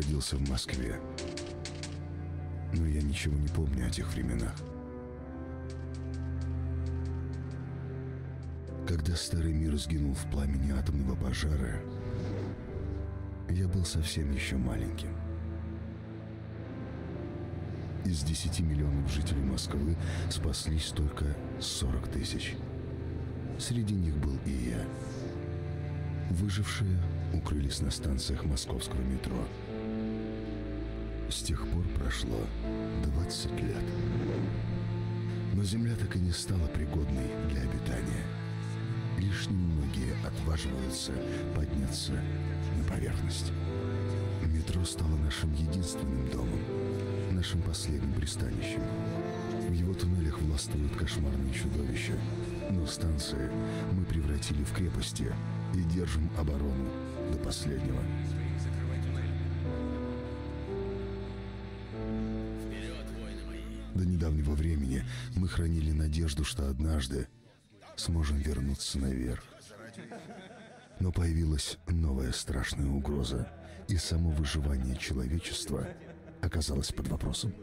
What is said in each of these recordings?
родился в Москве, но я ничего не помню о тех временах. Когда старый мир сгинул в пламени атомного пожара, я был совсем еще маленьким. Из 10 миллионов жителей Москвы спаслись только 40 тысяч. Среди них был и я. Выжившие укрылись на станциях московского метро. С тех пор прошло 20 лет. Но Земля так и не стала пригодной для обитания. Лишь немногие отваживаются подняться на поверхность. Метро стало нашим единственным домом, нашим последним пристанищем. В его туннелях властвуют кошмарные чудовища, но станции мы превратили в крепости и держим оборону до последнего. До недавнего времени мы хранили надежду, что однажды сможем вернуться наверх. Но появилась новая страшная угроза, и само выживание человечества оказалось под вопросом.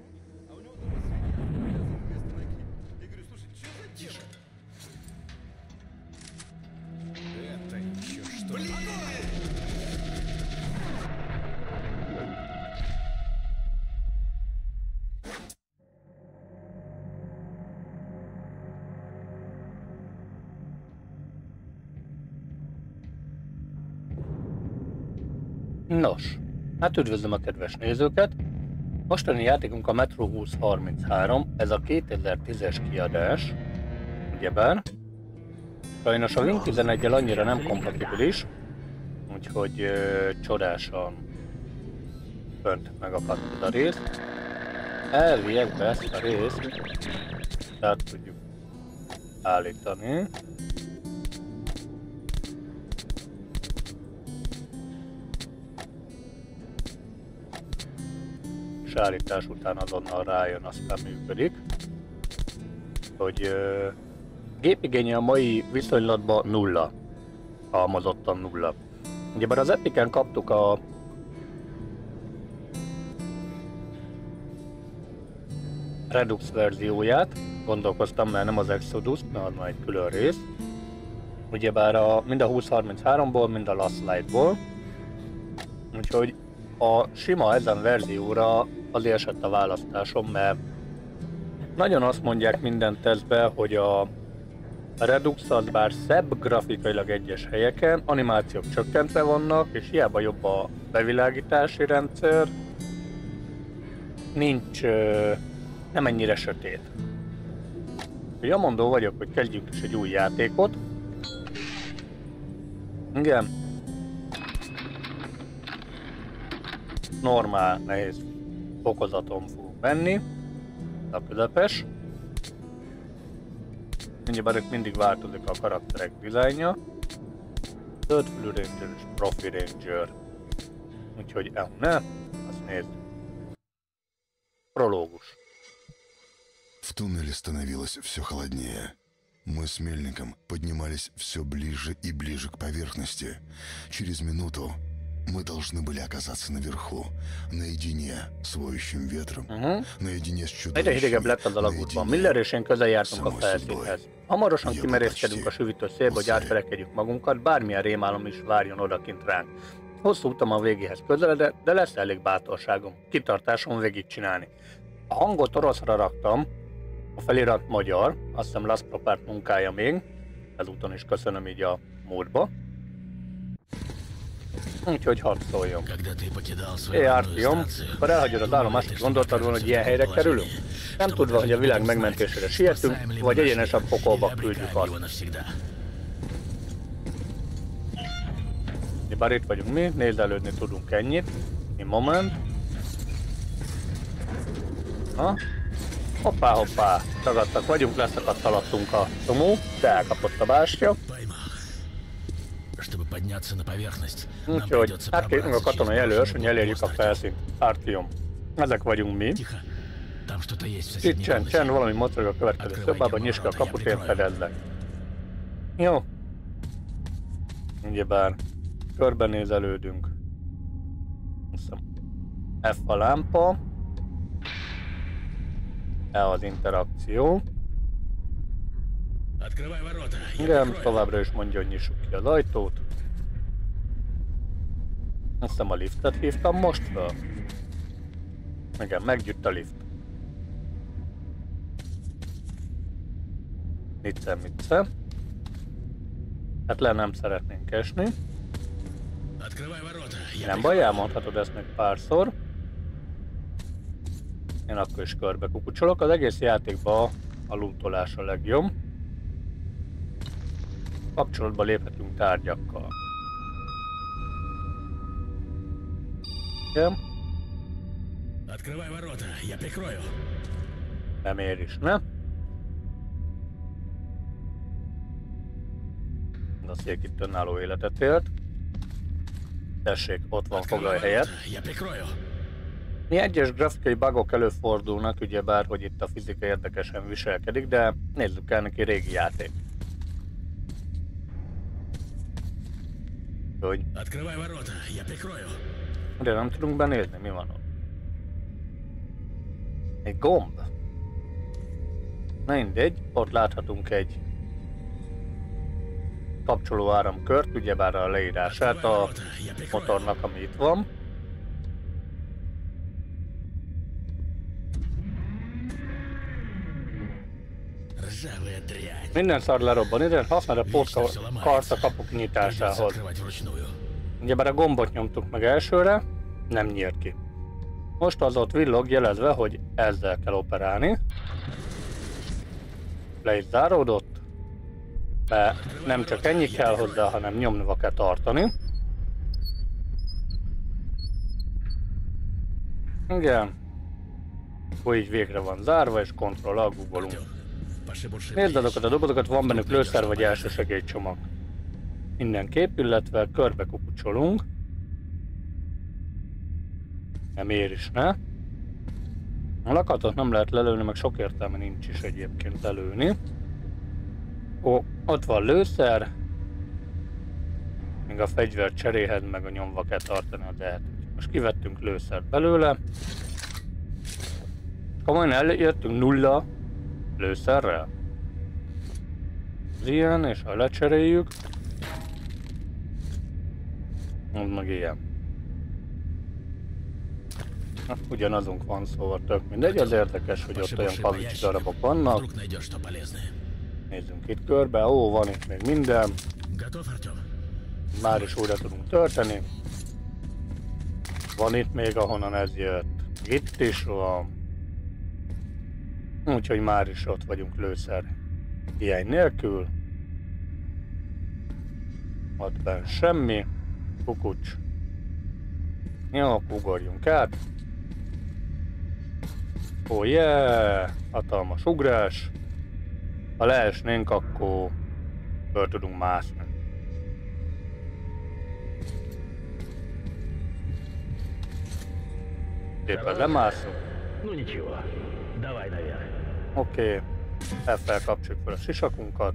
Это еще что? Блин! Nos, hát üdvözlöm a kedves nézőket! Mostani játékunk a Metro 2033, ez a 2010-es kiadás, ugyebár. Sajnos a Win 11-el annyira nem kompatibilis, úgyhogy csodásan fönt megakadt ez a rész. Elviekbe ezt a részt át tudjuk állítani. És állítás után azonnal rájön, aztán működik. Hogy gépigénye a mai viszonylatban nulla. Halmozottan nulla. Ugyebár az Epiken kaptuk a Redux verzióját, gondolkoztam, mert nem az Exodus, mert az már egy külön rész. Ugyebár mind a 2033-ból, mind a Last Light-ból. Úgyhogy a sima ezen verzióra azért esett a választásom, mert nagyon azt mondják minden tesztben, hogy a Redux az bár szebb grafikailag egyes helyeken, animációk csökkentve vannak, és hiába jobb a bevilágítási rendszer, nincs, nem ennyire sötét. Úgyhogy amondó vagyok, hogy kezdjük is egy új játékot. Igen. Normál, nehéz fokozaton fogunk menni. A közepes. Ugyebár itt mindig változik a karakterek dizájnja. Zöldfülű Ranger és Profi Ranger. Úgyhogy ne, azt nézd. Прологус. В туннеле становилось все холоднее. Мы с Мельником поднимались все ближе и ближе к поверхности. Через минуту мы должны были оказаться наверху, наедине с воющим ветром, наедине с чудовищами, Egyre hidegebb lett az alagútban. Miller és én közel jártunk a felszínhez. Hamarosan kimerészkedünk a süvítő szélbe, hogy átverekedjük magunkat, bármilyen rémálom is várjon odakint ránk. Hosszú utam a végéhez közeledett, de lesz elég bátorságom, kitartásom végigcsinálni. A hangot oroszra raktam, a felirat magyar, azt hiszem Last Propart munkája még, ezúton is köszönöm így a módba. Úgyhogy hadd szóljon. Hé Artyom, akkor elhagyod az állomást, gondoltad volna, hogy ilyen helyre kerülünk? Nem tudva, hogy a világ megmentésére sietünk, vagy egyenesen pokolba küldjük azt. Bár itt vagyunk mi, nézelődni tudunk ennyit. Mi moment. Ha? Hoppá, hoppá, tagadtak vagyunk, leszakadt alattunk a szomó, de elkapott a bástya. Úgyhogy átkérünk a katonai elős, hogy elérjük a felszínt. Artyom, ezek vagyunk mi. Itt csend, valami mocog a következő szobában, nyisd ki a kaput, én fedezlek. Jó. Ugyebár körbenézelődünk. F a lámpa. E az interakció. Igen, továbbra is mondja, hogy nyissuk ki az ajtót. Azt hiszem a liftet hívtam most fel. Igen, meggyűjt a lift. Mitce. Hát le nem szeretnénk esni. Nem baj, elmondhatod ezt még párszor. Én akkor is körbe kukucsolok. Az egész játékban a lootolás a legjobb. Kapcsolatba léphetünk tárgyakkal. Igen. Nem ér is, ne? A szék itt önálló életet élt. Tessék, ott van, foglalj helyet. Mi egyes grafikai bugok előfordulnak, ugyebár, hogy itt a fizika érdekesen viselkedik, de nézzük el, neki régi játék. Hogy... De nem tudunk benézni, mi van ott? Egy gomb. Na mindegy, ott láthatunk egy kapcsoló áramkört, ugyebár a leírását a motornak, ami itt van. Minden szar lerobban, ide használja a pótkart a kapuk nyitásához. Ugyebár a gombot nyomtuk meg elsőre, nem nyírt ki. Most az ott villog jelezve, hogy ezzel kell operálni. Le is záródott. De nem csak ennyi kell hozzá, hanem nyomva kell tartani. Igen. Akkor így végre van zárva, és kontrollal googolunk. Nézd azokat a dobozokat, van bennük lőszer vagy elsősegélycsomag. Mindenképp, illetve körbe kukucsolunk. Nem ér is, ne? A lakatot nem lehet lelőni, meg sok értelme nincs is egyébként lelőni. Ó, ott van lőszer. Még a fegyvert cseréhez, meg a nyomva kell tartani a lehet. Most kivettünk lőszert belőle. Komolyan elértünk nulla lőszerrel. Ez ilyen, és ha lecseréljük, az meg ilyen. Na, ugyanazunk van, szóval tök mindegy, az érdekes, hogy ott olyan kavics darabok vannak. Nézzünk itt körbe, ó, van itt még minden. Már is újra tudunk tölteni. Van itt még, ahonnan ez jött. Itt is van. Úgyhogy már is ott vagyunk lőszer hiány nélkül. Ott benn semmi. Kukucs. Jó, ugorjunk át. Oh yeah! Hatalmas ugrás. Ha leesnénk, akkor föl tudunk mászni. Szépen lemászunk. Oké. Felkapcsoljuk fel a sisakunkat.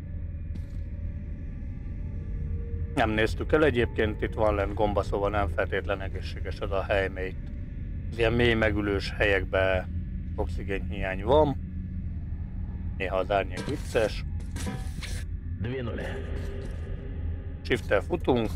Nem néztük el egyébként, itt van lent gomba, szóval nem feltétlen egészséges az a hely, mert itt az ilyen mély megülős helyekben oxigénhiány van. Néha az árnyék vicces. Shift-tel futunk.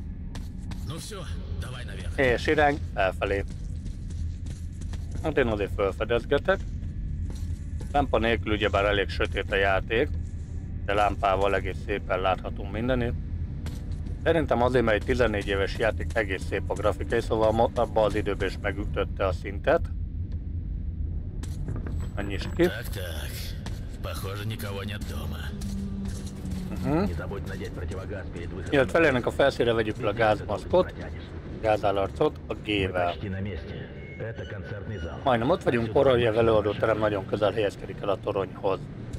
És irány elfelé. Hát én azért felfedezgetek. Lámpa nélkül ugyebár elég sötét a játék, de lámpával egész szépen láthatunk mindenit. Szerintem azért, mert egy 14 éves játék egész szép a grafikai, szóval abban az időben is megütötte a szintet. Annyis ki. Mielőtt felérnek a felszínre, vegyük fel a gázmaszkot, gázállarcot a G-vel. Majdnem ott vagyunk, Koroljev előadóterem nagyon közel helyezkedik el a toronyhoz.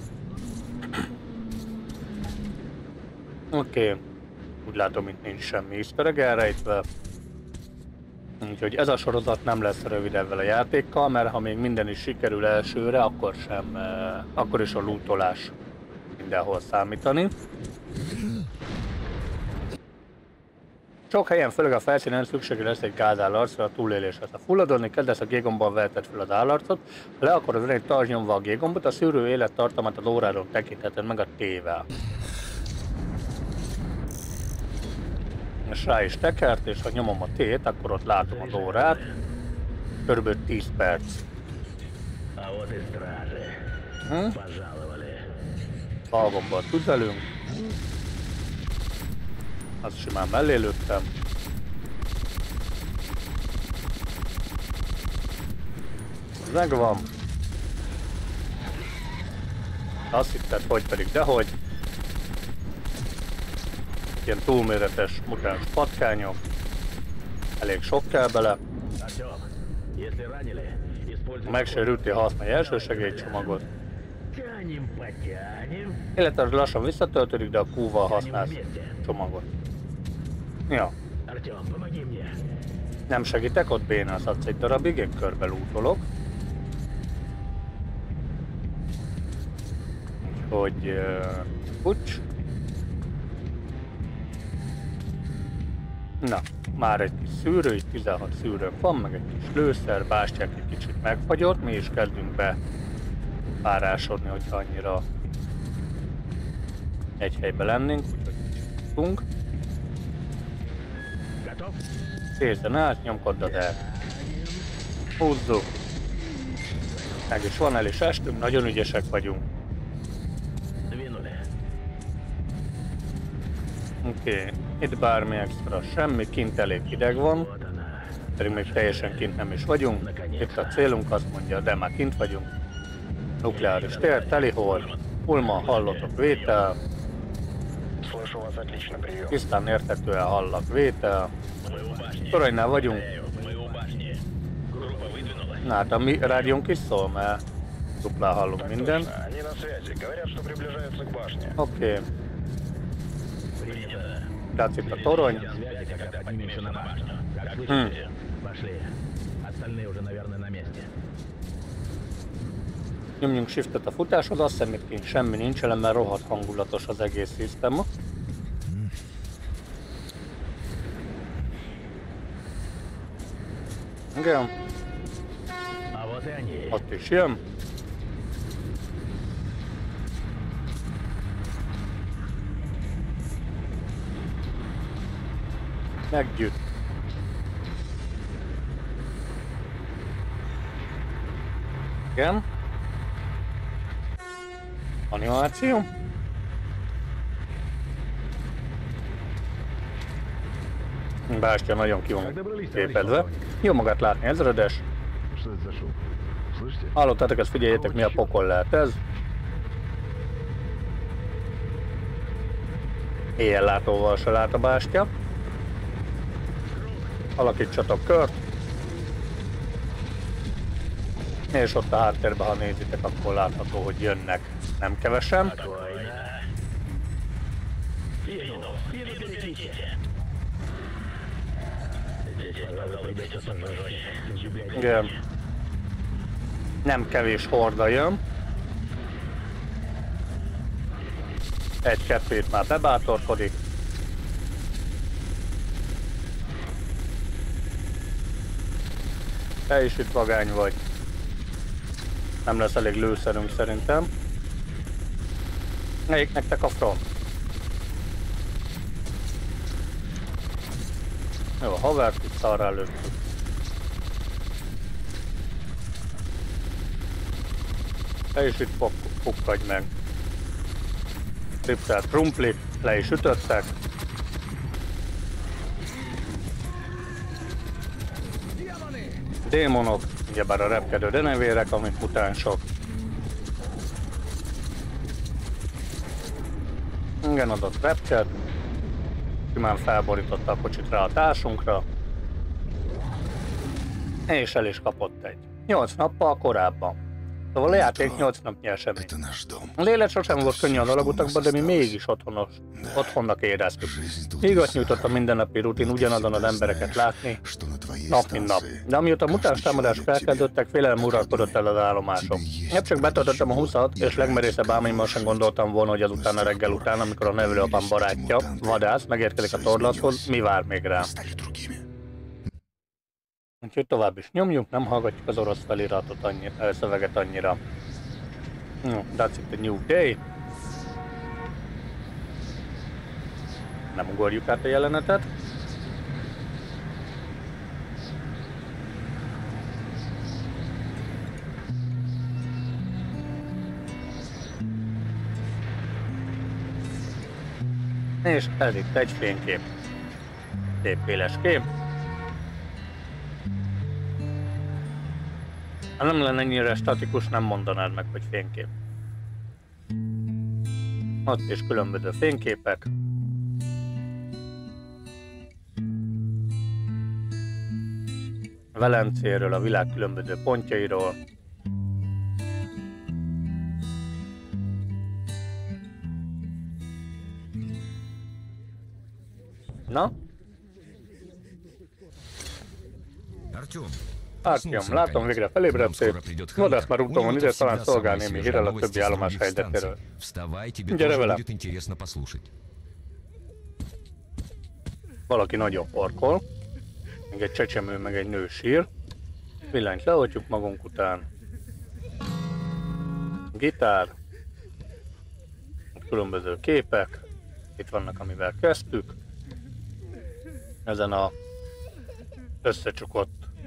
Oké. Úgy látom, itt nincs semmi easter egg elrejtve. Úgyhogy ez a sorozat nem lesz rövid ezzel a játékkal, mert ha még minden is sikerül elsőre, akkor is a lootolás mindenhol számítani. Sok helyen, főleg a felszínen szüksége lesz egy gázállarcra a túléléshez. Ha fulladodni kezdesz, a G-gombbal veheted fel az állarcot, ha le akarod venni, tartsd nyomva a G-gombot, a szűrő élettartamát az óráról tekintheted meg a T-vel. És rá is tekert, és ha nyomom a T-t, akkor ott látom az órát. Körülbelül 10 perc. Balgombbal tüzelünk. Azt simán mellé lőttem. Megvan. Azt hitted, hogy pedig dehogy. Ilyen túlméretes mutáns patkányok. Elég sok kell bele. Ha megsérültél, használj elsősegélycsomagot. Illetve lassan visszatöltődik, de a Q-val használsz csomagot. Ja. Nem segítek, ott bénázhatsz egy darabig, én körbe lútolok. Úgyhogy... pucs. Na, már egy kis szűrő, így 16 szűrőnk van, meg egy kis lőszer, bástyák egy kicsit megfagyott, mi is kezdünk be párásodni, hogyha annyira egy helyben lennénk, úgyhogy kicsit tudunk. Szépen át, nyomkoddad el. Húzzuk. Meg is van, el is estünk, nagyon ügyesek vagyunk. Oké, itt bármi extra, semmi, kint elég hideg van. Pedig még teljesen kint nem is vagyunk. Itt a célunk, azt mondja, de már kint vagyunk. Nukleáris tér, telihold, Ulman hallotok vétel. Tisztán érthetően hallak vétel. Torainál vagyunk. Na hát a mi rádiónk is szól, mert duplán hallunk mindent. Oké. Tehát itt a torony. Nyomjunk shiftet a futáshoz, azt hiszem itt semmi nincs ellen, mert rohadt hangulatos az egész szisztéma. Igen. Ott is jön. Meggyűjt. Igen. Animáció. Bástya nagyon ki van képedve. Jó magát látni, ezredes. Hallottátok, ezt figyeljétek, mi a pokol lehet ez. Éjjellátóval se lát a bástya. Alakítsatok kört. És ott a háttérben, ha nézitek, akkor látható, hogy jönnek nem kevesen. Igen. Nem kevés horda jön. Egy-kettőt már bebátorkodik. Te is itt vagány vagy. Nem lesz elég lőszerünk szerintem. Melyik nektek a front? Jó, a havert itt szarra előttük. Te is itt pukkadj meg. Triptelt krumplit, le is ütöttek. Démonok, ugyebár a repkedő denevérek, amik mutánsok. Igen, adott repked. Simán felborította a kocsit rá a társunkra. És el is kapott egy. 8 nappal korábban. Szóval a játék 8 napnyi esemény. Az élet sosem volt könnyű az alagutakban, de mi mégis otthonnak éreztük. Égat nyújtott a mindennapi rutin, ugyanazon az embereket látni, nap mint nap. De amióta a mutáns támadások elkezdődtek, félelem uralkodott el az állomáson. Épp csak betöltöttem a 20-at, és legmerészebb álmaimmal sem gondoltam volna, hogy azután a reggel után, amikor a nevelőapám barátja, vadász, megérkezik a torlathoz, mi vár még rá. Úgyhogy tovább is nyomjuk, nem hallgatjuk az orosz feliratot szöveget annyira. That's it, a new day. Nem ugorjuk át a jelenetet. És ez itt egy fénykép. Szép éles kép. Ha nem lenne ennyire statikus, nem mondanád meg, hogy fénykép. Ott is különböző fényképek. Velencéről, a világ különböző pontjairól. Na? Artyom, látom, végre felébredtél. Vadász már úton van ide, talán szolgál némi hírrel a többi állomás helyzetéről. Gyere velem! Valaki nagyon parkol. Még egy csecsemő, meg egy nő sír. Villanyt leoltjuk magunk után. Gitár. Különböző képek. Itt vannak, amivel kezdtük. Ezen a összecsukott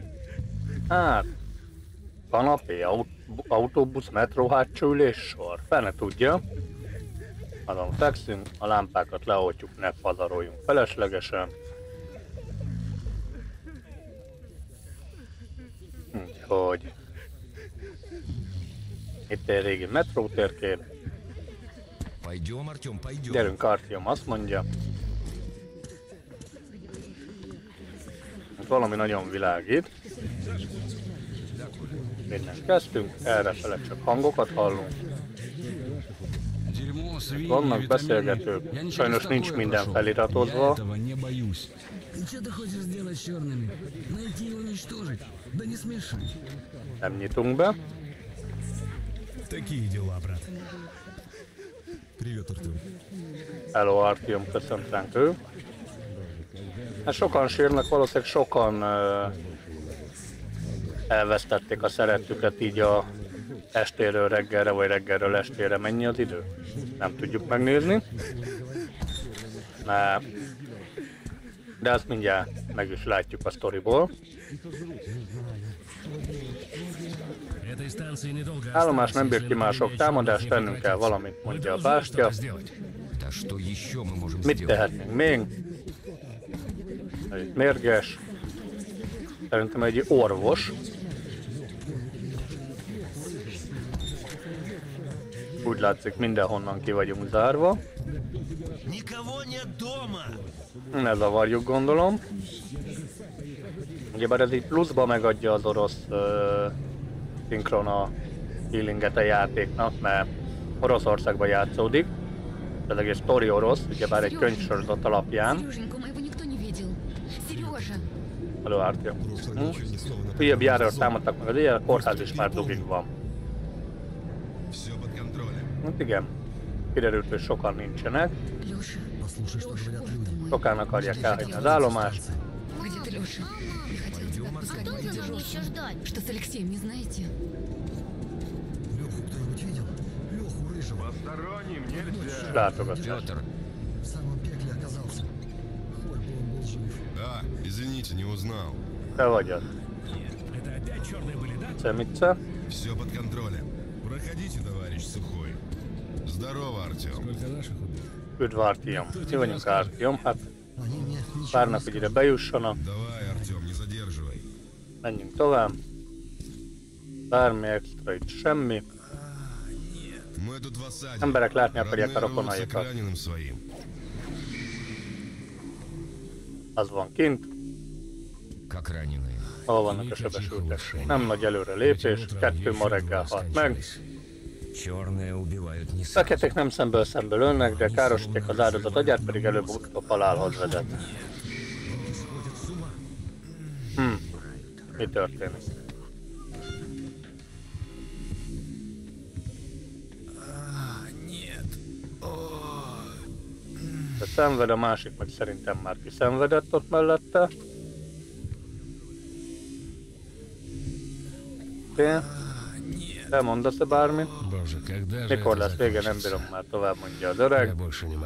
kanapé, autóbusz, metró hátsó ülés sor. Fene tudja. Azon fekszünk, a lámpákat leoltjuk, ne pazaroljunk feleslegesen. Úgyhogy itt egy régi metrótérkép. Gyerünk, Artyom azt mondja. Valami nagyon világít. Minden kezdtünk, errefele csak hangokat hallunk. Vannak beszélgetők, sajnos nincs minden feliratozva. Nem nyitunk be. Hello Artyom, köszöntránk ő. Hát sokan sírnak, valószínűleg sokan elvesztették a szerettüket így a estéről reggelre, vagy reggelről estére. Mennyi az idő? Nem tudjuk megnézni. De azt mindjárt meg is látjuk a sztoriból. Állomás nem bír ki már sok támadást, tennünk kell valamit, mondja a bástya. Mit tehetnénk még? Egy mérges. Szerintem egy orvos. Úgy látszik, mindenhonnan ki vagyunk zárva. Ne zavarjuk, gondolom. Ugyebár ez így pluszba megadja az orosz szinkrona feelinget a játéknak, mert Oroszországban játszódik. Ez egész sztori orosz, ugyebár egy könyvsorozat alapján. Hello, Artyom. Újabb járőrt támadtak meg az éjjel, a kórház is már dugig van. Hát igen, kiderült, hogy sokan nincsenek. Sokan akarják elhagyni az állomást. Látogatás. Извините, не узнал. Te vagy az. Cemice. Все под контролем. Проходите, товарищ Сухой. Здорово, Артем. Üdv, Artyom. Mi vagyunk, Artyom? Hát várnak, hogy ide bejussanak. Давай, Артем, не задерживай. Menjünk tovább. Bármi extra itt semmi. Мы тут в осаде. Emberek látni akarják a rokonaikat. Az van kint. Hol vannak a sebesültek? Nem nagy előre lépés, 2 ma reggel halt meg. Feketék nem szemből önnek, de károsítják az áldozat agyát, pedig előbb-utóbb halálhoz vezet. Mi történik? De szenved, a másik meg szerintem már kiszenvedett ott mellette. Te mondasz-e bármit? Mikor lesz vége, nem bírom már tovább, mondja az öreg.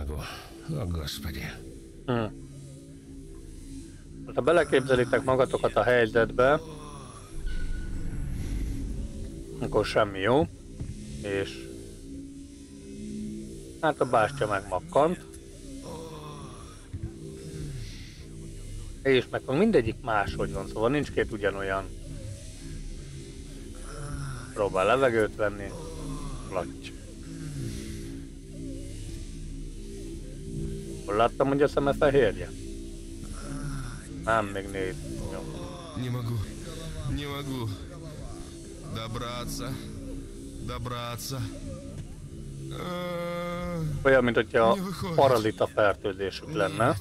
Ha beleképzelitek magatokat a helyzetbe, akkor semmi jó, és hát a bástya megmakkant. És meg mindegyik máshogy van, szóval nincs két ugyanolyan. Próbál levegőt venni, laty. Hol láttam, hogy a szeme fehérje? Nem, még négy. Jó. Не могу. Добраться. Olyan, mint hogyha parazita fertőzésük lenne.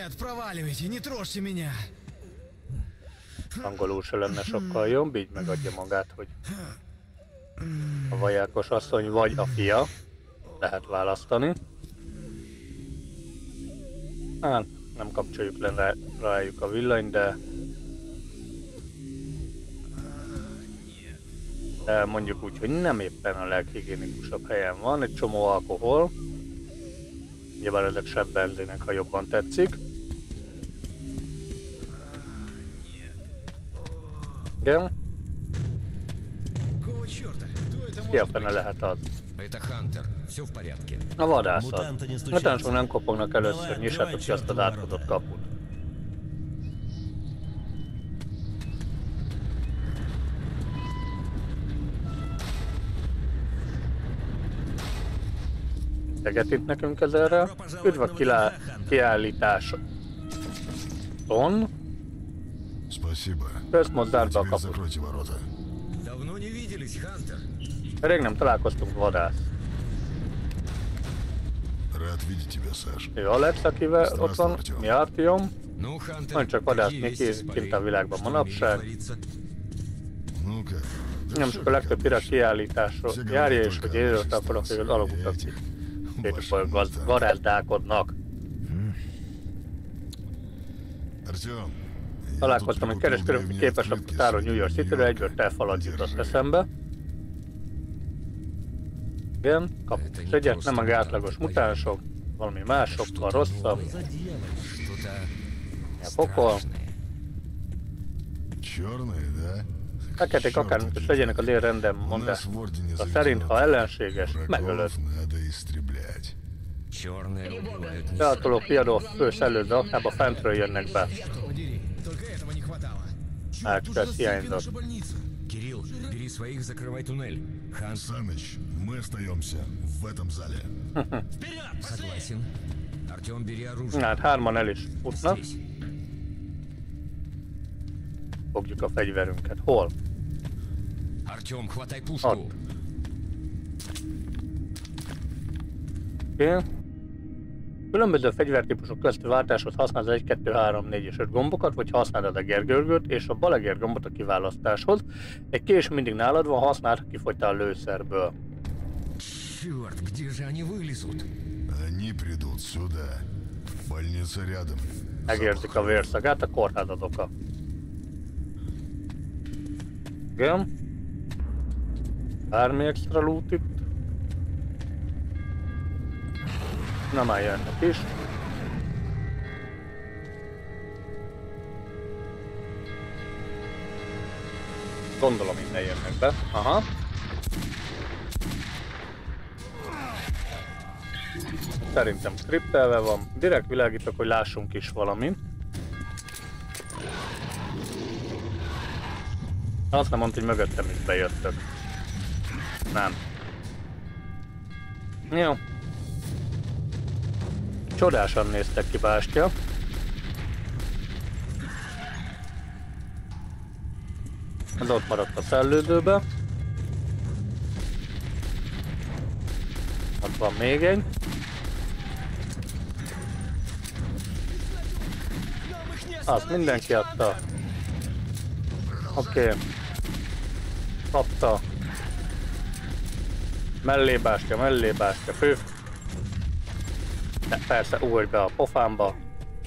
Angolul se lenne sokkal jobb, így megadja magát, hogy a vajákos asszony vagy a fia. Lehet választani. Hát, nem kapcsoljuk le rájuk a villanyt, de mondjuk úgy, hogy nem éppen a leghigiénikusabb helyen van, egy csomó alkohol. Nyilván ezek sebb benzinek, ha jobban tetszik. Igen. Ki a fene lehet az? A vadászat. Mutánsok nem kopognak először, nyissátok ki azt az átkodott kaput. Teget itt nekünk ezerre. Üdv a kiállításon. Kösz, zárd be a kaput. Rég nem találkoztunk, vadász. Ő Alex, akivel ott van, mi Artyom. Nagyon csak vadászni kint a világban manapság. Nem csak a legtöbb pirat kiállításról járja, és hogy élőt akarok, hogy az alagutak garázdálkodnak. Találkoztam egy kereskedő, aki képes a táron New York City-re, egyből telfalat jutott eszembe. Igen, kapunk egyet, nem a átlagos mutánsok, valami más, sokkal rosszabb. A pokol. Feketék akármit is legyenek a délrendem mondás. Szerint, ha ellenséges, megölöd. Beatoló kiadó főszellőző aknába fentről jönnek be. Express hiányzott. Саныч, мы остаемся в этом зале. Hát hárman el is futnak. Fogjuk a fegyverünket. Hol? Ott. Okay. Különböző fegyvertípusok közti váltáshoz használod 1, 2, 3, 4 és 5 gombokat, vagy használod a gergőrgőt és a bal gombot a kiválasztáshoz. Egy kés mindig nálad van, használd, kifogytál a lőszerből. Черт, где же они вылезут? Они придут сюда. Больница рядом. Megérzik a vérszagát, a kórházad oka. Igen. Bármi extra loot itt. Na már jönnek is. Gondolom innen jönnek be. Aha. Szerintem skriptelve van. Direkt világítok, hogy lássunk is valamit. Azt nem mondta, hogy mögöttem is bejöttök. Nem. Jó. Csodásan néztek ki, bástya. Az ott maradt a szellődőbe. Ott van még egy. Azt mindenki adta. Oké. Kapta. Mellébástya, fő. Persze, ugorj be a pofámba.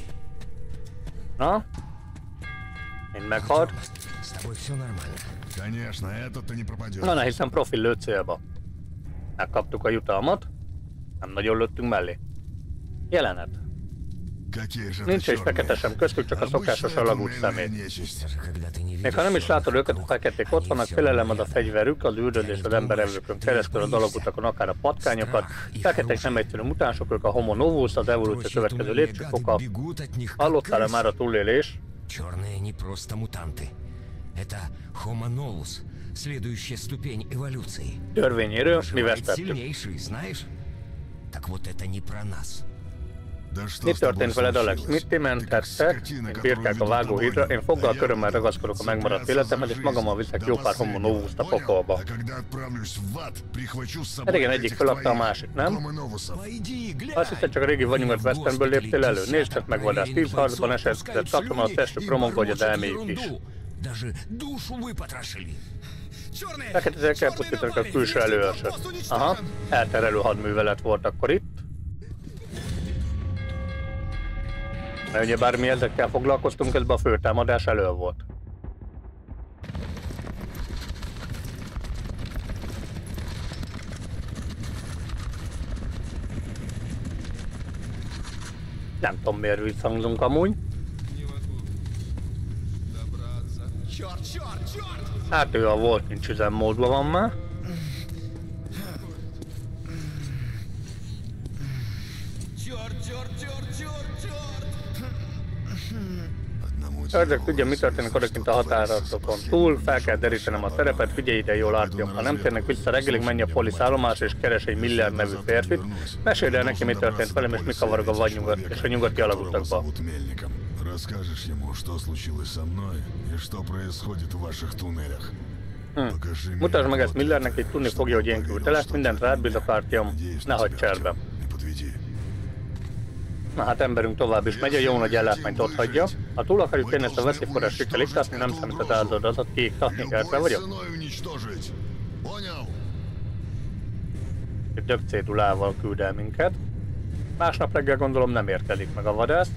Na? Mind meghalt. С тобой все нормально. Конечно, этот ты не пропадешь. Na, hiszen profil lőtt célba. Megkaptuk a jutalmat. Nem nagyon lőttünk mellé. Jelenet. Какие же Nincs egy fekete sem köztük, csak a szokásos alagút szemét. Даже когда ты не Még ha nem is látod őket, a feketék ott vannak, félelem ad a fegyverük, az üldözés az emberevőkön keresztül az alagutakon, akár a patkányokat. Feketék nem egyszerű mutánsok, ők a Homo novus, az evolúció következő lépcsőfoka. Hallottál-e már a túlélés? Черные не просто мутанты. Это Homo novus, следующая ступень эволюции. Törvényéről mi Выживает vesztettük. сильнейший, знаешь? Так вот это не про нас. Mi történt veled, Alex? Mit ti mentettek, mint birkák a vágóhídra? Én foggal körömmel ragaszkodok a megmaradt életemhez, és magammal viszek jó pár Homo novust a pokolba. Régen egyik feladta a másik, nem? Azt hiszem, csak a régi vagyunkat Westernből léptél elő. Nézd csak meg, vadász, 10 harcban esetszett katona, a testük romokba, hogy elmélyük is. Даже душу выпотрошили. Feketézzel kell pusztítani a külső előörsöt. Aha, elterelő hadművelet volt akkor itt. Mert ugyebár mi ezekkel foglalkoztunk, közben a főtámadás elő volt. Nem tudom, miért visszhangzunk amúgy. Hát ő a volt, nincs üzemmódban van már. Ördög tudja, mi történik odakint a határatokon túl, fel kell derítenem a terepet, figyelj ide, jól látjam. Ha nem térnek vissza reggelig, menj a Polis állomásra és keres egy Miller nevű férfit. Mesélj el neki, mi történt velem és mi kavarog a vadnyugat és a nyugati alagutakba. Расскажешь ему, что случилось со мной и что происходит в ваших туннелях. Mutasd meg ezt Millernek, így tudni fogja, hogy én küldte lesz, mindent rád bízok, Artyom, ne hagyd cserbe. Na hát emberünk tovább is megy, a jó nagy ellátmányt ott hagyja. Ha túl akarjuk tenni ezt a veszélyforrás sikkel iktatni, nem számít az áldozatot, kiiktatni kell, vagyok. Egy dög cédulával küld el minket. Másnap reggel gondolom nem érkezik meg a vadász.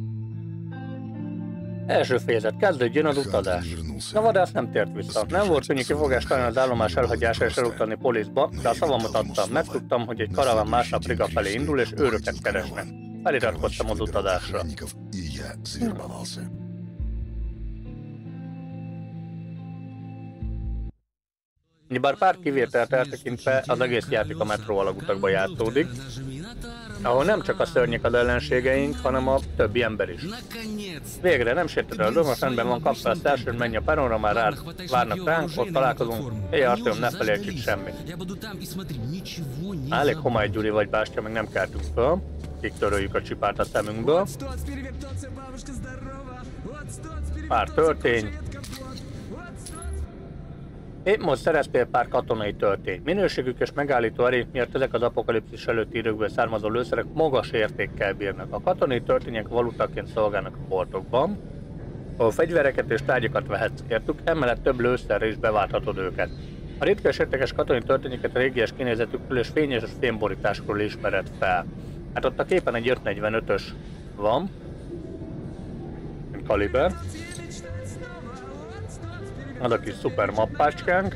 Első fejezet, kezdődjön az utazás. A vadász nem tért vissza. Nem volt könnyű kifogás talán az állomás elhagyása és elutalni Polisba, de a szavamat adtam. Megtudtam, hogy egy karaván másnap Riga felé indul és őröket keresnek. Feliratkoztam az utazásra. Bár pár kivételt eltekintve, az egész játék a metró alagutakba játszódik, ahol nem csak a szörnyek az ellenségeink, hanem a többi ember is. Végre nem sérted el a dolgot, rendben van, kapsz fel a elsőn, menj a peronra, már rád várnak ránk, ott találkozunk. Éj, Artyom, ne felejtsük semmit. Elég homály Gyuri vagy Bástya, meg nem keltünk föl. Kitöröljük a csipát a szemünkből. Pár töltény. Épp most szereztél pár katonai töltény. Minőségük és megállító erő miatt ezek az apokalipszis előtti időkből származó lőszerek magas értékkel bírnak. A katonai töltények valutaként szolgálnak a boltokban, ahol fegyvereket és tárgyakat vehetsz értük, emellett több lőszerre is beválthatod őket. A ritka és értékes katonai töltényeket a régies kinézetükről és fényes fémborításról ismered fel. Hát ott a képen egy 545-ös van, kaliber. Az a kis szuper mappácskánk.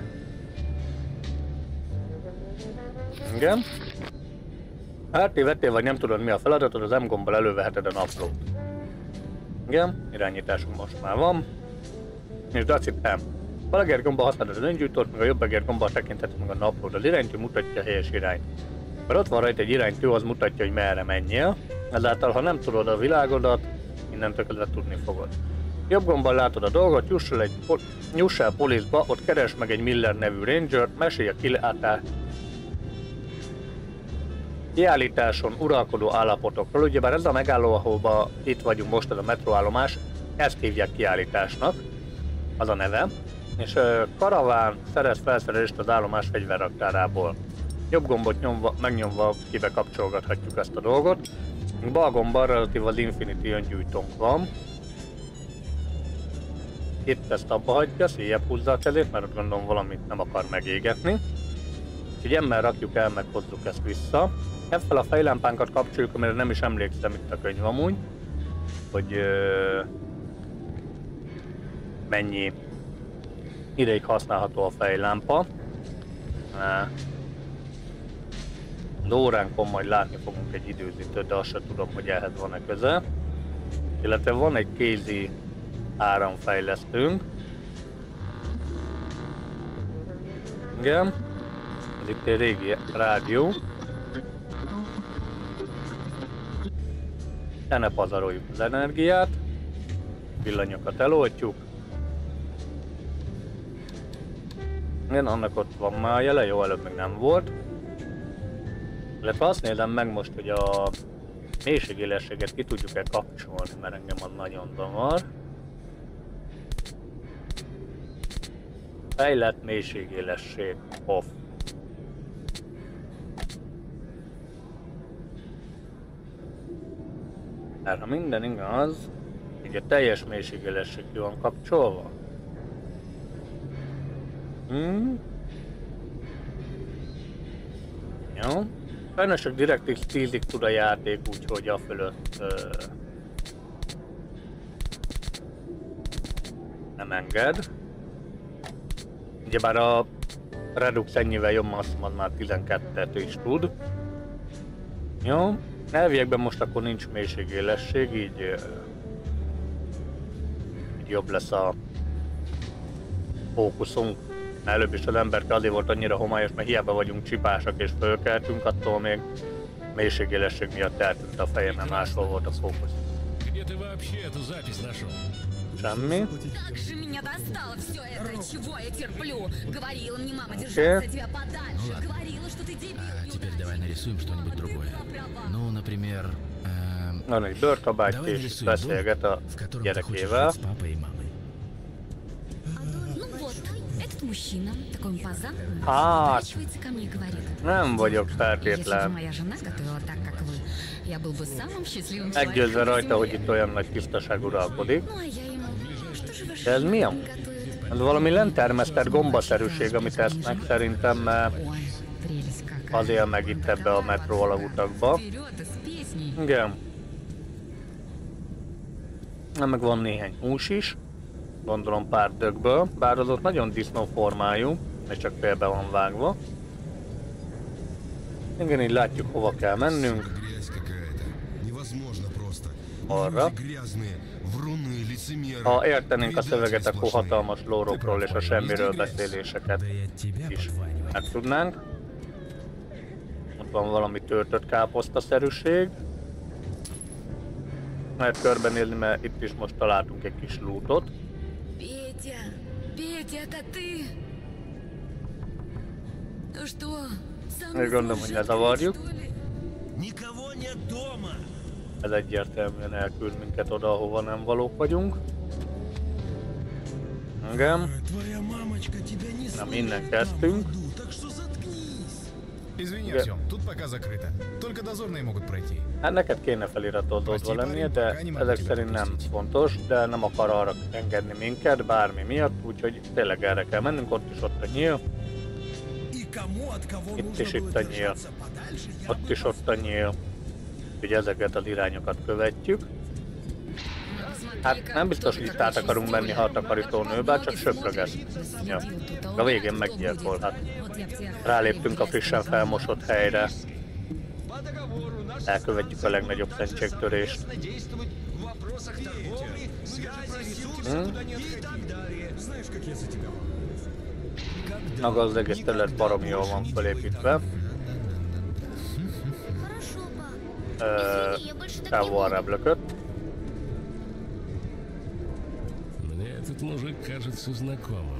Igen. Hát tévedtél vagy nem tudod mi a feladatod, az M-gombbal előveheted a naplót. Igen, irányításunk most már van. És dacit M. Bal egérgombbal használod az öngyújtót, meg a jobb egérgombbal tekintheted meg a naplót. Az iránytű mutatja a helyes irányt. Mert ott van rajta egy iránytű, az mutatja, hogy merre menjél. Ezáltal, ha nem tudod a világodat, innentől kezdve tudni fogod. Jobb gombbal látod a dolgot, juss el Polisba, ott keresd meg egy Miller nevű Ranger-t, mesélj a kiállításon uralkodó állapotokról. Ugyebár ez a megálló, ahova itt vagyunk most, ez a metróállomás, ezt hívják kiállításnak, az a neve. És karaván, szerez felszerelést az állomás fegyverraktárából. Jobb gombot nyomva, megnyomva kibe kapcsolgathatjuk ezt a dolgot. Bal gombbal relatív az Infinity öngyújtónk van. Itt ezt abba hagyja, széjjebb húzza a kezét, mert ott gondolom valamit nem akar megégetni. Úgyhogy emmel rakjuk el, meg hozzuk ezt vissza. Effel a fejlámpánkat kapcsoljuk, amire nem is emlékszem itt a könyv amúgy, hogy mennyi ideig használható a fejlámpa. Az óránkon majd látni fogunk egy időzítőt, de azt sem tudom, hogy ehhez van-e köze. Illetve van egy kézi áramfejlesztőnk. Igen. Ez itt egy régi rádió. De ne pazaroljuk az energiát. Villanyokat eloltjuk. Igen, annak ott van már jele, jó, előbb még nem volt. Illetve azt nézem meg most, hogy a mélységélességet ki tudjuk-e kapcsolni, mert engem az nagyon zavar. Fejlett mélységélesség off. Mert ha minden igaz, így a teljes mélységélesség ki van kapcsolva. Jó. Sajnos csak DirectX 10-ig tud a játék, úgyhogy a fölött nem enged. Ugyebár a Redux ennyivel jobb, azt mondom, már 12-et is tud. Jó. Elviekben most akkor nincs mélységélesség, így jobb lesz a fókuszunk. Előbb is az emberke azért volt annyira homályos, mert hiába vagyunk csipásak és fölkeltünk, attól még mélységélesség miatt eltűnt a fejem, mert máshol volt a fókusz. Semmi. Van egy bőrkabáty és beszélget a gyerekével. Hát, nem vagyok feltétlen meggyőzve rajta, hogy itt olyan nagy tisztaság uralkodik. De ez mi? Ez valami lentermesztett gombaszerűség, amit tesznek szerintem azért meg itt ebbe a metró alagutakba. Igen. Meg van néhány hús is. Gondolom pár dögből, bár az ott nagyon disznóformájú, és csak félbe van vágva. Igen, így látjuk, hova kell mennünk. Arra. Ha értenénk a szöveget, akkor hatalmas lórokról és a semmiről beszéléseket is megtudnánk. Ott van valami töltött káposztaszerűség. Lehet körbenézni, mert itt is most találtunk egy kis lootot. Петя, это ты? Ну что, Még gondolom, hogy ne zavarjuk. Никого нет дома. Ez egyértelműen elküld minket oda, ahova nem valók vagyunk. Igen. Na, innen kezdtünk. Извини, Артём, тут пока закрыто. Только dozorные могут пройти. Hát neked kéne feliratozódva lennie, de ezek szerint nem fontos, de nem akar arra engedni minket, bármi miatt, úgyhogy tényleg erre kell mennünk, ott is ott a nyíl. Itt is itt a nyíl. Ott is ott a nyíl. Úgyhogy ezeket az irányokat követjük. Hát nem biztos, hogy itt át akarunk menni, ha a takarítónőbe, csak söpröget. Ja. A végén meggyilkolhat. Ráléptünk a frissen felmosott helyre. Elkövetjük a legnagyobb szentségtörést. Maga az egész terület baromi jól van felépítve. Csávó arrább lökött. Этот мужик кажется знакомым.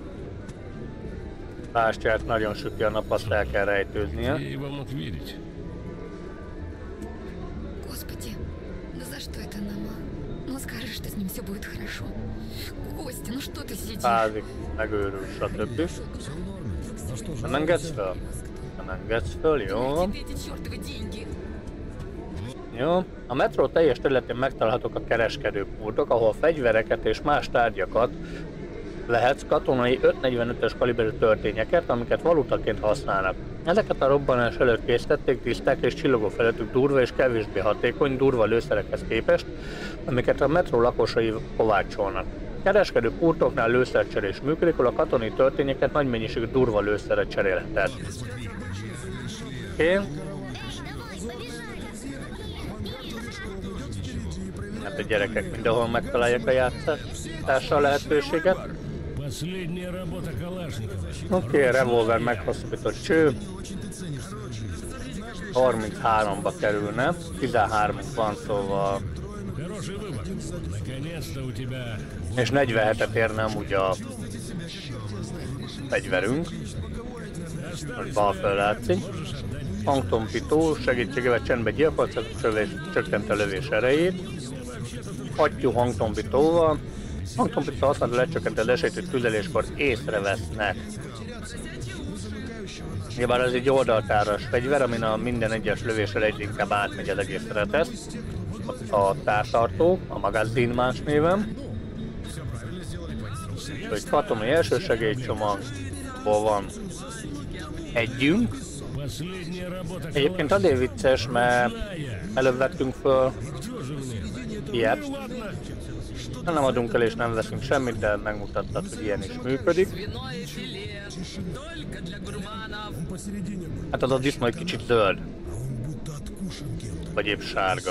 Bástyát nagyon süti a nap, azt el kell rejtőznie. Я его мог видеть. Господи, да за что это нам? Ну скажи, что с ним все будет хорошо. Костя, ну что ты сидишь? Fázik, megőrül, stb. Nem engedsz föl? Nem engedsz föl, jó. Где эти чертовы деньги? Jó. A metró teljes területén megtalálhatók a kereskedőpultok, ahol fegyvereket és más tárgyakat lehetsz katonai 5.45-ös kaliberű történyeket, amiket valutaként használnak. Ezeket a robbanás előtt készítették tiszták és csillogó felettük durva és kevésbé hatékony, durva lőszerekhez képest, amiket a metró lakosai kovácsolnak. Kereskedő pultoknál lőszercserés működik, ahol a katonai történyeket nagy mennyiségű durva lőszerre cserélheted. Oké. Hát a gyerekek mindenhol megtalálják a játszással lehetőséget. Oké, revolver meghosszabbított cső. 33-ba kerülne, 13 van, szóval... És 47-et érne amúgy a fegyverünk. Most bal föl látszik. Hangtompító segítségével csendbe gyilkolsz, csökkenti a lövés erejét. Hattyú hangtompítóval. Hangtompító használata lecsökkenti az esélyt, hogy tüzeléskor észrevesznek. Nyilván ez egy oldaltáras fegyver, amin a minden egyes lövésre egyre inkább átmegy az egész retesz. A tártartó, a magazin más néven. Úgyhogy katonai elsősegélycsomagból van együnk. Egyébként azért vicces, mert előbb vettünk föl ilyet. Nem adunk el és nem veszünk semmit, de megmutattad, hogy ilyen is működik. Hát az a disznó egy kicsit zöld. Vagy épp sárga.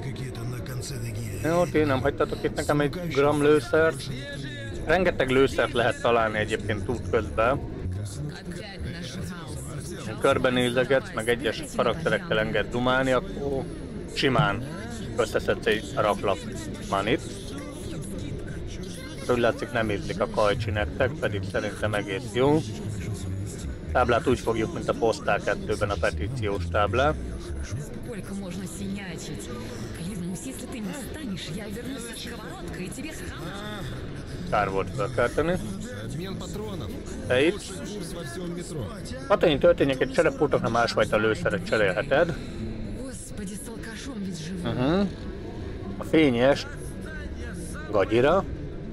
Jó, ti nem hagytatok itt nekem egy gram lőszert. Rengeteg lőszert lehet találni egyébként út közben. Körbenézegetsz, meg egyes karakterekkel enged dumálni, akkor simán összeszedsz egy raklap manit. Úgy látszik, nem ízlik a kajcsi nektek, pedig szerintem egész jó. Táblát úgy fogjuk, mint a Postal 2-ben a petíciós táblát. Kár volt felkelteni. Te itt. Katonai történyeket cserepultoknál másfajta lőszeret cserélheted. A fényes gagyira.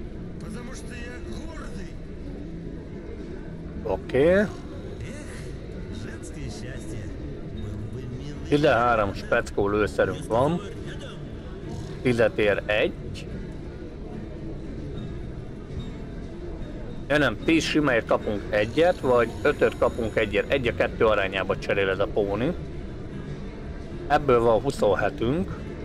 Oké. 13 speckó lőszerünk van. 10 ér 1. Ja nem, 10 simáért kapunk egyet, vagy 5-öt kapunk egyet. 1-2 arányába cserél ez a póni. Ebből van 27-ünk.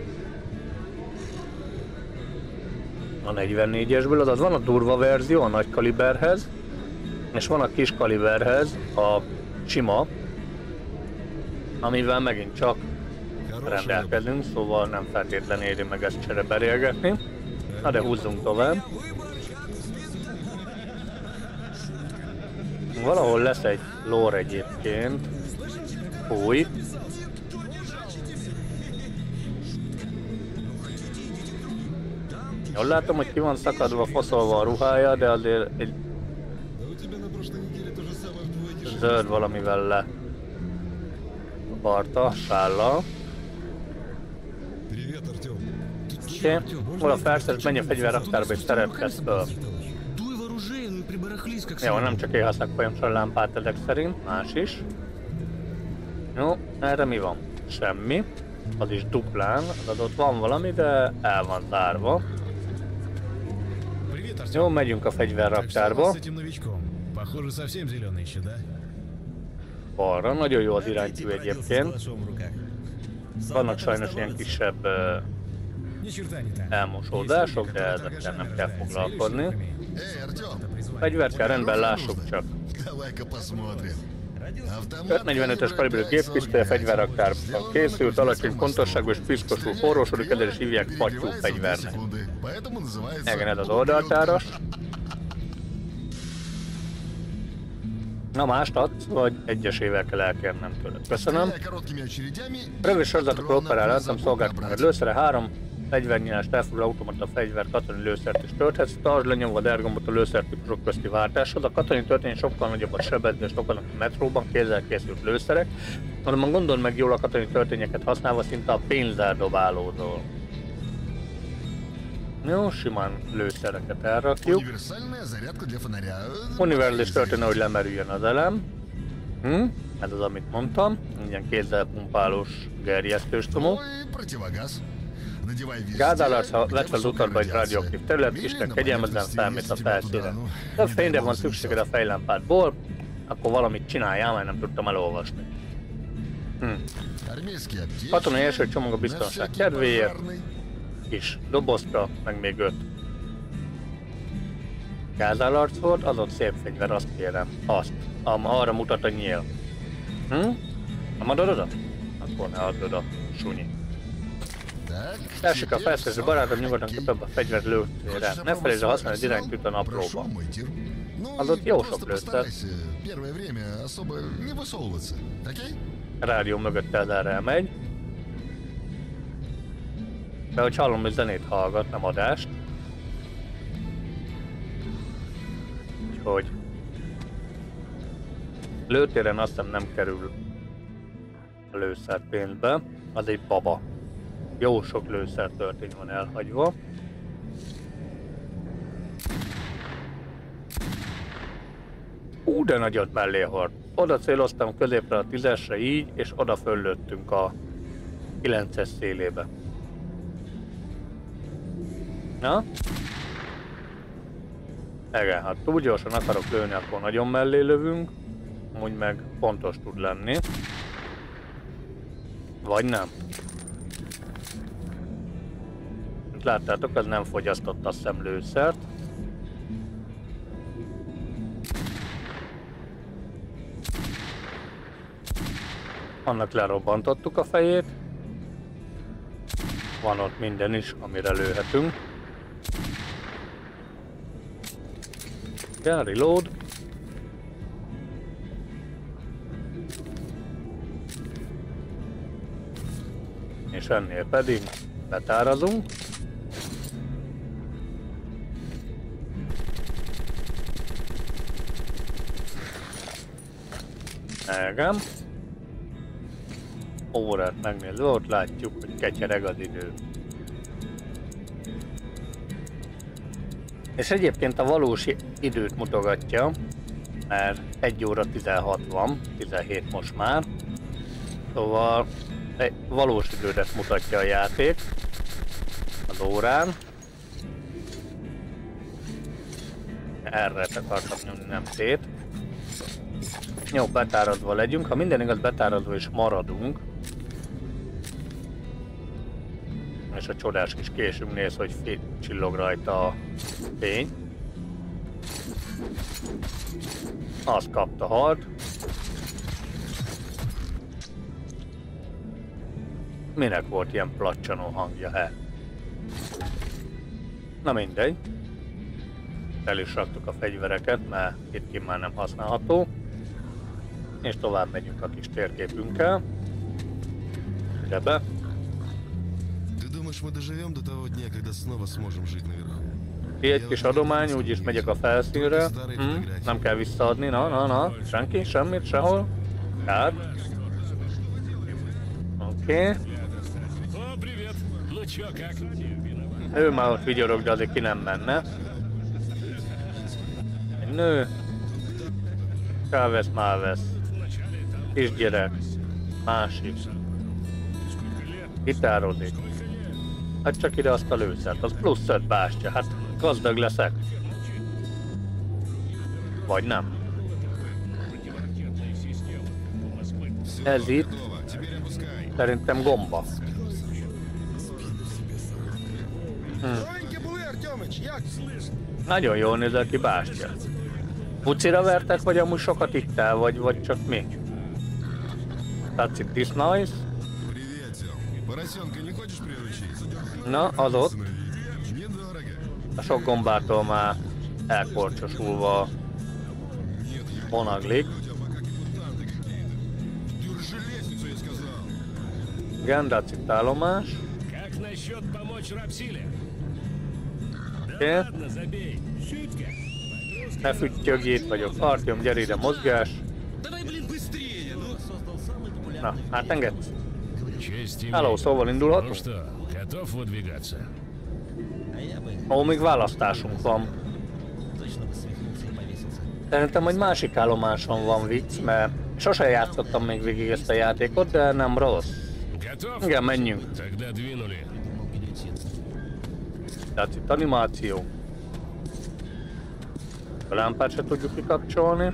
A 44-esből, azaz van a durva verzió a nagy kaliberhez, és van a kis kaliberhez a sima, amivel megint csak rendelkezünk, szóval nem feltétlenül éri meg ezt csereberélgetni. Na de húzzunk tovább. Valahol lesz egy lore egyébként. Fúj. Jól látom, hogy ki van szakadva, faszolva a ruhája, de azért egy zöld valamivel le varta, sállal. Oké, vala felszerelt, menj a fegyverraktárba és szerepkedsz föl. Jó, nem csak én használok folyamatosan lámpát ezek szerint, más is. Jó, erre mi van? Semmi. Az is duplán, az ott van valami, de el van zárva. Jó, megyünk a fegyverraktárba. Balra, nagyon jó az iránytű egyébként. Vannak sajnos ilyen kisebb elmosódások, de ezekkel nem kell foglalkozni. Fegyverkel rendben, lássuk csak. 5.45-ös kaliberű géppisztoly a fegyverraktárban készült, alacsony pontosságú és piszkosul forrósodik, ezzel is hívják fattyú fegyvernek. Igen, ez az oldaltáras. Na mást adsz, vagy egyesével kell elkérnem tőled. Köszönöm. Rövid sorozatokról operál, láttam szolgáltatom, hogy lőszere 3 fegyvernyilást elfoglal automata fegyver, katonai lőszert is tölthetsz. Tartsd lenyomva a R-gombot a lőszertípusok közti váltáshoz. A katonai történet sokkal nagyobb a sebezést okolnak a metróban kézzel készült lőszerek, azonban gondold meg jól, a katonai történeteket használva szinte a pénzzel dobálódol. Jó, simán lőszereket elrakjuk. Univerzális történet, hogy lemerüljön az elem. Ez az, amit mondtam. Ilyen kézzel pumpálós gerjesztős csomó. Gázállás, ha lett fel az utatba egy radioaktív terület, Isten kegyelmezzen felmész a felszínre. De fényre van szükséged a fejlámpádból, akkor valamit csináljál, mert nem tudtam elolvasni. Katonai első csomag a biztonság kedvéért. Kis dobozka, meg még 5. Gázállarc volt, az ott szép fegyver, azt kérem. Azt. Arra mutat a nyíl. Nem adod oda? Akkor ne add oda, sunyi. Lássuk a felszerző barátom nyugodtan köpöbb a fegyver lőtére. Ne felejtsd el használni az iránytűt a naplóba. Az ott jó sok lőszer. A rádió mögött erre elmegy. De hogy hallom, hogy zenét hallgat, nem adást. Úgyhogy lőtéren azt hiszem nem kerül a lőszer pénzbe, az egy baba. Jó sok lőszer történy van elhagyva. De nagyot mellé hord. Oda céloztam középre a 10-esre így, és oda föllőttünk a 9-es szélébe. Na? Igen, hát túl gyorsan akarok lőni, akkor nagyon mellé lövünk. Úgy meg pontos tud lenni. Vagy nem. Láttátok, ez nem fogyasztott a szemlőszert. Annak lerobbantottuk a fejét. Van ott minden is, amire lőhetünk. Ja, reload. És ennél pedig betárazunk. Igen. Órát megnézve, ott látjuk, hogy ketyereg az idő. És egyébként a valós időt mutogatja, mert 1 óra 16 van, 17 most már. Szóval egy valós időt mutatja a játék az órán. Erre akartam nyomni, nem szét. Jó, betárazva legyünk. Ha minden igaz, betárazva is maradunk. És a csodás kis késünk néz, hogy csillog rajta a fény. Azt kapta, halt. Minek volt ilyen placsanó hangja, he? Na mindegy. El is raktuk a fegyvereket, mert itt kint már nem használható. És tovább megyünk a kis térképünkkel. Ide be. Egy kis adomány, úgyis megyek a felszínre. Nem kell visszaadni, na. Senki, semmit, sehol. Tehát. Oké. Ő már ott vigyorog, de azért ki nem menne. Egy nő. Kávesz, mávesz. Kisgyerek. Másik. Gitározik. Hát csak ide azt a lőszert, az plusz 5 bástya, hát gazdag leszek. Vagy nem. Ez itt szerintem gomba. Nagyon jól nézel ki bástya. Pucira vertek, vagy amúgy sokat ittál, vagy csak mi? That's it, this nice. Na, az ott. A sok gombától már elkorcsosulva vonaglik. Igen, that's it, állomás. насчет помочь Рапсиле? Oké. Ладно, забей. Шутка. Ne füttyög, itt vagyok. Artyom, gyere ide, mozgás. Na, hát engedsz? Честь имею. Hello, szóval Ну indulhatunk? что, готов выдвигаться? Ó, még választásunk van. Szerintem egy másik állomáson van vicc, mert sose játszottam még végig ezt a játékot, de nem rossz. Готов? Igen, menjünk. Тогда двинули. Tehát itt animáció. A lámpát se tudjuk kikapcsolni.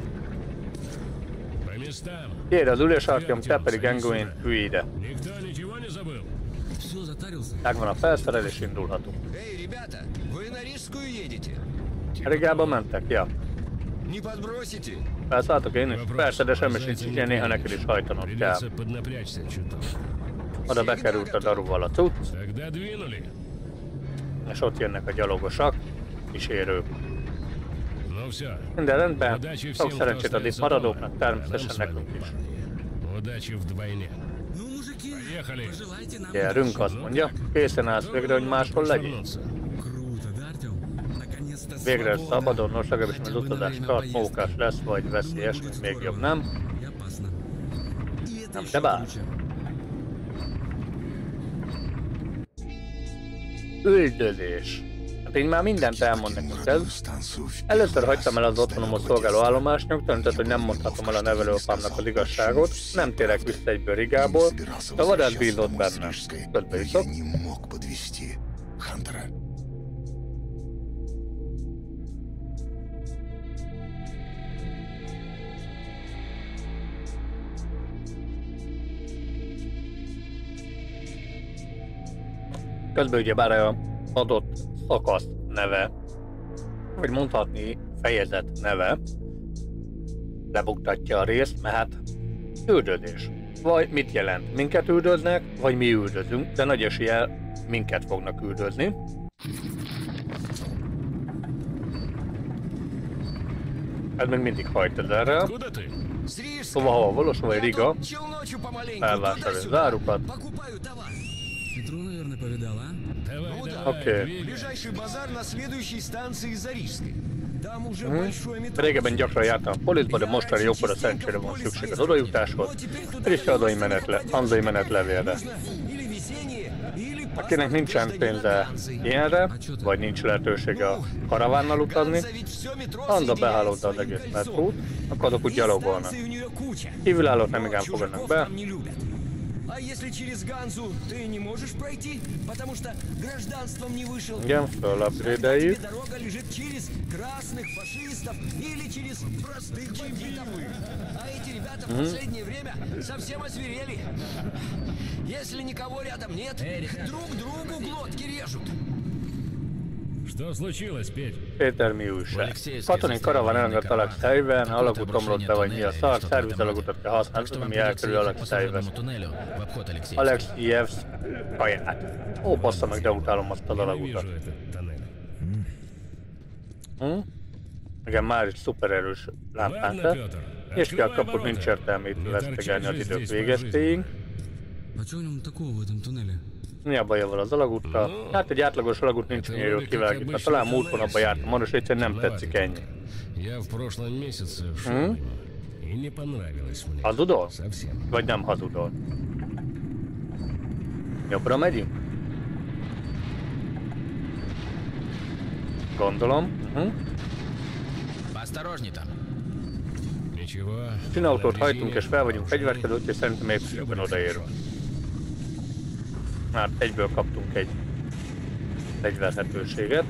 По местам. Gyere az ülés, Artyom, te pedig Enguin, ülj ide. Никто ничего не забыл? Megvan a felszerelés, indulhatunk. Эй, rебята, вы на Рижскую едете? Rigába mentek? Ja. Не подбросите? Felszálltok én is? Persze, de semmi sincs, így néha neked is hajtanod kell. Придется поднапрячься чуток. Oda bekerült a daruval a cucc, Тогда двинули. és ott jönnek a gyalogosok, kísérők. Ну все. Minden rendben, Удачи sok всем, кто szerencsét a itt остается maradóknak, дома. természetesen Нам с вами, nekünk is. парни. Удачи вдвойне. Поехали. Gyerünk, azt mondja, készen állsz végre, hogy máshol legyél. Вернуться. Végre szabadon, nos legalábbis az utazás tart, mókás lesz, vagy veszélyes, még jobb nem. Nem, de bár. Üldözés. Hát így már mindent elmond nekünk ez. Először hagytam el az otthonomot szolgáló állomást, nyugtalanített, hogy nem mondhatom el a nevelőapámnak az igazságot, nem térek vissza egyből Rigából, de a vadász bízott bennem. Közbeiszok. Közben ugyebár a adott szakasz neve, vagy mondhatni fejezet neve lebuktatja a részt, mert hát üldözés. Vagy mit jelent? Minket üldöznek, vagy mi üldözünk, de nagy eséllyel minket fognak üldözni. Ez még mindig hajt ezerrel. Куда ты? Szóval hova Volos vagy Riga, Челночью помаленьку. elvásárolja az árukat. Покупаю товар. Петру, наверное, повидал, а? Давай, давай, Окей. двигай. Ближайший базар на следующей станции за Рижской. Там уже большой метро. Régebben gyakran jártam a poliszba, de mostani jókora szerencsére van szükség az odajutáshoz. És adói menetlevélre. Или везение, или Akinek nincsen pénze ilyenre, vagy nincs lehetősége a karavánnal utazni, anda behálódta az egész metrót, akkor azok úgy gyalogolnak. Kívülállók nem igán fogadnak be. А если через Ганзу ты не можешь пройти, потому что гражданством не вышел? Igen, fölupgrade-eljük. Дорога лежит через красных фашистов или через простых бандитов. А эти ребята в последнее время совсем озверели. Если никого рядом нет, друг другу глотки режут. Что случилось, Петь? Péter, mi újság? Katonai karaván elengedett Alexejben, alagút omlott be, vagy mi a szar, szervizalagutat kell használni, ami elkerül Alexejbe. Alexijevsz kaját. Ó, bassza meg, de utálom azt az Я alagutat. вижу этот тоннель. Igen, már is szupererős lámpánk Ладно, lett. Петр, És ki a открывай kaput, ворота. nincs értelme itt Не vesztegelni az торчать же idők здесь по végeztéig. А что в нем такого в этом tуннеле? Mi a baja van az alagúttal? Hát egy átlagos alagút nincs olyan jól kivágítva. Talán múltkor jártam, arra, és egyszerűen nem tetszik ennyi. Я в прошлом месяце шел мимо, и не понравилось мне. Hazudol? Совсем. Vagy nem hazudol? Jobbra megyünk? Gondolom. Осторожней там. Ничего. Csinautót на hajtunk резине és fel vagyunk уже fegyverkedőt, és szerintem épségben odaérünk. Hát egyből kaptunk egy fegyverhetőséget.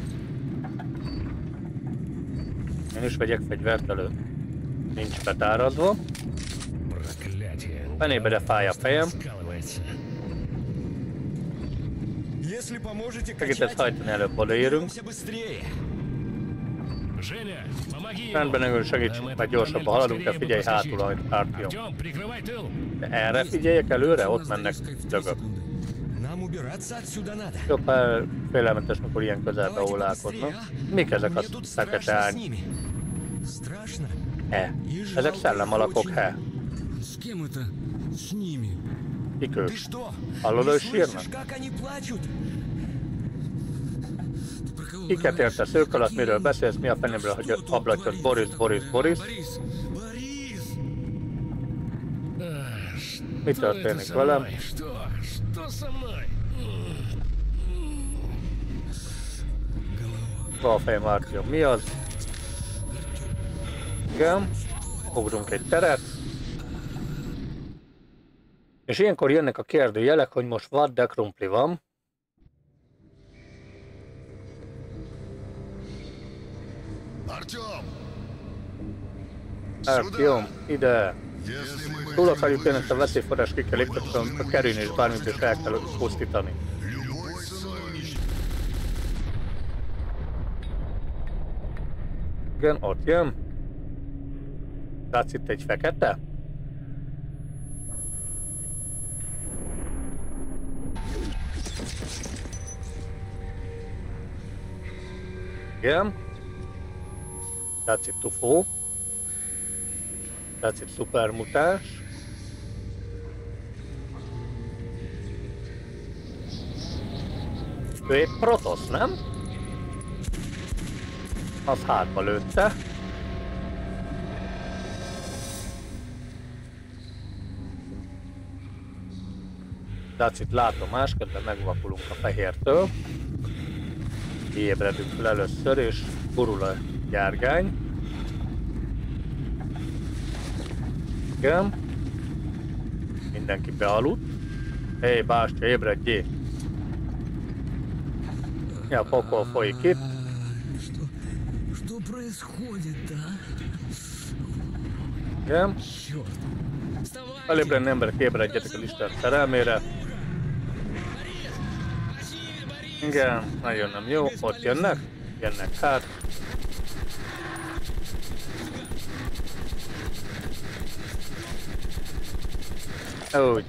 Én is vegyek fegyvert elő. Nincs betárazva. Проклятие. Fenébe, de fáj a fejem. Скалывается. Если поможете Segítesz hajtani, előbb odaérünk. быстрее. Женя, помоги ему. Rendben, Engül, segítsünk, mert gyorsabban haladunk, de figyelj hátul, ahogy Artyom. Артём, прикрывай тыл. De erre figyeljek előre? Ott mennek dögök. Нам убираться отсюда надо. Jobb félelmetes, mikor ilyen közelbe ólálkodnak. Mik ezek a fekete ány? Страшно. Ezek szellemalakok, С кем это? С ними. Kik ők? Ты что? Hallod, Не hogy sírnak? слышишь, как они плачут? Про кого Kiket говоришь? értesz ők alatt, miről beszélsz, mi a fenébre, hogy ablatyod? Boris. Борис! Mi Что это történik со velem? мной? Что со мной? Balfejem Artyom, mi az? Igen. Ugrunk egy teret. És ilyenkor jönnek a kérdőjelek, hogy most vad, de krumpli van. Артем! Artyom, ide! Если мы Túl akarjuk jönni ezt a veszélyforrás, ki kell iktatni, a kerülni és bármit is el kell pusztítani. любой ценой уничтожим. Igen, ott jön. Látsz itt egy fekete? Igen. Látsz itt UFO. Látsz itt szupermutáns. Ő egy Protosz, nem? Az hátba lőtte. Tehát itt látomás, közben megvakulunk a fehértől. Kiébredünk fel először, és gurul a gyárgány. Igen. Mindenki bealudt. Hé, bástya, ébredjé! Mi a pokol folyik itt? Что происходит, а? Igen. Черт. Felébredni emberek, ébredjetek az Isten szerelmére. Igen, nagyon nem jó. Ott jönnek? Jönnek hát. Úgy.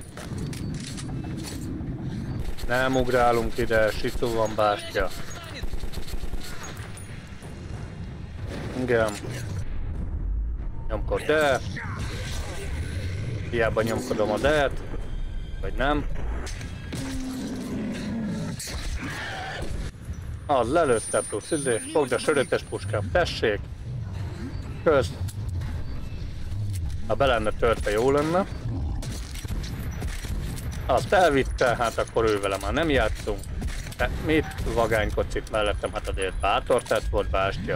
Nem ugrálunk ide, situ van bástya. Igen. Nyomkod de. Hiába nyomkodom a D-t. Vagy nem. Az lelőtte plusz izé. Fogd a sörötes puskám, tessék. Kösz. Ha be lenne törte, jó lenne. Azt elvitte, hát akkor ővele már nem játszunk. De mit vagánykodsz itt mellettem, hát azért bátor tett volt bástya.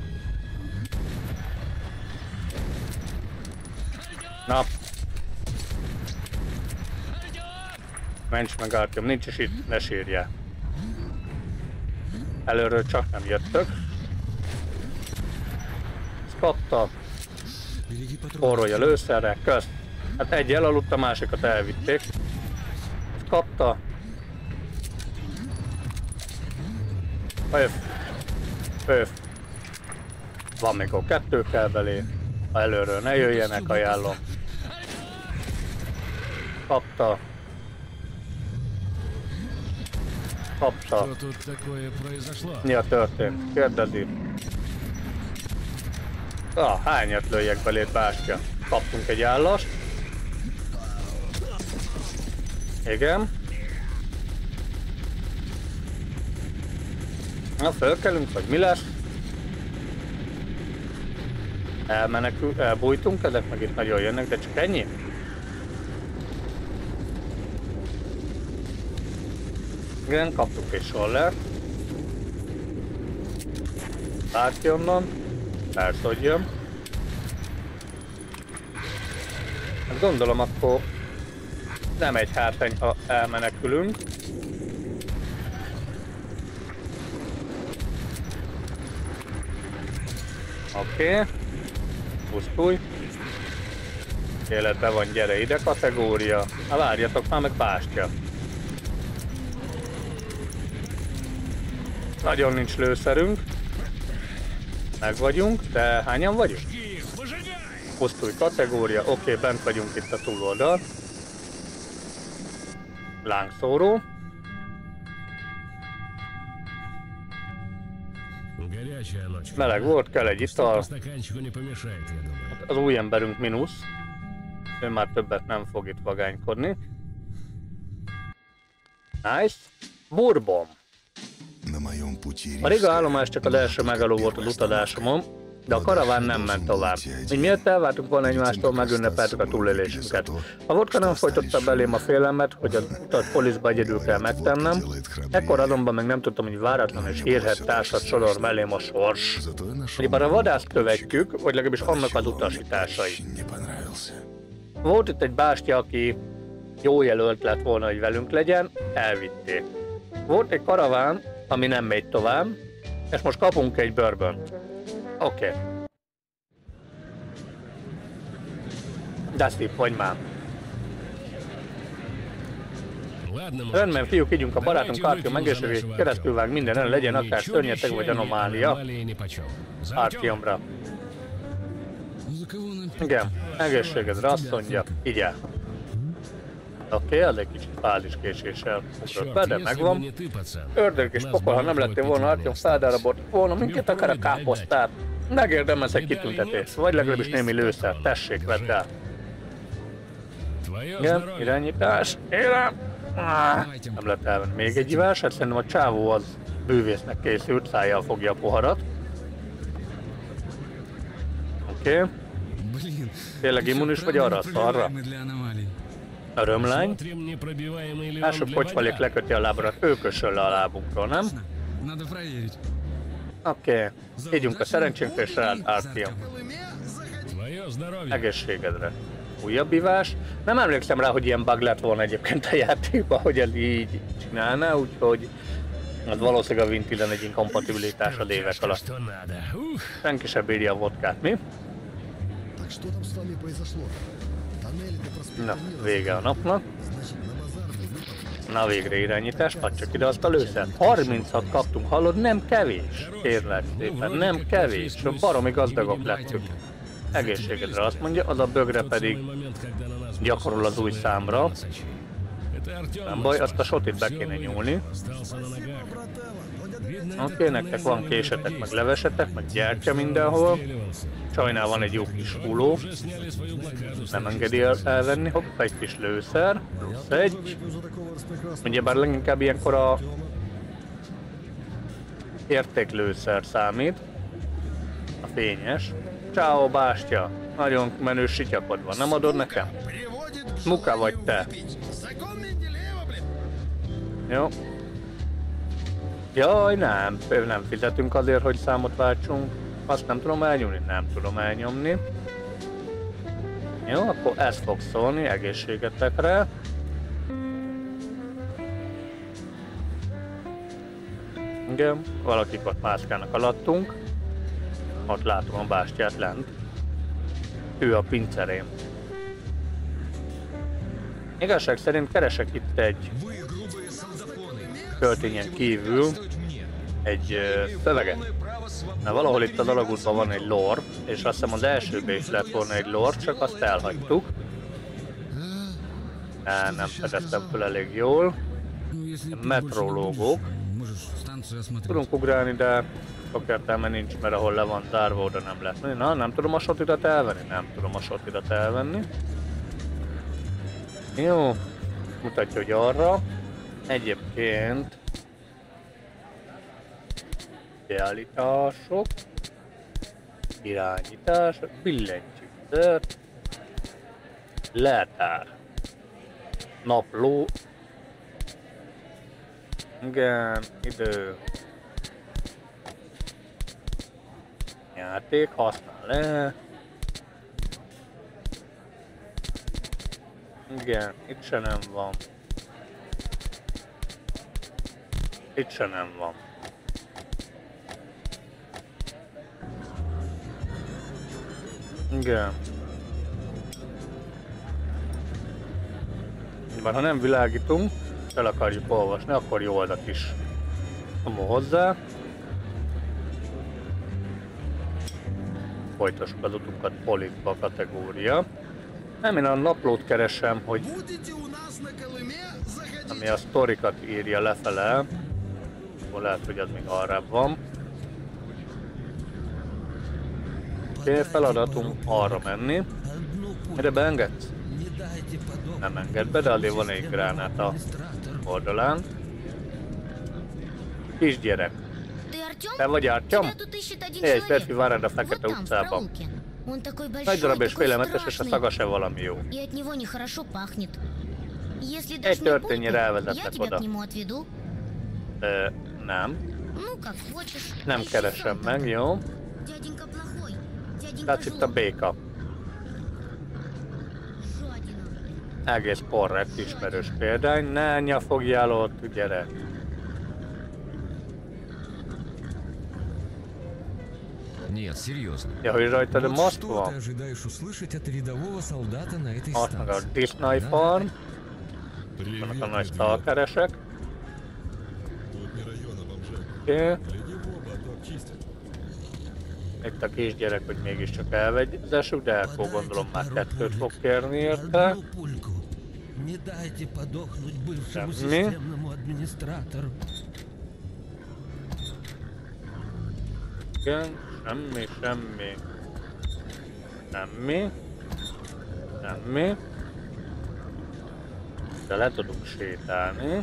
Na. Mencs meg Artyom, nincs is itt, ne sírjál. Előről csak nem jöttök. Ezt kapta. Orrolja lőszerre, kösz. Hát egy elaludt, a másikat elvitték. Ezt kapta. Öf. Öf. Van még a kettő kell belé. Ha előről ne jöjjenek, ajánlom. Kapta. Kapta. Что тут такое произошло? Mi a történt? Kérdezi. Hányat lőjek belét, bástya? Kaptunk egy állast. Igen. Na, fölkelünk, vagy mi lesz? Elbújtunk, ezek meg itt nagyon jönnek, de csak ennyi? Igen, kaptunk egy sollert. Bárki onnan. Persze, hogy jön. Hát gondolom, akkor nem egy hátrány, ha elmenekülünk. Oké. Pusztulj. Életben van, gyere ide kategória. Na várjatok már meg bástya. Nagyon nincs lőszerünk. Meg vagyunk, de hányan vagyunk? Pusztulj kategória, oké, bent vagyunk itt a túloldal. Lángszóró. Meleg volt, kell egy ital. Az új emberünk mínusz. Ő már többet nem fog itt vagánykodni. Nice. Bourbon. На моем пути A Riga állomás csak az első megálló volt az utazásomon, de a karaván nem ment tovább. Így miért elváltunk volna egymástól, megünnepeltük a túlélésünket. A vodka nem folytotta belém a félelmet, hogy az utat poliszba egyedül kell megtennem, ekkor azonban még nem tudtam, hogy váratlan és hírhedt társat sorol mellém a sors. Bár a vadászt követjük, vagy legalábbis annak az utasításai. Volt itt egy bástya, aki jó jelölt lett volna, hogy velünk legyen, elvitték. Volt egy karaván, ami nem megy tovább, és most kapunk egy bourbont. Oké. Dusty, hogy már. Rendben, fiúk, ígyunk, a barátunk Artyom egészségét keresztül vág mindenen, legyen akár szörnyeteg vagy anomália. Artyomra. Igen, egészségedre, azt mondja, igyál. Oké, az egy kicsit fáziskéséssel ugrott be, de megvan. Ördög és pokol, ha nem lettél volna Artyom, szádára bort volna minket, akár a káposztát. Megérdemez egy kitüntetést, vagy legalábbis némi lőszer, tessék, vedd el. Igen, irányítás, érem. Nem lehet elvenni még egy ivás, hát szerintem a csávó az bűvésznek készült, szájjal fogja a poharat. Oké. Tényleg immunis vagy arra a szarra? A römlány. Első pocsvalék leköti a lábra, ő kössön le a lábunkról, nem? Oké. Ígyunk a szerencsénkre és rád, Artyom. Egészségedre. Újabb ivás. Nem emlékszem rá, hogy ilyen bug lett volna egyébként a játékban, hogy ez így csinálná, úgyhogy az valószínűleg a Vintilen egy inkompatibilitás az évek alatt. Senki se bírja a vodkát, mi? Na, vége a napnak. Na végre irányítás, add csak ide azt a lőszert. 36 kaptunk, hallod? Nem kevés. Kérlek szépen, nem kevés. Baromi gazdagok lettünk. Egészségedre azt mondja, az a bögre pedig gyakorol az új számra. Nem baj, azt a sotit be kéne nyúlni. Oké, nektek van késetek, meg levesetek, meg gyertya mindenhol. Csajnál van egy jó kis huló. Nem engedi elvenni. Hopp, egy kis lőszer. Plusz egy. Ugyebár leginkább ilyenkor a értéklőszer számít. A fényes. Ciao, bástya. Nagyon menő sityakod van. Nem adod nekem? Muka vagy te? Jó. Jaj, nem fizetünk azért, hogy számot váltsunk. Azt nem tudom elnyomni? Nem tudom elnyomni. Jó, akkor ez fog szólni, egészségetekre. Igen, valakik ott mászkálnak alattunk. Ott látom a bástyát lent. Ő a pincerém. Igazság szerint keresek itt egy töltényen kívül egy szöveget. Na, valahol itt az alagútban van egy lore, és azt hiszem az elsőben is lett volna egy lore, csak azt elhagytuk. Nem fedeztem fel elég jól. Metrológok. Tudunk ugrálni, de sok értelme nincs, mert ahol le van zárva, oda nem lehet menni. Na, nem tudom a sotidat elvenni? Nem tudom a sotidat elvenni. Jó, mutatja, hogy arra. Egyébként beállítások, irányítás, billentyűzet, leltár, napló, igen, idő, játék, használ le, igen, itt se nem van. Itt se nem van. Igen. Bár ha nem világítunk, el akarjuk olvasni, akkor jó oldalt is nyomó hozzá. Folytassuk az utunkat politba kategória. Nem, én a naplót keresem, hogy ami a sztorikat írja lefele. Lehet, hogy az még arrább van. Oké, feladatunk arra menni. Erre beengedsz? Nem enged be, de azért van egy gránát a oldalán. Kisgyerek. Ты Артём? Te vagy Artyom? Тебя тут ищет один Egy человек. férfi vár a Вот fekete там, в utcában. проулке. Он такой Nagy большой, darab és такой félelmetes, és a szaga страшный. se valami jó. И от него нехорошо пахнет. Если Egy дашь мне történnyire пульку, elvezetlek я тебя oda. к нему отведу. Nem. Ну, как хочешь. Nem Ищи keresem сам meg, там. jó? Dяденька плохой. Dяденька Tehát itt a жлоб. béka. Жадина. Egész korrekt, ismerős példány. Ne nyafogjál ott, gyere. Нет, серьезно. Ja, hogy rajtad a Вот maszk что van? ты ожидаешь услышать от рядового солдата на этой Ott meg a станции? Disney Farm. Привет, Vannak a nagy медведь. stalkeresek. Тут не rajona бомжа. Oké. Гляди в оба, а то обчистят. Itt a kisgyerek, hogy mégiscsak elvezessük, de akkor gondolom már kettőt fog kérni érte. Одну пульку. Не дайте подохнуть бывшему Semmi. системному администратору. Igen, semmi, semmi. Semmi. Semmi. De le tudunk sétálni.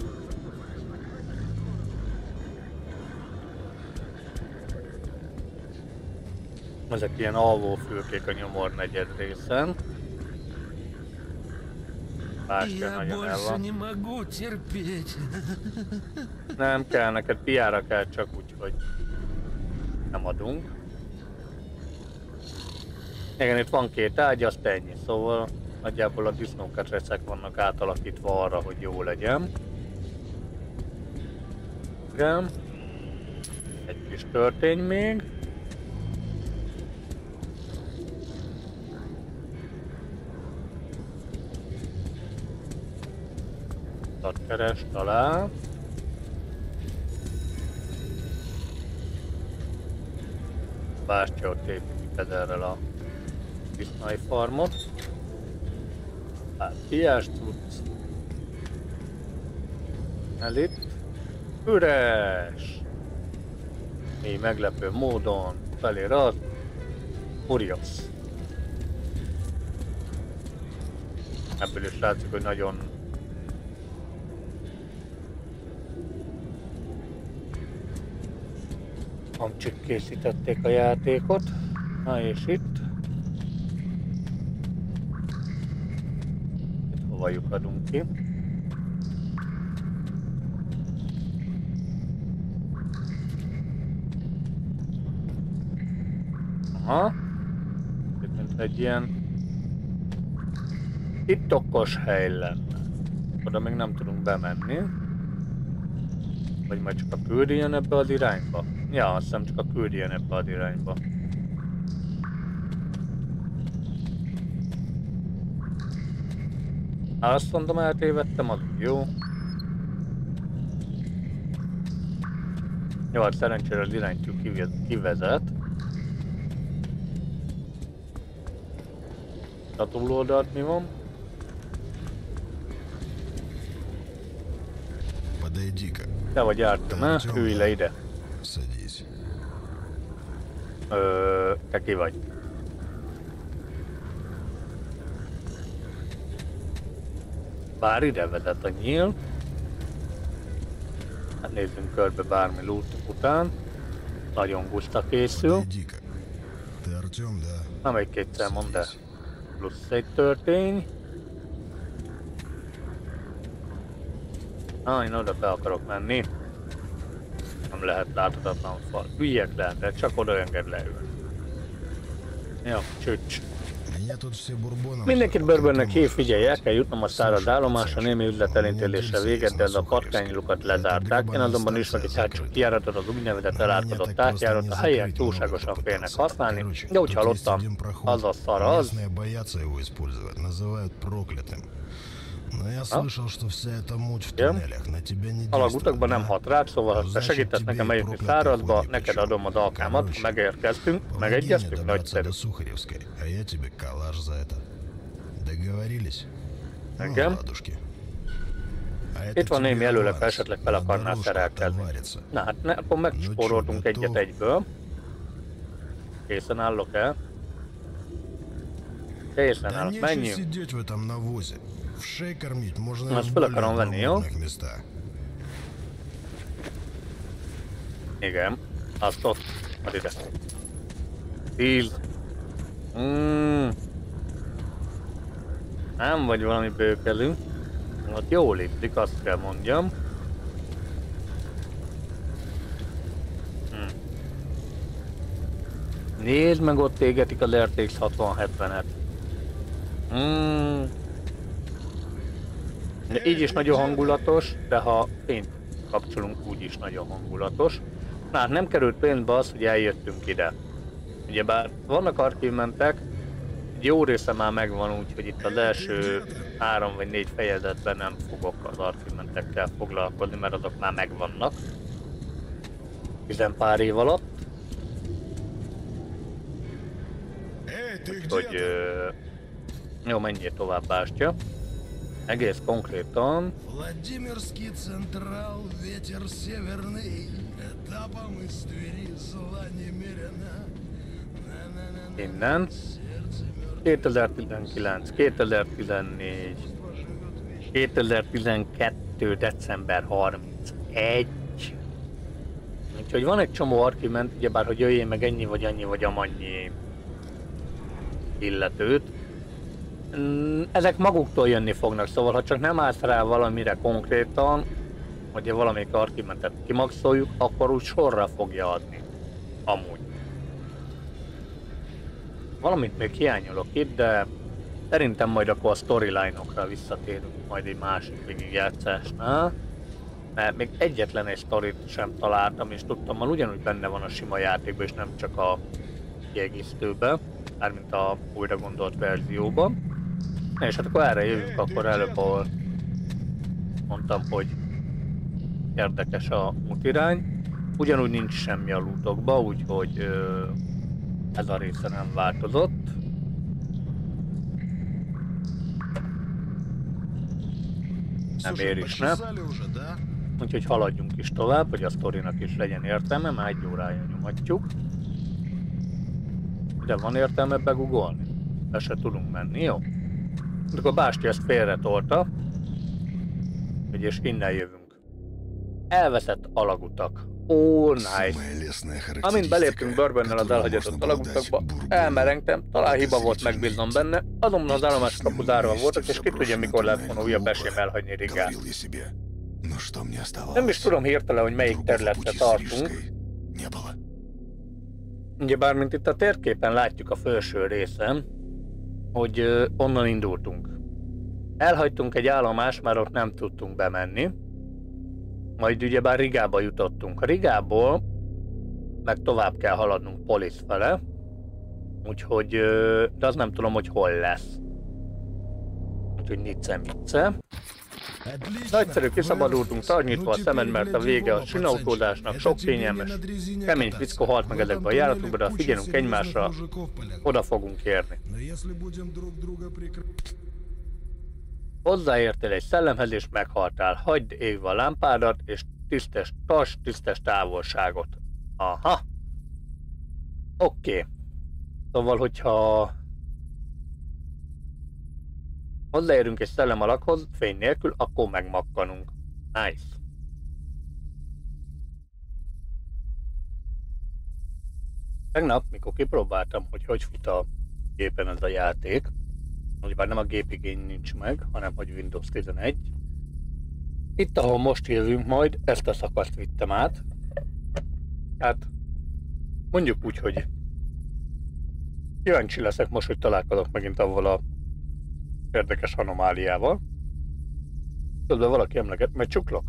Ezek ilyen alvófülkék a Nyomor negyed részen. Bástya Я nagyon el больше van. не могу терпеть. Nem kell, neked piára kell csak úgy, hogy nem adunk. Igen, itt van két ágy, azt ennyi, szóval nagyjából a disznóketrecek vannak átalakítva arra, hogy jó legyen. Igen. Egy kis történy még. Keres, talál. Bástya ott építik ezerrel a Disney Farmot. Hát, ilyes tudsz. Ez itt üres. Így meglepő módon felér az Urios. Ebből is látszik, hogy nagyon amcsik készítették a játékot. Na és itt hova lyukadunk ki? Aha. Itt mint egy ilyen titokos hely lenne. Oda még nem tudunk bemenni. Vagy majd csak a küldi jön ebbe az irányba? Ja, azt hiszem csak a küldi jön ebbe az irányba. Azt mondom, eltévedtem, az jó. Jó, hát szerencsére az iránytű kivezet. A túloldalt mi van? Подойди-ка. Te vagy Artyom, ülj le ide. Садись. Te ki vagy? Bár ide vezet a nyíl. Hát nézzünk körbe bármi loot után. Nagyon guszta készül. Подойди-ка. Ты Артём, да? Nem egy-kétszer mond, de plusz egy történy. Én oda be akarok menni. Nem lehet láthatatlan fal. Üljek le, de csak oda enged leülni. Jó, csücs. Меня тут все бурбоном. Mindenkit bőrbönnek hív, figyelj, el kell jutnom a száraz állomásra, némi üzlet elintézésre véget, de ez a patkánylukat lezárták. Én azonban ismeri hátsó kijáratot, az úgynevezett elátkozott átjárat, a helyiek túlságosan félnek használni, de úgy hallottam, az a szar az. Местные боятся его использовать, называют проклятым. Но я слышал, что вся эта муть в туннелях на тебя не Alagutakban nem действует. hat rád, szóval ha te segítesz nekem eljutni szárazba, neked adom az alkámat, ha megérkeztünk, Помоги мне megegyeztünk, добраться nagyszerű. до Сухаревской, а я тебе калаш за это. Договорились? Ну, Igen. ладушки. А это Itt van némi тебе előlep, ha аванс. esetleg fel akarnál Дорожка szerelkezni. отоварится. Na hát, akkor megspóroltunk egyet egyből. Készen állok el. Készen Да állok, нечего menjünk. сидеть в этом навозе. В шей кормить можно и Нас в fel более akarom venni, jó? удобных местах. Igen. Azt ott. Ad ide. 10. Nem vagy valami bőkelő. Ott jól lépik, azt kell mondjam. Nézd meg, ott égetik az RTX 6070-et. De így is nagyon hangulatos, de ha fényt kapcsolunk, úgy is nagyon hangulatos. Na hát nem került pénzbe az, hogy eljöttünk ide. Ugyebár vannak achievementek, egy jó része már megvan, úgyhogy itt az első 3 vagy 4 fejezetben nem fogok az achievementekkel foglalkozni, mert azok már megvannak. 10 pár év alatt. Úgyhogy jó, menjél tovább, bástya. Egész konkrétan. Владимирский Централ, ветер северный, этапом из Твери зла немерено. Innen. 2019, 2014, 2012. december 31. Úgyhogy van egy csomó achievement, ugyebár, hogy jöjjél meg ennyi vagy annyi vagy amannyi illetőt. Ezek maguktól jönni fognak, szóval ha csak nem állsz rá valamire konkrétan, hogy valamelyik achievementet kimaxoljuk, akkor úgy sorra fogja adni. Amúgy. Valamit még hiányolok itt, de szerintem majd akkor a storyline-okra visszatérünk majd egy másik végigjátszásnál. Mert még egyetlen egy sztorit sem találtam, és tudtam, ugyanúgy benne van a sima játékban, és nem csak a kiegészítőben, mármint a újra gondolt verzióban. És hát akkor erre jövünk, akkor előbb, ahol mondtam, hogy érdekes a útirány. Ugyanúgy nincs semmi a lootokba, úgyhogy ez a része nem változott. Nem ér is, ne? Úgyhogy haladjunk is tovább, hogy a sztorinak is legyen értelme, már 1 órája nyomatjuk. De van értelme begugolni? Be se tudunk menni, jó? Akkor a bástya ezt félretolta, és innen jövünk. Elveszett alagutak. Ó, nice. Amint beléptünk Bourbonnal az elhagyatott alagutakba, elmerengtem, talán hiba volt megbíznom benne, azonban az állomás kapu zárva voltak, és ki tudja, mikor lehet volna újabb esélyem elhagyni Rigát. Nem is tudom hirtelen, hogy melyik területre tartunk. Ugye bármint itt a térképen látjuk a felső részen, hogy onnan indultunk. Elhagytunk egy állomást, már ott nem tudtunk bemenni. Majd ugyebár Rigába jutottunk. A Rigából meg tovább kell haladnunk Polis fele. Úgyhogy, de az nem tudom, hogy hol lesz. Úgyhogy nice-mice. Nagyszerű, kiszabadultunk, tarnyítva a szemed, mert a vége a sinautódásnak, sok kényelmes, kemény fickó halt meg ezekbe a járatokba, de ha figyelünk egymásra, oda fogunk érni. Hozzáértél egy szellemhez és meghaltál. Hagyd égve a lámpádat és tarts tisztes távolságot. Aha. Oké. Szóval, hogyha hozzáérünk egy szellem alakhoz, fény nélkül, akkor megmakkanunk. Nice. Tegnap, mikor kipróbáltam, hogy fut a gépen ez a játék, ugyebár nem a gépigény nincs meg, hanem hogy Windows 11. Itt, ahol most jövünk majd, ezt a szakaszt vittem át. Hát, mondjuk úgy, hogy kíváncsi leszek most, hogy találkozok megint avval a érdekes anomáliával. Közben valaki emleget, majd csuklok.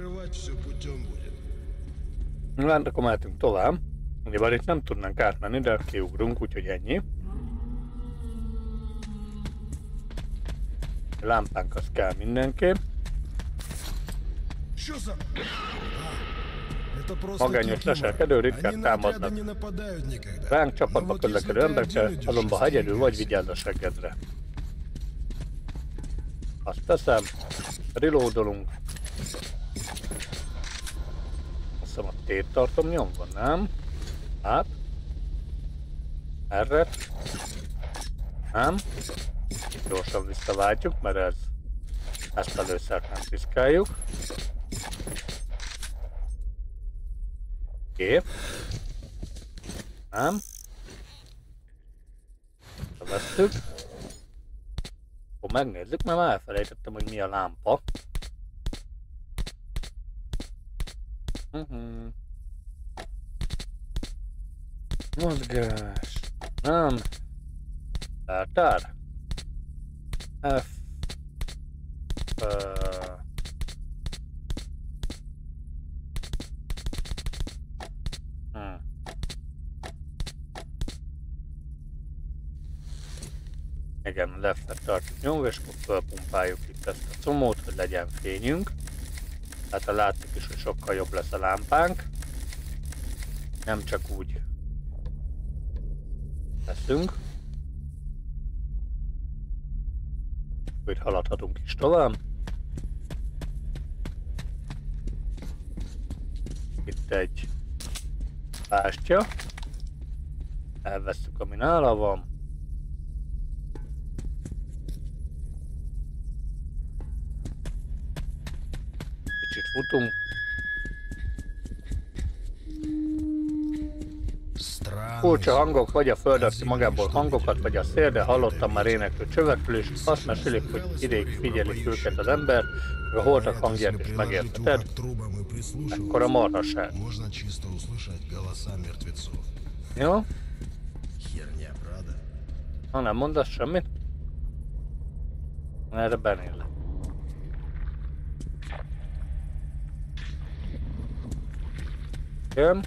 Hát akkor mehetünk tovább. Ugyebár itt nem tudnánk átmenni, de kiugrunk, úgyhogy ennyi. A lámpánk az kell mindenképp. Magányos leselkedő ritkán támadnak. Ránk csapatba közlekedő emberekkel, azonban ha egyedül vagy, vigyázz a seggedre. Azt teszem, reloadolunk. Azt hiszem a T-t tartom nyomva, nem? Hát? Erre? Nem? Gyorsan visszaváltjuk, mert ezt először nem piszkáljuk. Oké. Nem. Vesztük. Akkor megnézzük, mert már elfelejtettem, hogy mi a lámpa. Mozgás. Nem. Tártár. F. Igen, leftet tartjuk nyomva, és akkor fölpumpáljuk itt ezt a comót, hogy legyen fényünk. Tehát látszik is, hogy sokkal jobb lesz a lámpánk. Nem csak úgy leszünk. Itt haladhatunk is tovább. Itt egy pástya. Elvesszük, ami nála van. Kicsit futunk. Furcsa hangok, vagy a föld adta magából hangokat, vagy a szél, de hallottam már éneklő csövekről, és azt mesélik, hogy ideig figyelik őket az ember, a holtak hangját is megértheted. Ekkora marhaság. Jó? Ha nem mondasz semmit? Erre benélek. Jön.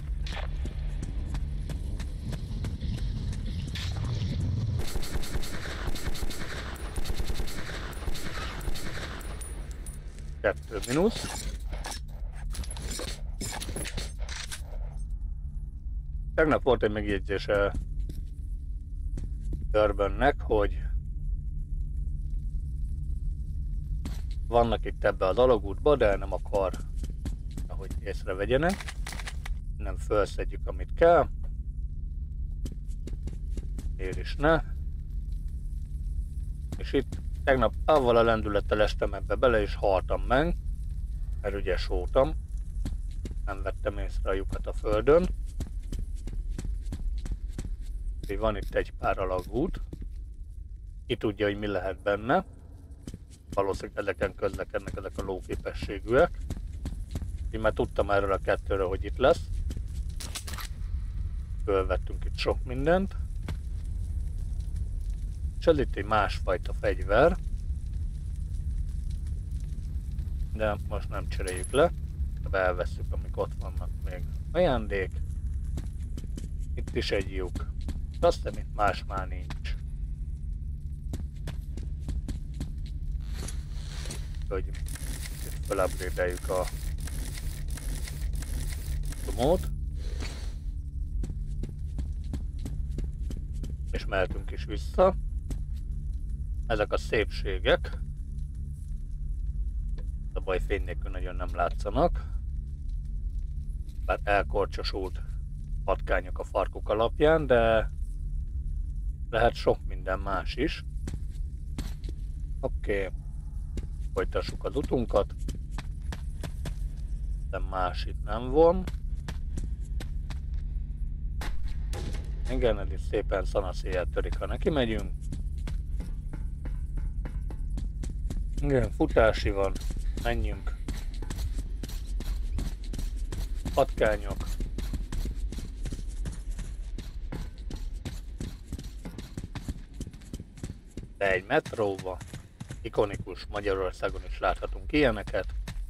Kettő mínusz. Tegnap volt egy megjegyzése Durbannek, hogy vannak itt ebbe az alagútba, de nem akar, hogy észrevegyenek. Nem felszedjük, amit kell. Ér is ne. És itt tegnap avval a lendülettel estem ebbe bele, és haltam meg, mert ugye sótam. Nem vettem észre a lyukat a földön. Így van itt egy pár alagút. Ki tudja, hogy mi lehet benne. Valószínűleg ezeken közlekednek ezek a lóképességűek. Én már tudtam erről a kettőről, hogy itt lesz. Fölvettünk itt sok mindent. És ez itt egy másfajta fegyver. De most nem cseréljük le. Elvesszük, amik ott vannak még. Ajándék. Itt is egy lyuk. Azt hiszem, itt más már nincs. Hogy felupgrade-eljük a tomót. És mehetünk is vissza. Ezek a szépségek. A baj, fény nélkül nagyon nem látszanak. Bár elkorcsosult patkányok a farkuk alapján, de lehet sok minden más is. Oké. Folytassuk az utunkat. De más itt nem van. Igen, ez itt szépen szanaszéjjel törik, ha neki megyünk. Igen, futási van. Menjünk. Patkányok. De egy metróba. Ikonikus, Magyarországon is láthatunk ilyeneket.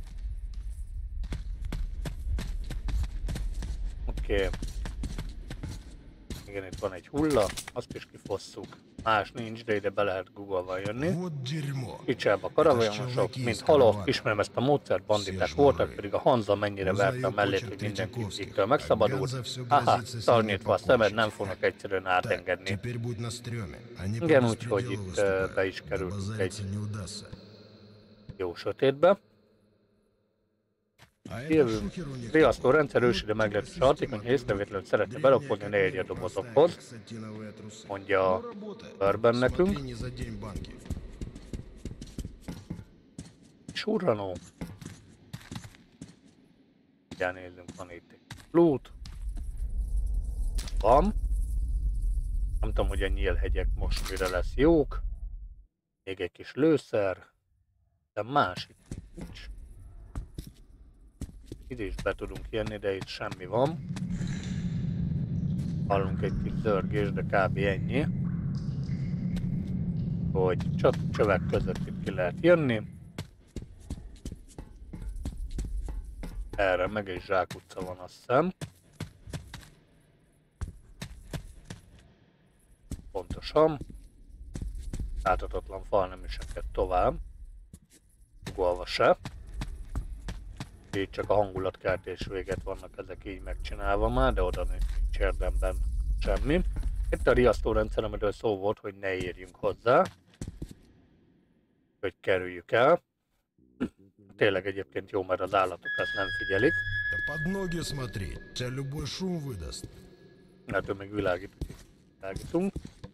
Oké. Igen, itt van egy hulla, azt is kifosszuk. Más nincs, de ide be lehet Google-val jönni. Kicsább a karavajonosok, mint halott, ismerem ezt a módszert, banditák voltak, pedig a Hanza mennyire verte a mellét, hogy mindenki ittől megszabadult. Aha, szarnyítva a szemed, nem fognak egyszerűen átengedni. Igen, úgyhogy itt be is került egy jó sötétbe. Jövünk. Riasztó rendszer őside meglehetősen hatékony, ha észrevétlenül szerette belapodni a negyedik dobozokhoz, mondja Durban nekünk. Surranó. Ugye nézzünk, van itt egy loot. van. Nem tudom, hogy a nyílhegyek most mire lesz jók. Még egy kis lőszer. De másik nincs. Ide is be tudunk jönni, de itt semmi van. Hallunk egy kis zörgés, de kb. Ennyi. Hogy csak csövek között itt ki lehet jönni. Erre meg egy zsákutca van, azt hiszem. Pontosan. Áthatatlan fal nem is enged tovább. Ugolva se. Így csak a hangulatkeltés véget vannak ezek így megcsinálva már, de oda nincs érdemben semmi. Itt a riasztórendszer, amiről szó volt, hogy ne érjünk hozzá. Hogy kerüljük el. Tényleg egyébként jó, mert az állatok ezt nem figyelik. Под ноги смотри, тебя любой шум выдаст. Hát ő még világítunk.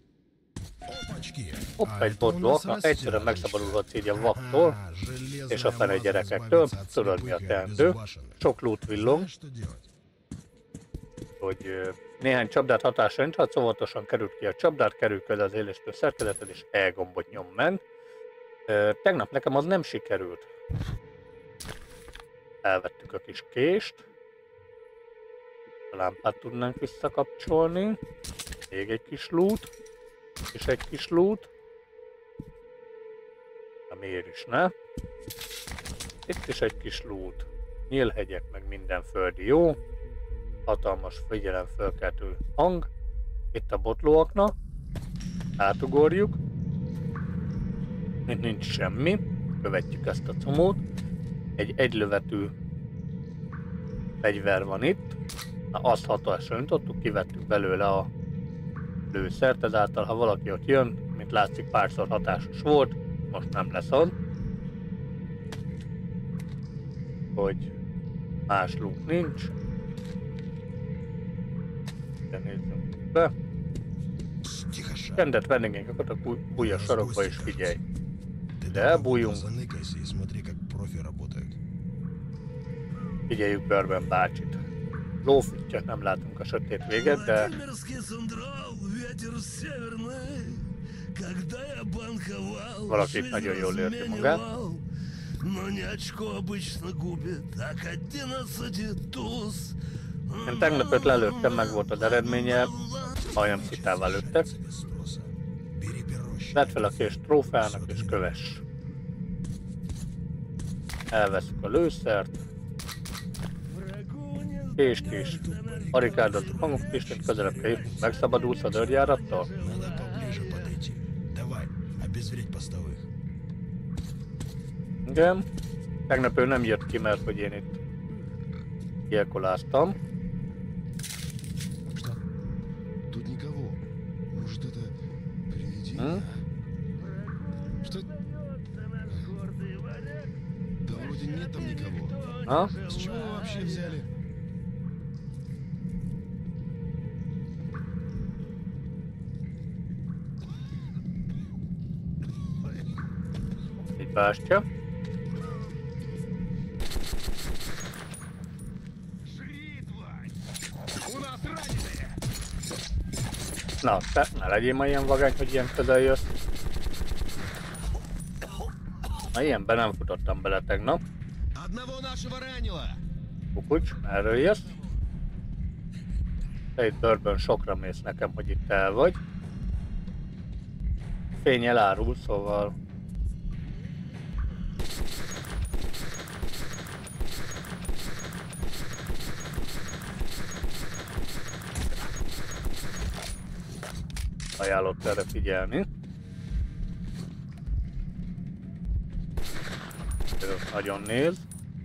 Hopp, egy botló, egyszerűen megszabadulhatsz így a vaktól, és a fene gyerekektől. Tudod, mi a teendő? Sok loot villog. Hogy néhány csapdát hatásra nincs, hát óvatosan került ki a csapdát, kerül közel az élesztő szerkezeted, és E gombot nyom ment. Tegnap nekem az nem sikerült. Elvettük a kis kést. A lámpát tudnánk visszakapcsolni. Még egy kis loot. És egy kis loot. Na miért is ne? Itt is egy kis loot. Nyílhegyek, meg minden földi jó. Hatalmas figyelemfölkeltő hang. Itt a botlóakna. Átugorjuk. Itt nincs semmi. Követjük ezt a comót. Egy egylövetű fegyver van itt. Na, azt hatásra öntottuk, kivettük belőle a lőszert, ezáltal ha valaki ott jön, mint látszik párszor hatásos volt, most nem lesz az. Hogy más loot nincs. De nézzünk be. Rendet vendégeinket a bújj a sarokba és figyelj. De elbújjunk. Figyeljük Bourbon bácsit. Lófüttyet nem látunk a sötét véget, de... Valaki itt nagyon jól érti magát. Én tegnap öt lelőttem, meg volt az eredménye, olyan szitával lőttek. Vedd fel a kést trófeának és kövess. Elveszük a lőszert. Kés. Arikárdot a hangok Isten közelebb kell jutnunk. Megszabadulsz a dörrjárattól? Igen. Tegnap ő nem jött ki, mert hogy én itt gyilkoláztam. А? С чего вы вообще взяли? Egy bástya. Na, te ne legyél ma ilyen vagány, hogy ilyen közel jössz. Na, ilyenben nem futottam bele tegnap. Kukucs, erről jössz. Te itt Bourbon sokra mész nekem, hogy itt el vagy. Fény elárul, szóval... Ajánlott erre figyelni. Ez nagyon néz.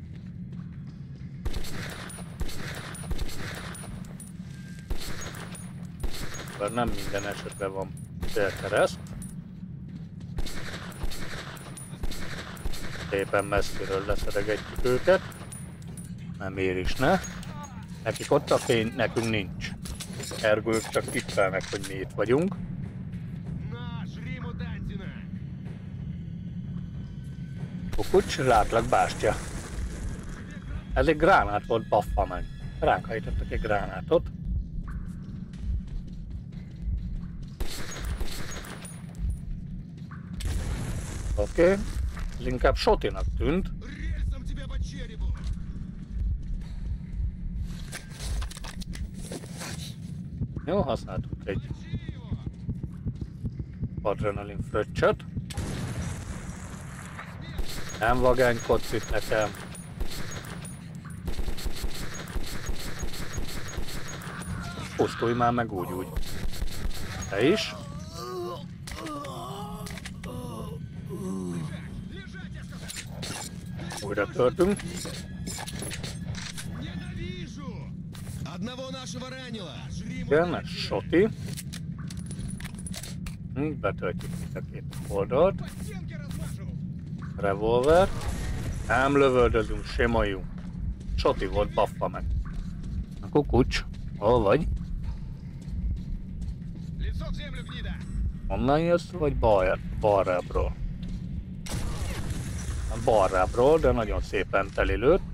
Mert nem minden esetben van célkereszt. Szépen messziről leszeregetjük őket. Nem ér is, ne? Nekik ott a fény, nekünk nincs. Ergo ők csak tippelnek, hogy mi itt vagyunk. Kukucs, látlak bástya. Ez egy gránát volt, baffa meg. Ránk hajtottak egy gránátot. Oké. Ez inkább Sotinak tűnt. Jó, használtuk egy adrenalin fröccsöt. Nem vagánykodsz itt nekem. Pusztulj már meg úgy. Te is. Újra törtünk. Igen, ez Soti. Betöltjük itt a két oldalt. Revolver. Nem lövöldözünk, simoljunk. Soti volt, buffa meg. A kukucs. Hol vagy? Onnan jössz, vagy balrábról? Balrábról, de nagyon szépen telilőtt.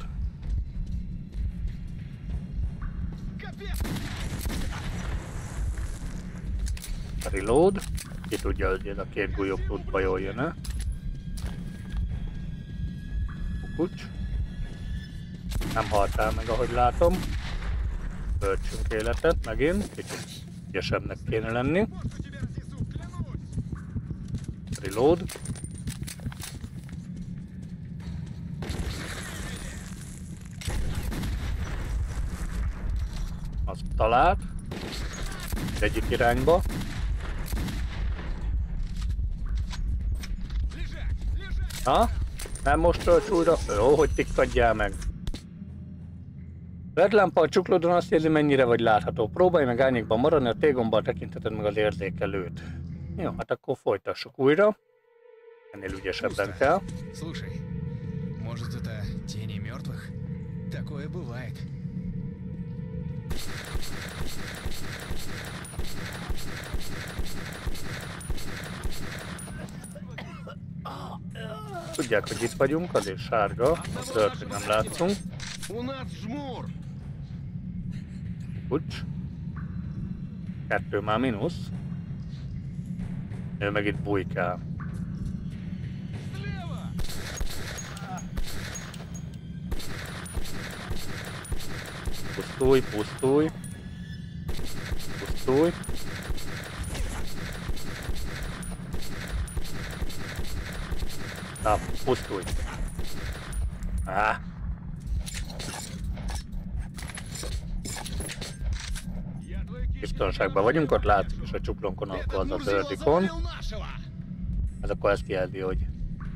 Reload. Ki tudja, hogy ez a két gulyok tudba jól jön-e. Kukucs. Nem haltál meg, ahogy látom. Töltsünk életet megint. Kicsit ügyesebbnek kéne lenni. Reload. Azt talált. Egyik irányba. Ha? Nem most tölts újra? Jó, hogy tikkadjál meg. Redlámpa a csuklódon azt jelzi, mennyire vagy látható. Próbálj meg árnyékban maradni, a T-gombbal tekinteted meg az érzékelőt. Jó, hát akkor folytassuk újra. Ennél ügyesebben kell. Слушай, может это тени мертвых? Такое бывает. Tudják, hogy itt vagyunk, azért sárga, a zöld, hogy nem látszunk. Kucs. 2 már mínusz. Ő meg itt bujkál. Pusztulj, pusztulj. Pusztulj. Na, pusztulj. Biztonságban vagyunk, ott látszik is a csuklonkon, akkor az a zöldikon. Ez akkor ezt jelzi, hogy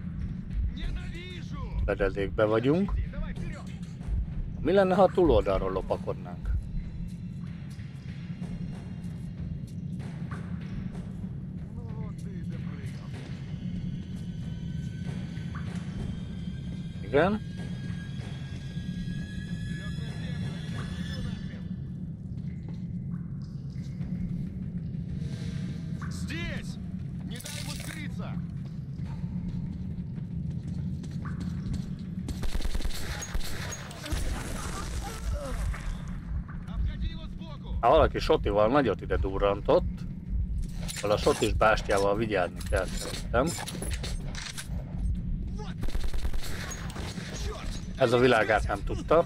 fedezékbe vagyunk. Mi lenne, ha a túloldalról lopakodnánk? Igen. Ha valaki Sotival nagyot ide durrantott, a Sotis bástyával vigyázni kell szerintem. Ez a világát nem tudta.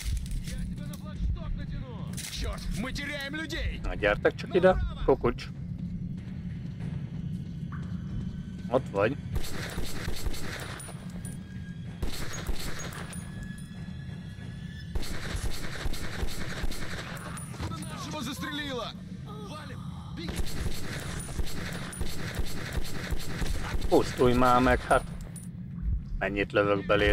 Na gyertek csak ide, Kukucs. Ott vagy. Pusztulj már meg, hát. Mennyit lövök beléd.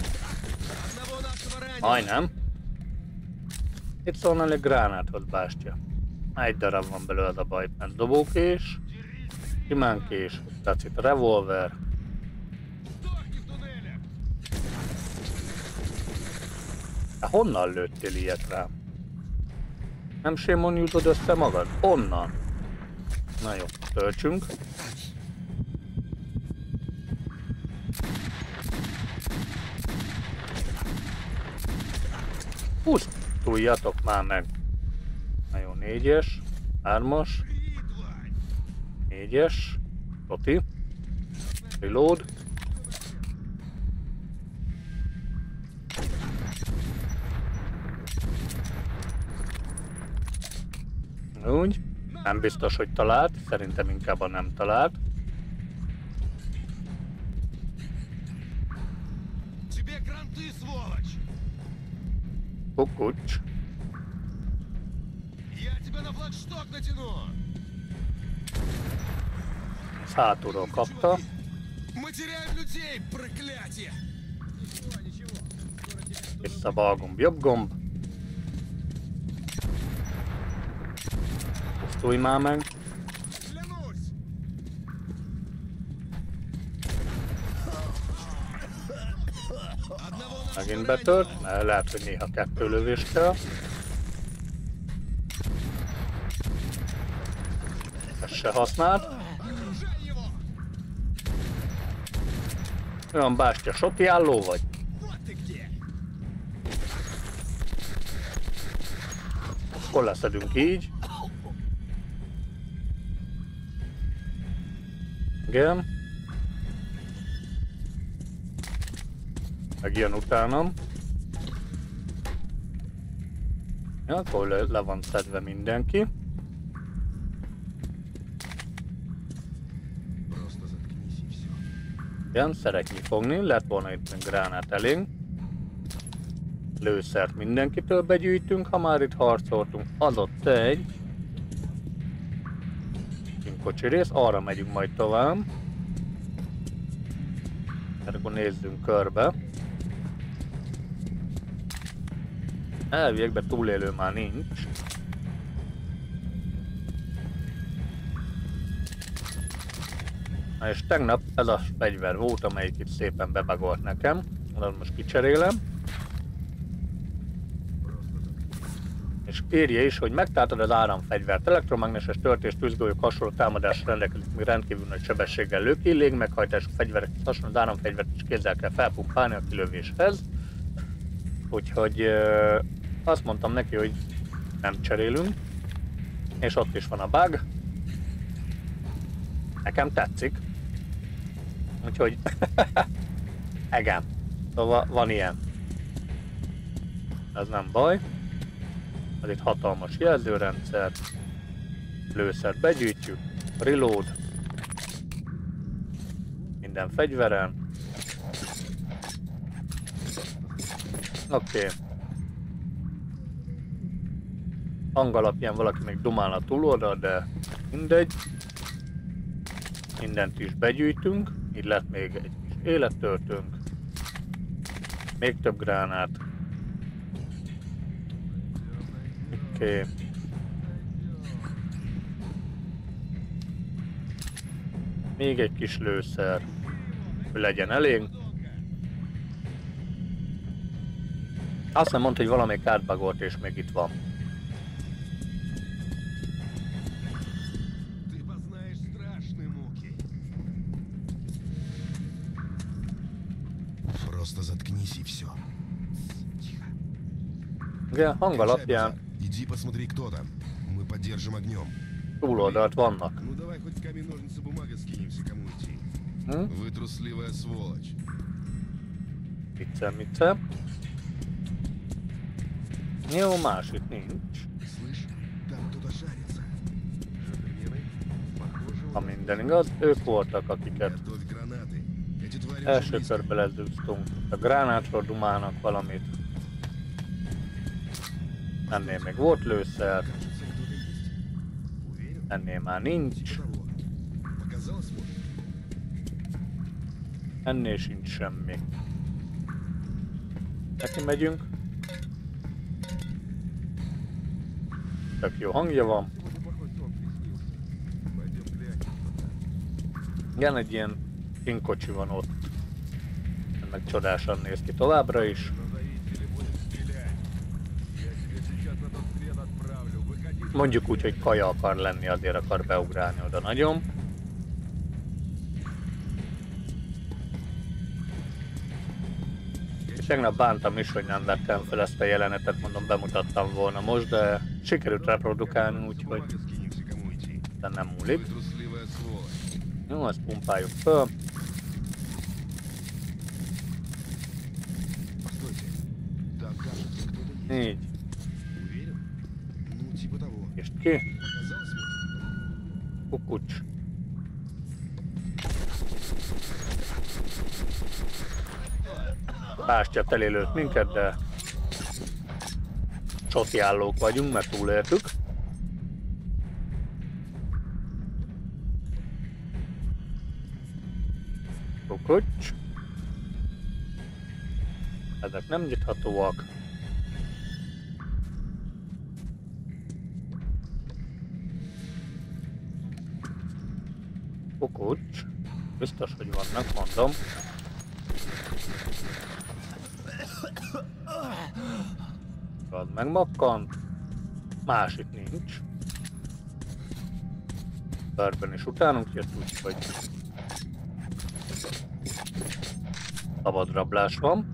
Majdnem. Itt szólnál egy gránáthoz, bástya. Egy darab van belőle, az a baj, mert dobókés, kimánkés, tehát itt a revolver. Hát honnan lőttél ilyet rám? Nem sémon jutod össze magad? Honnan? Na jó, töltsünk. Pusztuljatok már meg. Na jó, 4-es, 3-as, 4-es, Soti, reload. Úgy. Nem biztos, hogy talált. Szerintem inkább a nem talált. Kukucs. Ez hátulról kapta. Vissza bal gomb, jobb gomb. Pusztulj már meg. Megint betört, mert lehet, hogy néha 2 lövés kell. Ezt se használt. Olyan bástya soti álló vagy? Hol leszedünk így? Igen. Meg jön utánam. Ja, akkor le van szedve mindenki. Igen, szeretnyi fogni, lett volna itt gránát elénk. Lőszert mindenkitől begyűjtünk, ha már itt harcoltunk. Adott egy kocsi rész, arra megyünk majd tovább. Akkor nézzünk körbe. Elviekben túlélő már nincs. Na és tegnap ez a fegyver volt, amelyik itt szépen bebagolt nekem. Most kicserélem. És írja is, hogy megtaláltad az áramfegyvert. Elektromágneses töltés, tűzgolyók hasonló támadásra rendelkezik, még rendkívül nagy sebességgel lő ki, légmeghajtású fegyverek hasonló az áramfegyvert is kézzel kell felpumpálni a kilövéshez. Úgyhogy azt mondtam neki, hogy nem cserélünk. És ott is van a bug. Nekem tetszik. Úgyhogy igen. Szóval van ilyen. Ez nem baj. Ez itt hatalmas jelzőrendszer. Lőszert begyűjtjük. Reload. Minden fegyveren. Oké. Hang alapján valaki még dumál a túloldal, de mindegy. Mindent is begyűjtünk. Így lett még egy kis élettöltőnk. Még több gránát. Oké. Még egy kis lőszer. Hogy legyen elég. Azt nem mondta, hogy valamelyik átbagolt és még itt van. Просто заткнись и все. Igen, hang alapján Иди посмотри, кто там. Мы поддержим огнем. túloldalt vannak. Ну давай хоть камень, ножницы, бумага скинемся, кому идти. Вы трусливая сволочь. Mice. Jó, más itt nincs. Слышь, там кто-то шарится. Ha minden igaz, ők voltak, akiket Готовь гранаты. Эти твари уже első близко. körbe lezúztunk. A gránátról dumálnak valamit. Ennél még volt lőszer. Кажется, кто-то есть. Уверен? Ennél már nincs. Типа того. Показалось, может? Ennél sincs semmi. Neki megyünk. Tök jó hangja van. Igen, egy ilyen pinkocsi van ott. Meg csodásan néz ki továbbra is. Mondjuk úgy, hogy kaja akar lenni, azért akar beugrálni oda nagyon. És tegnap bántam is, hogy nem vettem fel ezt a jelenetet, mondom, bemutattam volna most, de sikerült reprodukálni, úgyhogy de nem múlik. Jó, ezt pumpáljuk föl. Így. És ki. Kukucs. Bástya telélőtt minket, de csotjállók vagyunk, mert túléltük. Kukucs. Ezek nem nyithatóak. Kukucs. Biztos, hogy vannak, mondom. Az megmakkant. Másik nincs. Bőrben is utánunk jött, úgyhogy szabad rablás van.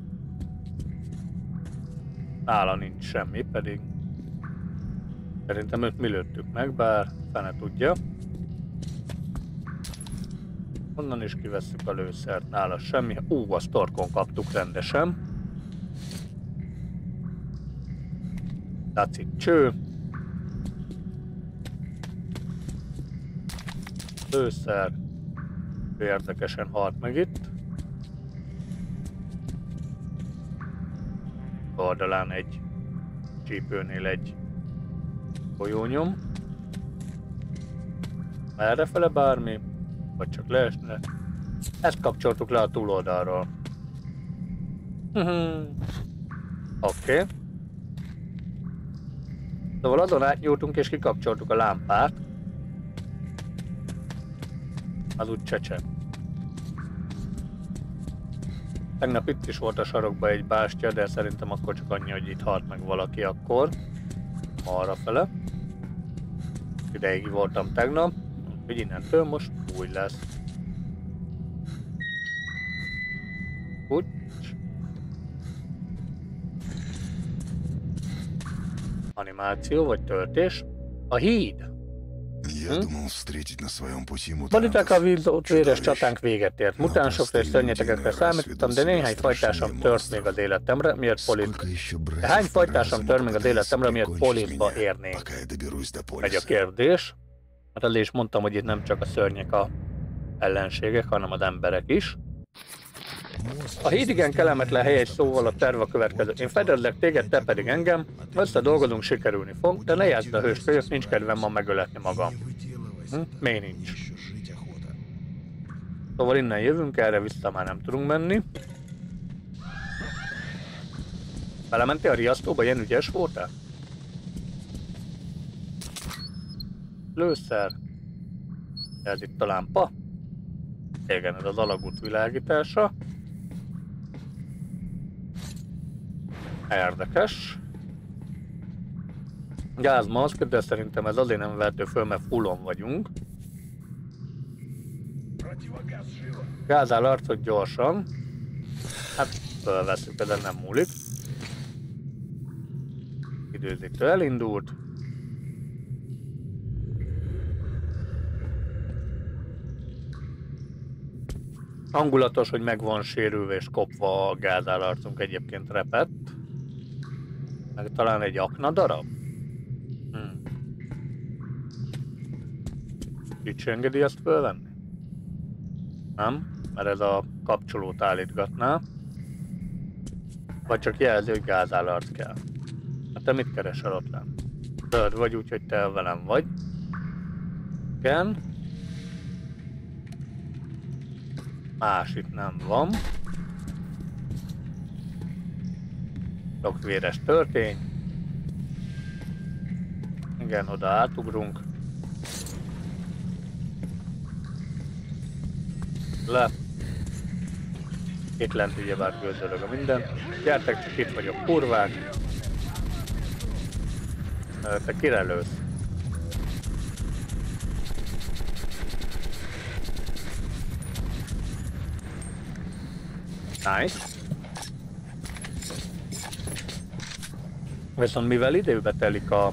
Nála nincs semmi, pedig szerintem őt mi lőttük meg, bár fene tudja. Onnan is kivesszük a lőszert, nála semmi. Azt torkon kaptuk rendesen. Tacit cső. Lőszer. Ő érdekesen halt meg itt. Oldalán egy csípőnél egy folyónyom. Errefele bármi, vagy csak leesne. Ezt kapcsoltuk le a túloldalról. Oké. Szóval azon átnyúltunk és kikapcsoltuk a lámpát. Az úgy csecse. Tegnap itt is volt a sarokban egy bástya, de szerintem akkor csak annyi, hogy itt halt meg valaki akkor. Arrafele. Ideig voltam tegnap, hogy innentől most úgy lesz. Úgy. Animáció vagy töltés. A híd. Baliták a vízót véres csatánk véget ért. Mutánsokra és szörnyetegekre számítottam, de néhány fajtásom tört még az életemre, miért hány fajtásom tör még az életemre, miért politba érnénk? Megy a kérdés. Hát azért is mondtam, hogy itt nem csak a szörnyek a ellenségek, hanem az emberek is. A híd igen kellemetlen hely, egy szóval a terv a következő. Én fedezlek téged, te pedig engem. Összedolgozunk, sikerülni fog, de ne játszd a hős kölyök, nincs kedvem ma megöletni magam. Miért nincs? Szóval innen jövünk, erre vissza már nem tudunk menni. Belementél a riasztóba, ilyen ügyes voltál? Lőszer. Ez itt a lámpa. Igen, ez az alagút világítása. Érdekes. Gázmaszk, de szerintem ez azért nem vehető föl, mert fullon vagyunk. Gázáll arcot gyorsan. Hát fölveszünk, ezen nem múlik. Időzítő elindult. Hangulatos, hogy meg van sérülve és kopva a gázállarcunk, egyébként repett. Meg talán egy akna darab? Kicsi engedi ezt fölvenni? Nem? Mert ez a kapcsolót állítgatná. Vagy csak jelzi, hogy gázállarc kell. Hát te mit keresel ott lenn? Zöld vagy, úgyhogy te velem vagy. Igen. Más itt nem van. Sok véres történy. Igen, oda átugrunk. Le. Itt lent ugyebár gőzölög a minden. Gyertek, csak itt vagyok, kurvák. Te kire lősz? Nice. Viszont mivel időbe telik a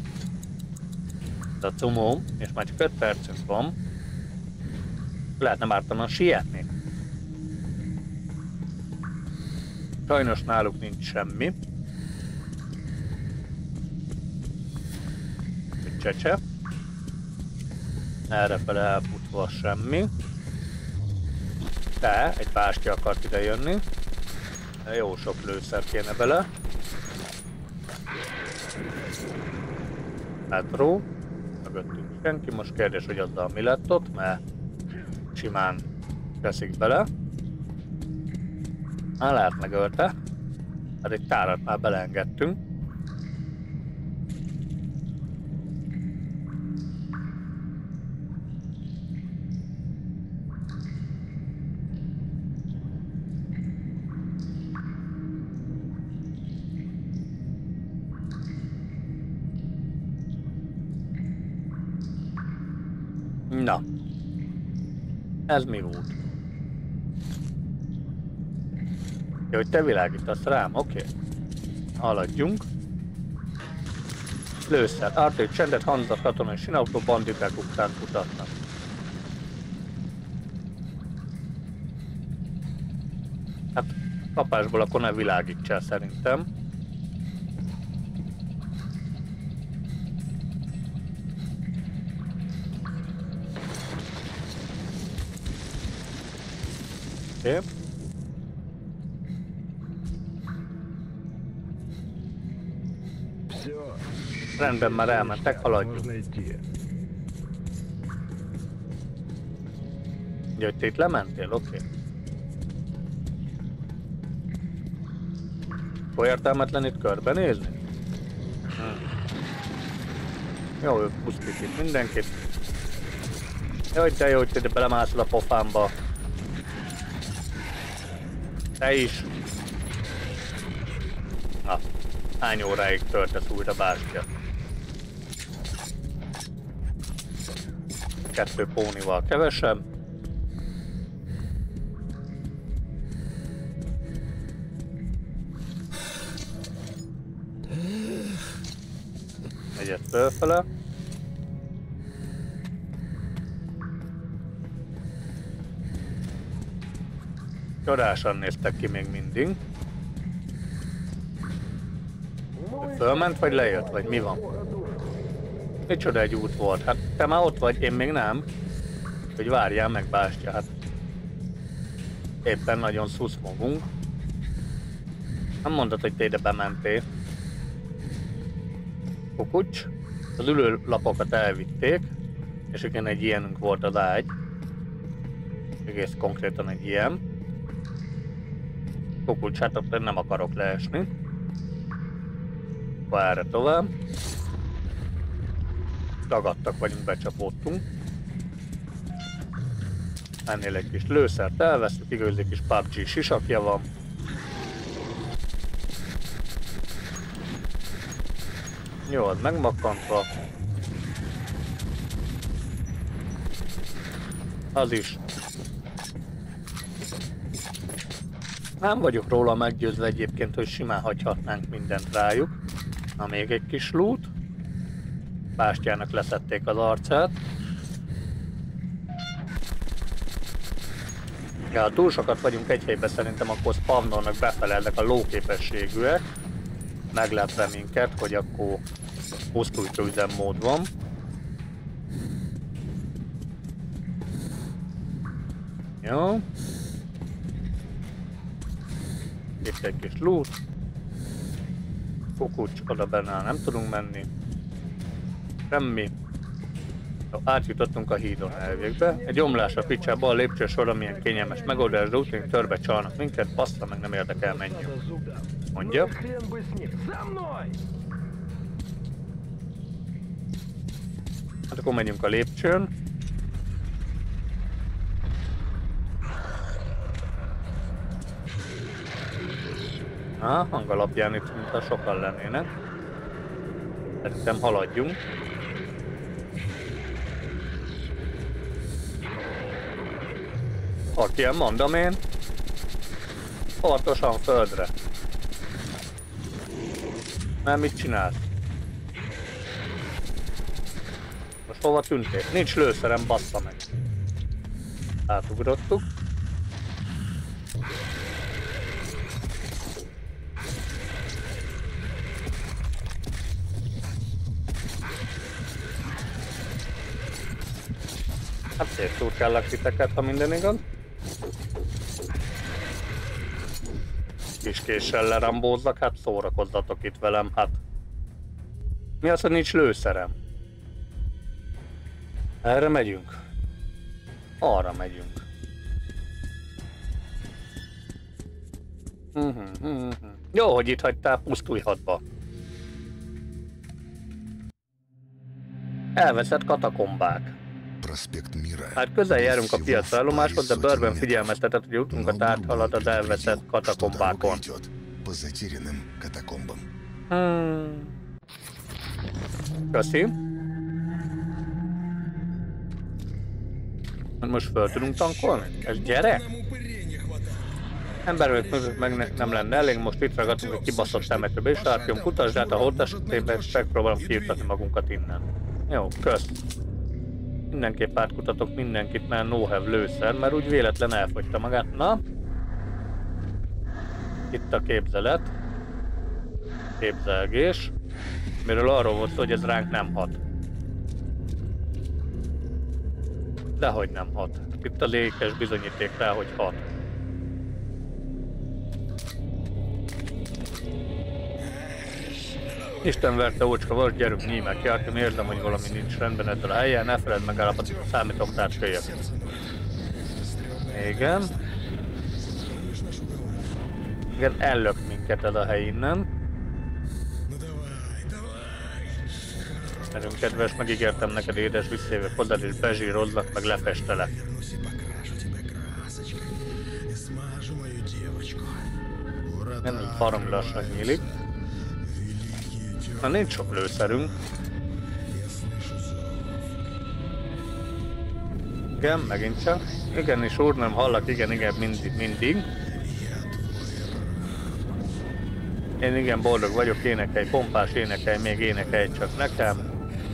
cumó, és már csak 5 percünk van, lehetne ártalan sietni. Sajnos náluk nincs semmi. Csecse. Errefele elfutva semmi. De egy bástya akart ide jönni. Jó sok lőszer kéne bele. Metró. Mögöttünk senki. Most kérdés, hogy azzal mi lett ott, mert simán teszik bele. Lehet megölte. Hát egy tárat már beleengedtünk. Na, ez mi volt? Jó, hogy te világítasz rám, oké. Haladjunk. Lőszer, ártő, csendet, hanzat, katonai sinautó, banditák után kutatnak. Hát, kapásból akkor ne világítsál szerintem. Oké. Rendben, már elmentek, haladjunk. Ugye, hogy te itt lementél? Oké. Hol értelmetlen itt körbenézni? Jó, ő pusztít itt mindenkit. Jaj, de jó, hogy te belemászol a pofámba. Te is. Na, hány óráig töltesz újra bástyát? 2 pónival kevesebb. Egyet fölfele. Csodásan néztek ki még mindig. Fölment vagy lejött, vagy mi van? Micsoda egy út volt? Hát te már ott vagy, én még nem. Hogy várjál meg, bástya, hát éppen nagyon szuszmogunk. Nem mondod, hogy te ide bementél. Kukucs. Az ülőlapokat elvitték, és igen, egy ilyenünk volt az ágy. Egész konkrétan egy ilyen. Kukucs, hát ott nem akarok leesni. Erre tovább. Dagadtak vagyunk, becsapódtunk. Ennél egy kis lőszert elvesztük, igazi kis PUBG sisakja van. Jó, az megmakkantva. Az is. Nem vagyok róla meggyőzve egyébként, hogy simán hagyhatnánk mindent rájuk. Na, még egy kis loot. Bástyának leszették az arcát. Ja, ha túl sokat vagyunk egy helyben, szerintem akkor spawnolnak befelelnek a lóképességűek. Meglepve minket, hogy akkor pusztultó üzemmód van. Jó. Itt egy kis loot. Kukucs, oda benne nem tudunk menni. Semmi. Jó, átjutottunk a hídon elvégbe. Egy omlás a picsába, a lépcső sorra milyen kényelmes megoldás, de utána törbe csalnak minket, bassza meg, nem érdekel, menjünk. Mondja. Hát akkor menjünk a lépcsőn. Hang alapján itt mintha sokan lennének. Szerintem haladjunk. Aki mondom én. Óvatosan földre. Mert mit csinálsz? Most hova tűntél? Nincs lőszerem, bassza meg. Átugrottuk. Szétszúrkállak titeket, ha minden igaz. Kis késsel lerambózzak, hát szórakozzatok itt velem, hát. Mi az, hogy nincs lőszerem? Erre megyünk. Arra megyünk. Jó, hogy itt hagytál, pusztulhatba. Elveszett katakombák. Hát közel járunk a piacállomáshoz, de Bourbon figyelmeztetett, hogy utunkat áthalad az elveszett katakombákon. Köszi. Most föl tudunk tankolni? Ez gyere? Emberek meg nem lenne elég, most itt ragadtunk egy kibaszott temetőbe, és Artyom, kutasd át a hold esetében, és megpróbálom kijutatni magunkat innen. Jó, kösz. Mindenképp átkutatok mindenkit, mert no-have lőszer, mert úgy véletlen elfogyta magát. Na? Itt a képzelet. Képzelgés. Miről arról volt szó, hogy ez ránk nem hat. Dehogy nem hat. Itt a lékes bizonyíték rá, hogy hat. Isten verte ócska volt, gyerünk nyímek ki, Artyom, érzem, hogy valami nincs rendben ezzel a helyen, ne feledd meg a számítógéptársakat. Igen. Igen, ellök minket ez a hely innen. Nagyon kedves, megígértem neked, édes, visszajövök hozzád és bezsírozlak, meg lefestelek. Nem így baromi lassan nyílik. Na, nincs sok lőszerünk. Igen, megint csak. Igenis úr, nem hallak, igen, mindig. Én igen boldog vagyok, énekelj, pompás énekelj, még énekelj csak nekem.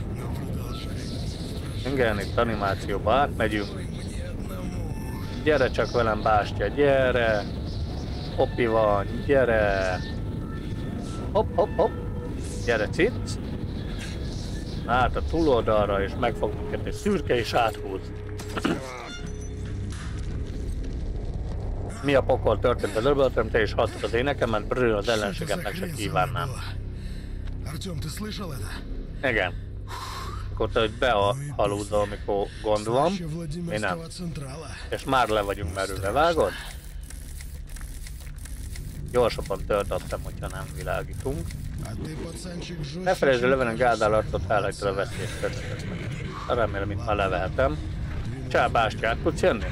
Igen, itt animációba átmegyünk. Gyere csak velem, bástya, gyere. Hoppi van, gyere. Hopp, hopp, hopp. Gyere, cic. Hát a túloldalra, és megfog minket egy szürke, és áthúz. Mi a pokol történt az öböltöm, te is hallottad az énekemet, brrr, az ellenségemnek se kívánnám. Igen. Akkor te, hogy behalúzol, amikor gond van, mi nem. És már le vagyunk merülve, vágod? Gyorsabban töltöttem, hogyha nem világítunk. Ne felejtsd, hogy Levenen Gádál arcot felhagytad a veszélyes területet. Remélem, itt már levehetem. Csá, bástya, át tudsz jönni?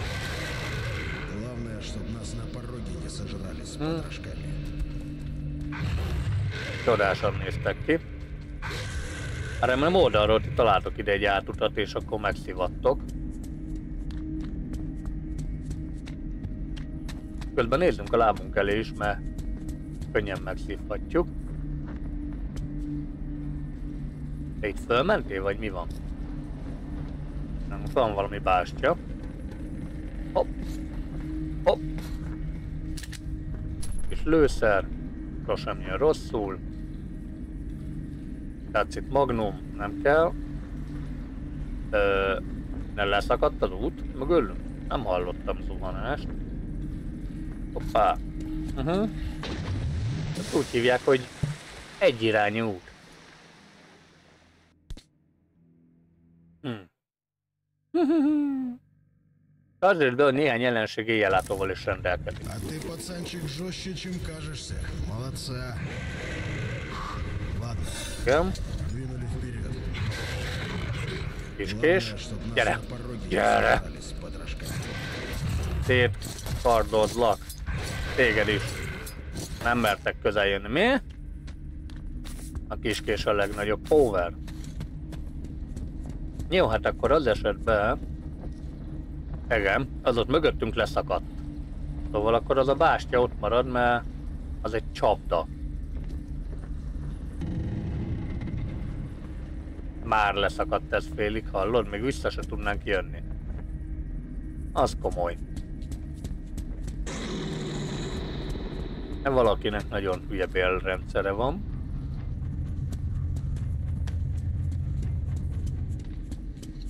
Csodásan néztek ki. Remélem oldalról ti találtok ide egy átutat, és akkor megszivattok. Közben nézzünk a lábunk elé is, mert könnyen megszívhatjuk. Te itt fölmentél, vagy mi van? Nem, van valami bástya. Hopp. Hopp. És lőszer. Sosem jön rosszul. Tetszik magnum, nem kell. Nem leszakadt az út mögülünk? Nem hallottam zuhanást. Hoppá. Ezt úgy hívják, hogy egyirányú út. Azért be, hogy néhány ellenség éjjellátóval is rendelkezik. Igen. Kiskés. Gyere! Gyere! Szép kardozlak. Téged is. Nem mertek közel jönni. Mi? A kiskés a legnagyobb power. Jó, hát akkor az esetben... Igen, az ott mögöttünk leszakadt. Szóval akkor az a bástya ott marad, mert az egy csapda. Már leszakadt ez félig, hallod? Még vissza se tudnánk jönni. Az komoly. Valakinek nagyon hülye bélrendszere van.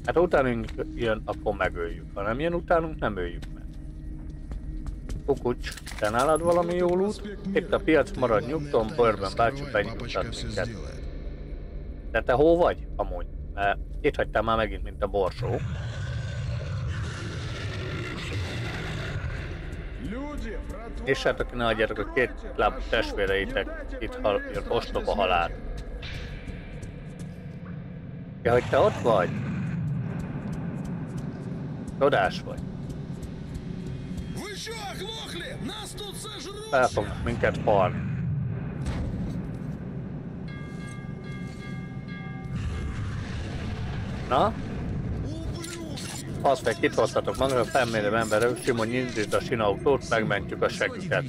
Hát ha utánunk jön, akkor megöljük. Ha nem jön utánunk, nem öljük meg. Kukucs, te nálad valami jó loot? Itt a piac, marad nyugton, Bourbon bácsi benyugtat minket. De te hol vagy? Amúgy. Mert itt hagytál már megint, mint a borsó. És hát aki ne hagyjátok a két láb testvéreitek itt jön ostoba halál. Ja, hogy te ott vagy? Csodás vagy. Fel fognak minket falni. Na? Azt meg itt hoztatok maga, a felmérő emberek, Simon nyitd a sinautót, megmentjük a següket.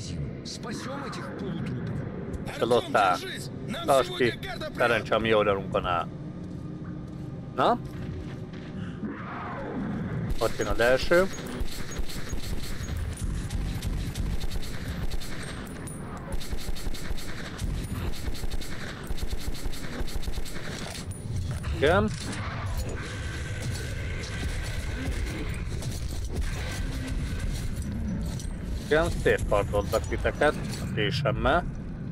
Tudod áll. Tartsd ki, szerencsé a mi oldalunkon áll. Na? Ott jön az első. Igen. Igen, szétpartozzak titeket a késemmel.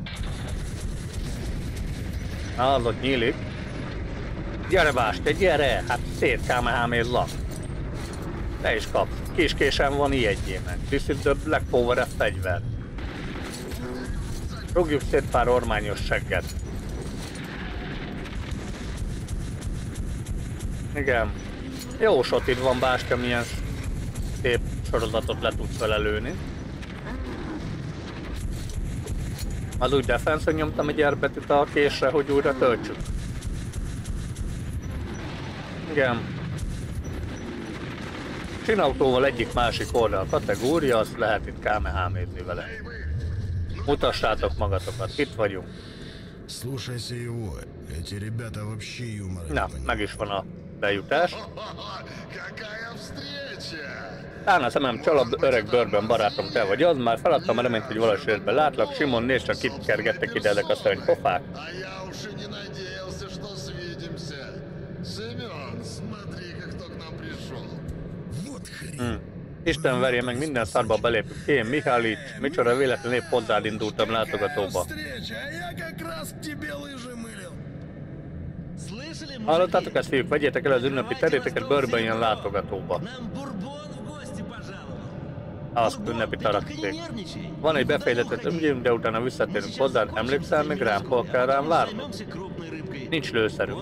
Na, az ott nyílik. Gyere Báske, gyere! Hát szét kamehámézzak. Te is kapsz. Kis késem van ilyegyének. This is the Black Power fegyver. Rúgjuk szét pár ormányos segget. Igen. Jó sotid van Báske, milyen szép sorozatot le tudsz vele lőni. Az úgy defense-en nyomtam egy erbetűt a késre, hogy újra töltsük. Igen. Sinautóval egyik-másik oldal kategória, azt lehet itt kamehámézni vele. Mutassátok magatokat, itt vagyunk. Na, meg is van a bejutás. Tán a szemem csalad, öreg Bourbon barátom, te vagy az, már feladtam a reményt, hogy valahogy látlak. Simon, nézd csak, kit kergettek ide ezek a szörny pofák. Isten verje meg, minden szarba belépünk. Én, Mihálics, micsoda véletlenül épp hozzád indultam látogatóba. Hallottátok ezt, fiúk? Vegyétek el az ünnepi teréteket, Bourbon jön látogatóba. Azt ünnepi tarakték. Van egy befejezett ügyünk, de utána visszatérünk hozzád. Emlékszel még rám, hol kell rám várnod? Nincs lőszerünk.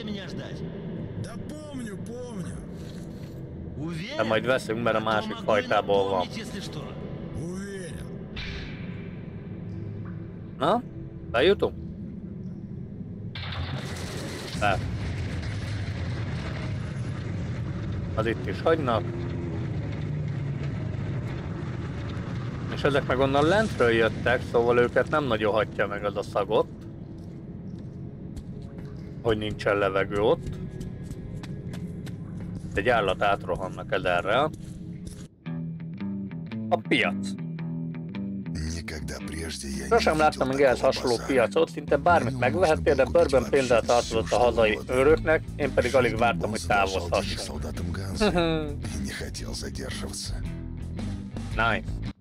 De majd veszünk, mert a másik fajtából van. Na? Bejutunk? Be. Az itt is hagynak. És ezek meg onnan lentről jöttek, szóval őket nem nagyon hagyja meg az a szagot. Hogy nincsen levegő ott. Egy állat átrohannak ezerrel. A piac. Sosem láttam még ehhez hasonló piacot, szinte bármit megvehettél, de Bourbon pénzzel tartozott a hazai őröknek, én pedig alig vártam, hogy távozhassunk. Nice.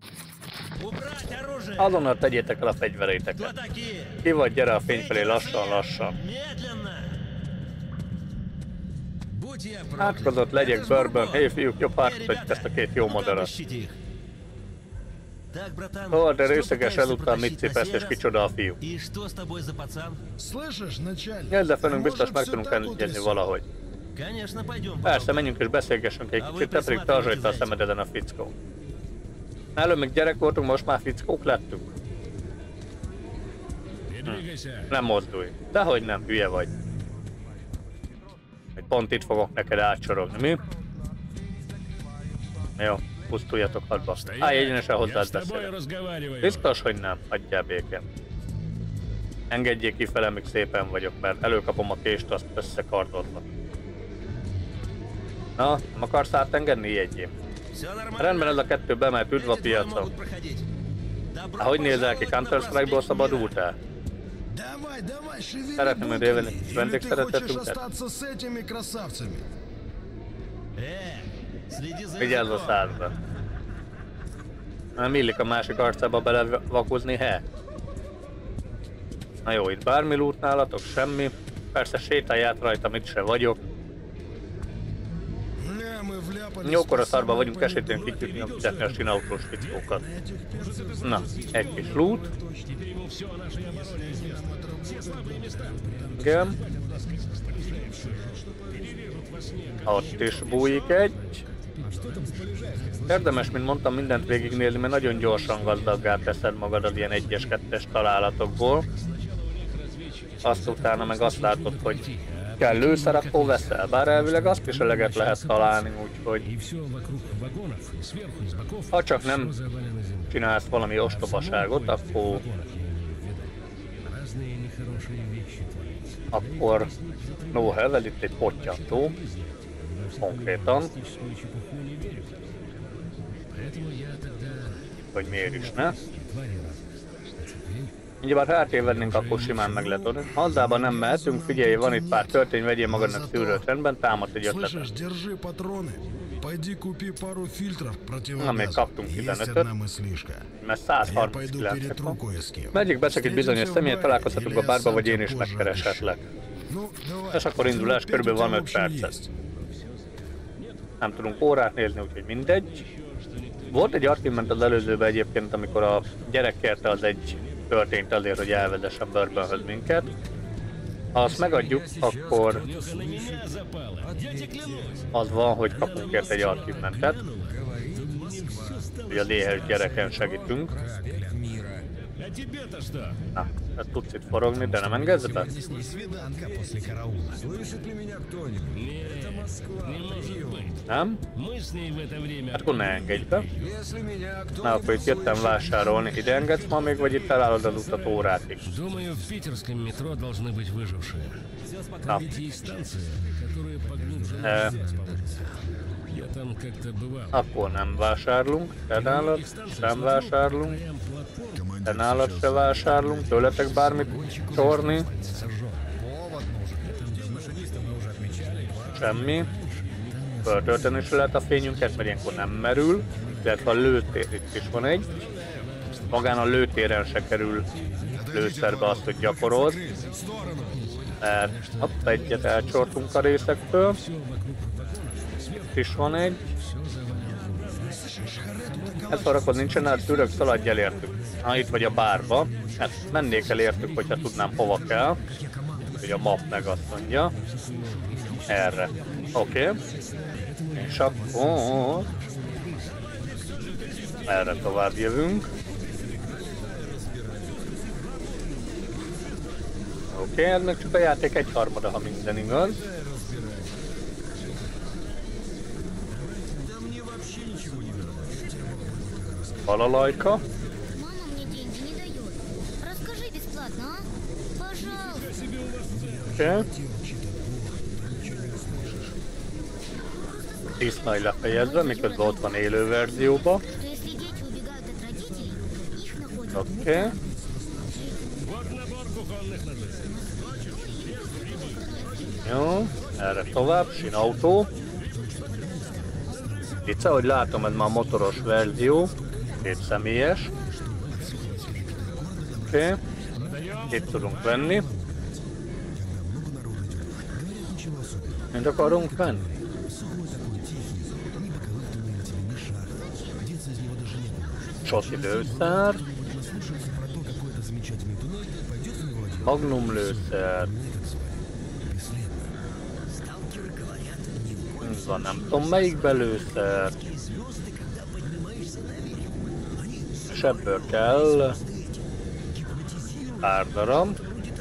Azonnal tegyétek el a fegyvereiteket. Ki vagy, gyere a fény felé lassan-lassan. Átkozott legyek, Bourbon. Hé fiúk, jobb átkozott ezt a két jó madarat. Ó, de részeges ezután mit cipesz és kicsoda a fiú. Ezzel fennünk biztos meg tudunk egyezni valahogy. Persze, menjünk és beszélgessünk egy kicsit, te pedig tartsd rajta a szemed ezen a fickó. Előbb még gyerek voltunk, most már fickók lettünk. Nem mozdulj. Dehogy nem, hülye vagy. Pont itt fogok neked átsorogni, mi? Jó, pusztuljatok hadba. Állj egyenesen hozzád beszélek. Biztos, hogy nem, hagyjál békén. Engedjék kifele, míg szépen vagyok, mert előkapom a kést, azt összekardodva. Na, nem akarsz átengedni, jegyém? Rendben, ez a kettő bemelt, üdv a piacon. Hogy nézel ki, Counter-Strike-ból szabadultál? Szeretném, hogy élni vendégszeretetünket? Vigyázz a szádba. Nem illik a másik arcába belevakozni, he? Na jó, itt bármi loot nálatok, semmi. Persze sétálját rajtam, itt se vagyok. Jókor a szarba vagyunk, esélytünk kityűtni a fizetni a sinautós fickókat. Na, egy kis loot. Igen. Ott is bújik egy. Érdemes, mint mondtam, mindent végignézni, mert nagyon gyorsan gazdaggá teszed magad az ilyen 1-es, 2-es találatokból. Azt utána meg azt látod, hogy kell lőszer, akkor veszel. Bár elvileg azt is eleget lehet találni, úgyhogy... Ha csak nem csinálsz valami ostobaságot, akkor no hevel, itt egy pottyantó. Konkrétan. Hogy miért is ne? Mindjárt ha átérvednénk, akkor simán meg lehet adni. Hazzában nem mehetünk, figyelj, van itt pár töltény, vegyél magadnak szűrőt rendben, támad egy ötletet. Na, még kaptunk 15-öt, mert 139 van. Megyik beszek egy bizonyos személyet, találkozhatunk a bárba, vagy én is megkereshetlek. És akkor indulás, körülbelül van 5 percet. Nem tudunk órát nézni, úgyhogy mindegy. Volt egy achievement az előzőben egyébként, amikor a gyerek kérte az egy történt azért, hogy elvezesse a bourbonhöz minket. Ha azt megadjuk, akkor az van, hogy kapunk érte egy achievementet. Hogy az éhes gyereken segítünk. Na, ezt tudsz itt forogni, de nem engedsz be? Nem? Hát akkor ne engedj be. Na, akkor itt jöttem vásárolni. Ide engedsz ma még, vagy itt találod az utat órátig? Na. Akkor nem vásárlunk, te nálad sem vásárlunk, te nálad se vásárlunk, tőletek bármit csorni. Semmi. Föltölteni se lehet a fényünket, mert ilyenkor nem merül, illetve a lőtér itt is van egy. Magán a lőtéren se kerül lőszerbe azt, hogy gyakorolsz. Mert hopp, egyet elcsortunk a részektől. Itt is van egy. Ez varakod nincsen, hát tűrök, szaladj el értük. Ha itt vagy a bárba, hát mennék el értük, hogyha tudnám hova kell. Hogy a map meg azt mondja. Erre. Oké. És akkor... erre tovább jövünk. Oké, ez meg csak a játék 1/3, ha minden igaz. Balalajka. Oké. Disznai lefejezve, miközben ott van élő verzióba. Oké. Jó, erre tovább, sinautó. Itt, ahogy látom, ez már motoros verzió, 2 személyes. Oké. Itt tudunk venni. Mit akarunk venni? Csoti lőszer. Magnum lőszer. Van, nem tudom melyik belőszer. És ebből kell pár darab.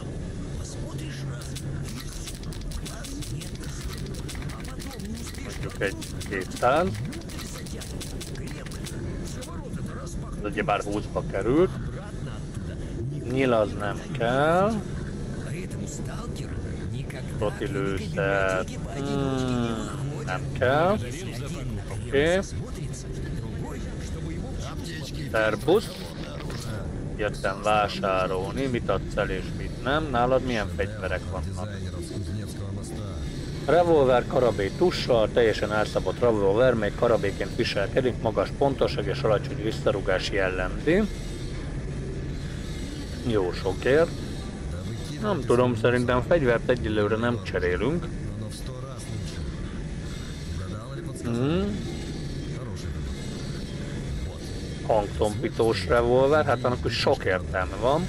Mondjuk egy 200. Ez ugyebár 20-ba került. Nyíl az nem kell. Proti lőszer. Nem kell. Oké. Szerbusz. Jöttem vásárolni, mit adsz el és mit nem. Nálad milyen fegyverek vannak? Revolver karabé tussal, teljesen elszabott revolver, mely karabéként viselkedik, magas pontosság és alacsony visszarugás jellemzi. Jó sokért. Nem tudom, szerintem fegyvert egyelőre nem cserélünk. Hangtompítós revolver, hát annak is sok értelme van.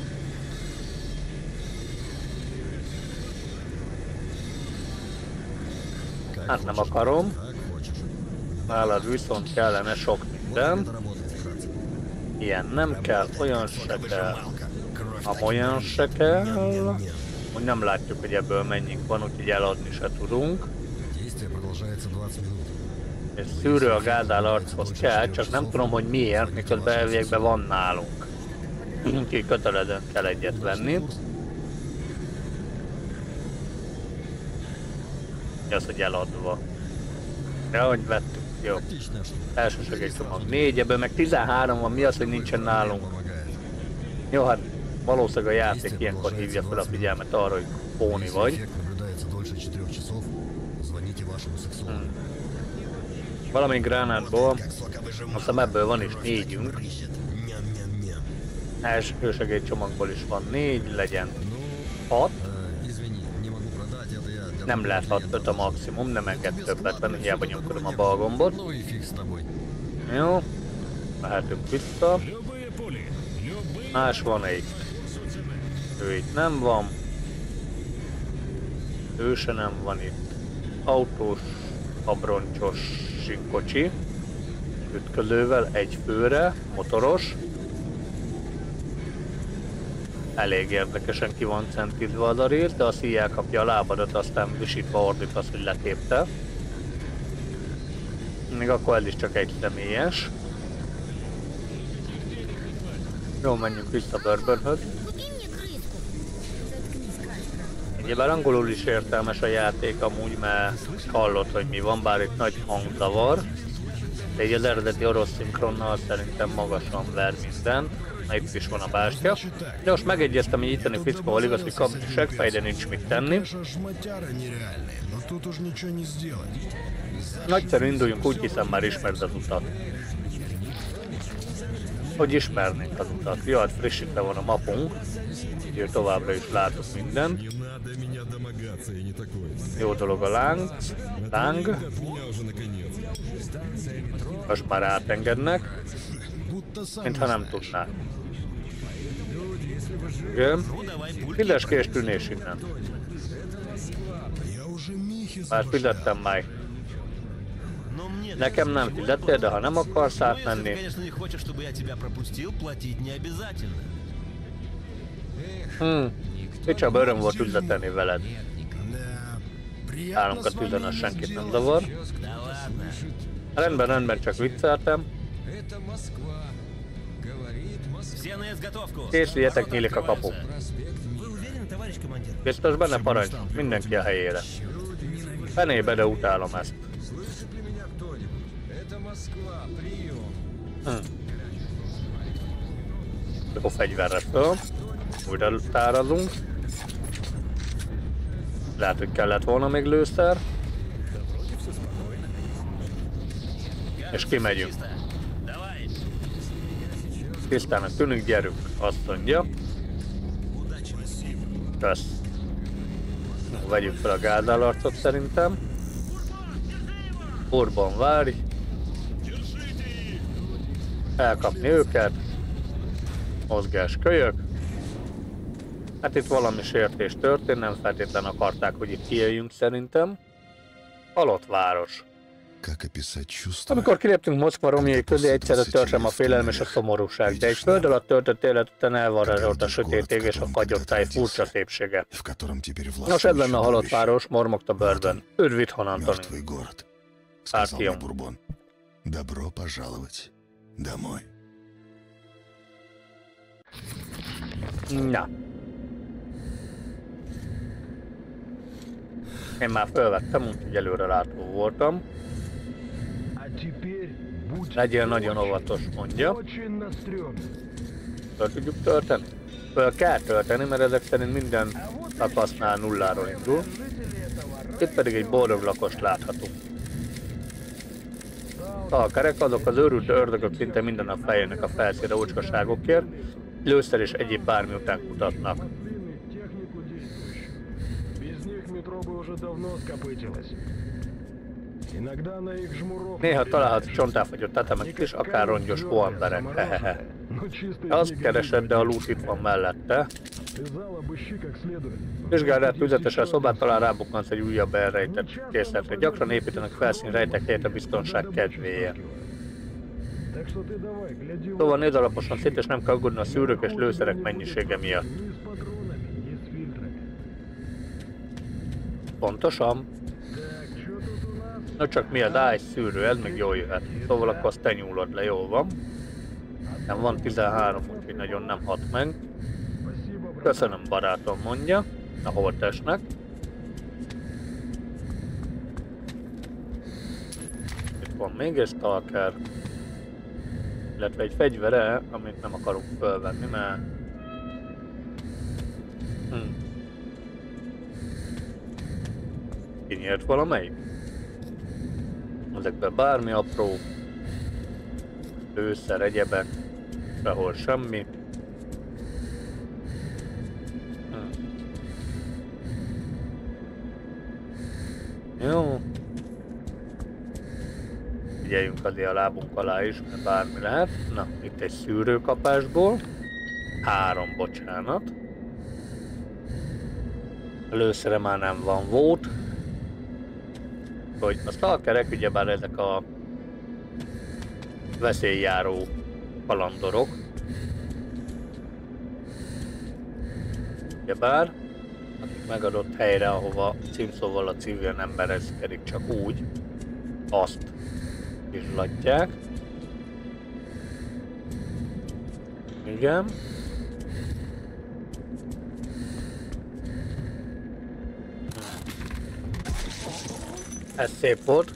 Hát nem akarom. Nálad viszont kellene sok minden. Ilyen nem kell, olyan se kell. Amolyan se kell. Úgy nem látjuk, hogy ebből mennyink van, úgyhogy eladni se tudunk. Egy szűrő a Gádál archoz kell, csak nem tudom, hogy miért, miközben elvégben van nálunk. Úgyhogy kötelezően kell egyet venni. Az, hogy eladva. De hogy vettük, jó. Első segélycsomag 4, ebből meg 13 van, mi az, hogy nincsen nálunk? Jó, hát valószínűleg a játék ilyenkor hívja fel a figyelmet arra, hogy póni vagy. Valami gránátból, aztán ebből van is 4-ünk. Első segélycsomagból is van 4, legyen 6. Nem lehet 5 a maximum, nem enged többet venni, hiába nyomkodom a bal gombot. Jó, mehetünk vissza. Más van itt. Ő itt nem van. Ő se nem van itt. Autós, abroncsos kocsi. Ütközővel, egy főre, motoros. Elég érdekesen ki van centízve az a rész, de a szíj elkapja a lábadat, aztán visítva ordít az, hogy letépte. Még akkor ez is csak egy személyes. Jó, menjünk vissza Bourbonhöz. Egyébként angolul is értelmes a játék amúgy, mert hallott, hogy mi van, bár itt nagy hangzavar. De így az eredeti orosz szinkronnal szerintem magasan ver mindent. Na, itt is van a bástya. De most megegyeztem, hogy itteni fickóval igaz, hogy kapni seggfej, de nincs mit tenni. Nagyszerű, induljunk, úgy hiszem már ismered az utat. Hogy ismernénk az utat? Jó, hát frissítve van a mapunk. Így továbbra is látok mindent. Jó dolog a láng. Most már átengednek. Mintha nem tudnák. Igen. Fizes és tűnés innen. Már fizettem már. Nekem nem fizettél, de ha nem akarsz átmenni... Micsoda öröm volt üzletelni veled. Állunk a tűzön, az senkit nem zavar. Rendben, csak vicceltem. Készüljetek, nyílik a kapu. Biztos benne parancs, mindenki a helyére. Fenébe, de utálom ezt. Akkor fegyverre föl. Újra tárazunk. Lehet, hogy kellett volna még lőszer. És kimegyünk. Tisztának tűnünk, gyerünk, azt mondja. Kösz. Vegyük fel a Gádál arcot szerintem. Bourbon várj. Elkapni őket. Mozgás kölyök. Hát itt valami sértés történt, nem feltétlenül akarták, hogy itt kijöjjünk szerintem. Halott város. Amikor kiléptünk Moszkva romjai közé, egyszerre törzsem a félelem és a szomorúság, de egy föld alatt töltött élet után elvarázsolt a sötét ég és a fagyott furcsa szépsége. Nos, ez lenne a halott város, mormogta Bourbon. Üdvít Antoni. Artyom. Добро пожаловать домой. Na. Én már felvettem, úgyhogy előre látó voltam. Legyél nagyon óvatos, mondja. Föl tudjuk tölteni? Föl kell tölteni, mert ezek szerint minden szakasznál nulláról indul. Itt pedig egy boldog lakost láthatunk. Stalkerek, azok az őrült ördögök szinte minden nap feljönnek a felszínre ócskaságokért, lőszer és egyéb bármi után kutatnak. Néha találhatsz csontáfagyott tetemeket is, akár rongyos hóemberek, hehehe. Azt keresed, de a lút itt van mellette. Vizsgáld át tüzetesen a szobát, talán rábukkansz egy újabb elrejtett készletre. Gyakran építenek felszínrejtek helyet a biztonság kedvéért. Szóval nézd alaposan szét, és nem kell aggódni a szűrők és lőszerek mennyisége miatt. Pontosan. No csak mi az áj szűrő, ez még jól jöhet. Szóval akkor azt te nyúlod le, jól van. Nem van 13, úgyhogy nagyon nem hat meg. Köszönöm, barátom, mondja. Na, hol testnek? Itt van még egy stalker. Illetve egy fegyvere, amit nem akarok fölvenni, mert... Kinyírt valamelyik? Ezekben bármi apró. Lőszer, egyebek. Sehol semmi. Jó. Figyeljünk azért a lábunk alá is, mert bármi lehet. Na, itt egy szűrőkapásból. 3, bocsánat. A lőszere már nem van, volt. Hogy a stalkerek, ugyebár ezek a veszélyjáró kalandorok. Ugyebár, akik megadott helyre, ahova címszóval a civil nem berezkedik, csak úgy, azt vizslatják. Igen. Ez szép volt.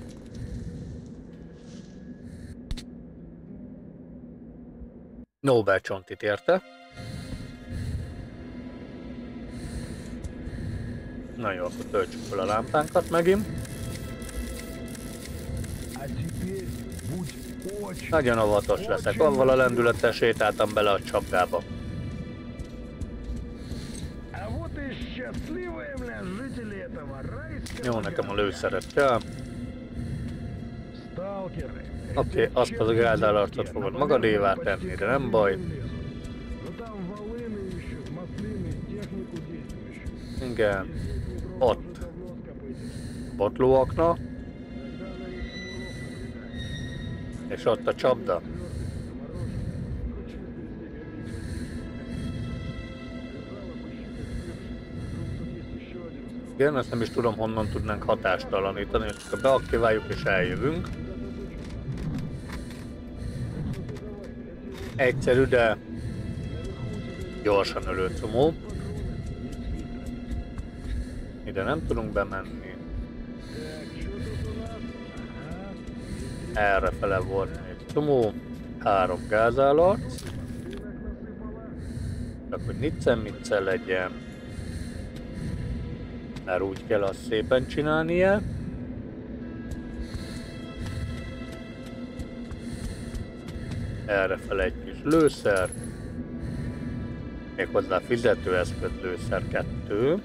Nobel-csontit érte. Na jó, akkor töltsük fel a lámpánkat megint. Nagyon óvatos leszek, avval a lendülettel sétáltam bele a csapdába. Jó, nekem a lőszeret kell. Oké, azt az gázállarcot fogod magadévá tenni, de nem baj. Igen, ott. Botlóakna. És ott a csapda. Igen, ezt nem is tudom, honnan tudnánk hatástalanítani, és akkor beaktiváljuk és eljövünk. Egyszerű, de gyorsan ölő comó. Ide nem tudunk bemenni. Errefele volt egy csomó. 3 gázállarc. Csak hogy nicce legyen. Mert úgy kell azt szépen csinálnia. Errefele egy kis lőszer. Méghozzá fizetőeszköz lőszer 2.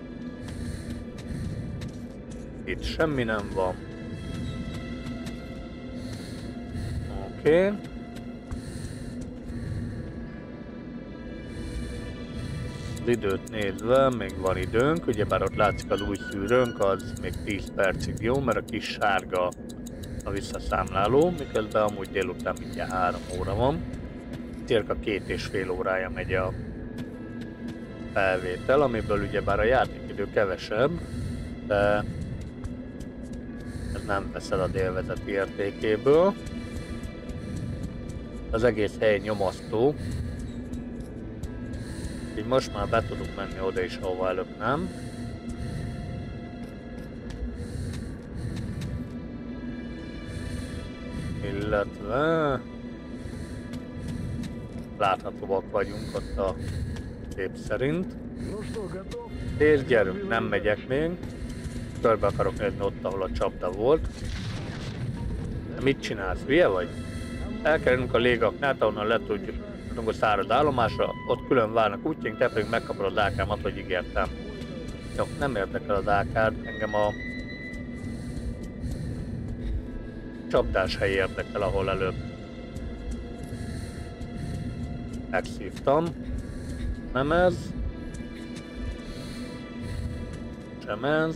Itt semmi nem van. Oké. Az időt nézve még van időnk, ugyebár ott látszik az új szűrőnk, az még 10 percig jó, mert a kis sárga a visszaszámláló, miközben amúgy délután mindjárt 3 óra van. Cirka 2,5 órája megy a felvétel, amiből ugyebár a játékidő kevesebb, de ez nem vesz el a délvezeti értékéből. Az egész hely nyomasztó. Így most már be tudunk menni oda is, ahova előbb nem. Illetve láthatóak vagyunk ott a kép szerint. És gyerünk, nem megyek még. körbe akarok nézni ott, ahol a csapda volt. De mit csinálsz? Hülye vagy? Elkerülünk a légaknát, ahonnan letudjuk a száraz állomásra, ott külön várnak útjaink, te pedig megkapod a dákámat, hogy ígértem. Jó, nem érdekel a dákád, engem a csapdás hely érdekel, ahol előbb megszívtam. Nem ez. Sem ez.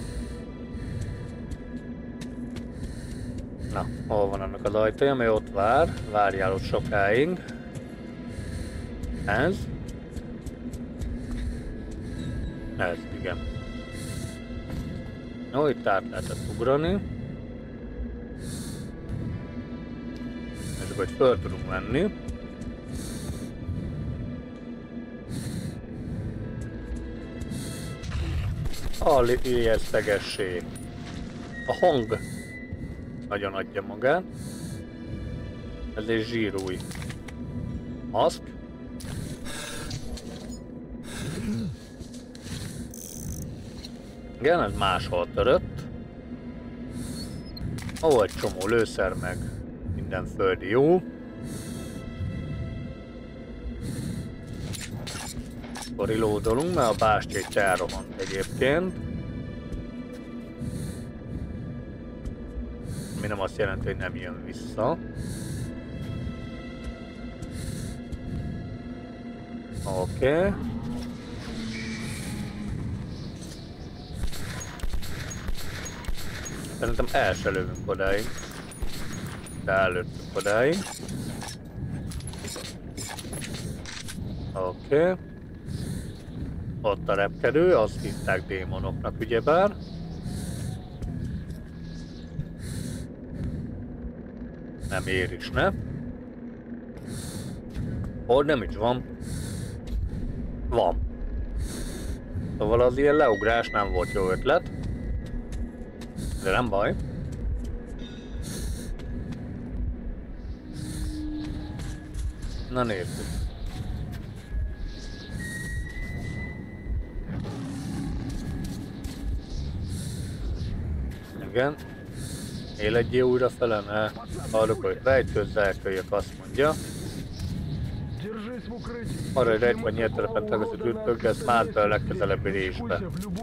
Na, hol van annak az ajtaja, ami ott vár? Várjál ott sokáig. Ez. Ez, igen. Jó, itt át lehetett ugrani. Nézzük, hogy föl tudunk menni. A ijesztegesség. A hang nagyon adja magát. Ez egy zsírúj maszk. Igen, ez máshol törött. Ó, egy csomó lőszer meg minden földi jó. Akkor reloadolunk, mert a bástya itt elrohant egyébként. Mi nem azt jelenti, hogy nem jön vissza. Oké. Szerintem el se lövünk odáig. De előttük odáig. Oké. Ott a repkedő, azt hívták démonoknak ugyebár. Nem ér is, ne? Hol nem is van. Van. Szóval az ilyen leugrás nem volt jó ötlet. De nem baj. Na nézzük. Igen. Életjé újra fele, ne. Hallok, hogy rejtőzze, elköljek, azt mondja. Arra, hogy rejtve nyílt terepen tagazott ütkök, de ezt mászd be a legközelebbi résbe.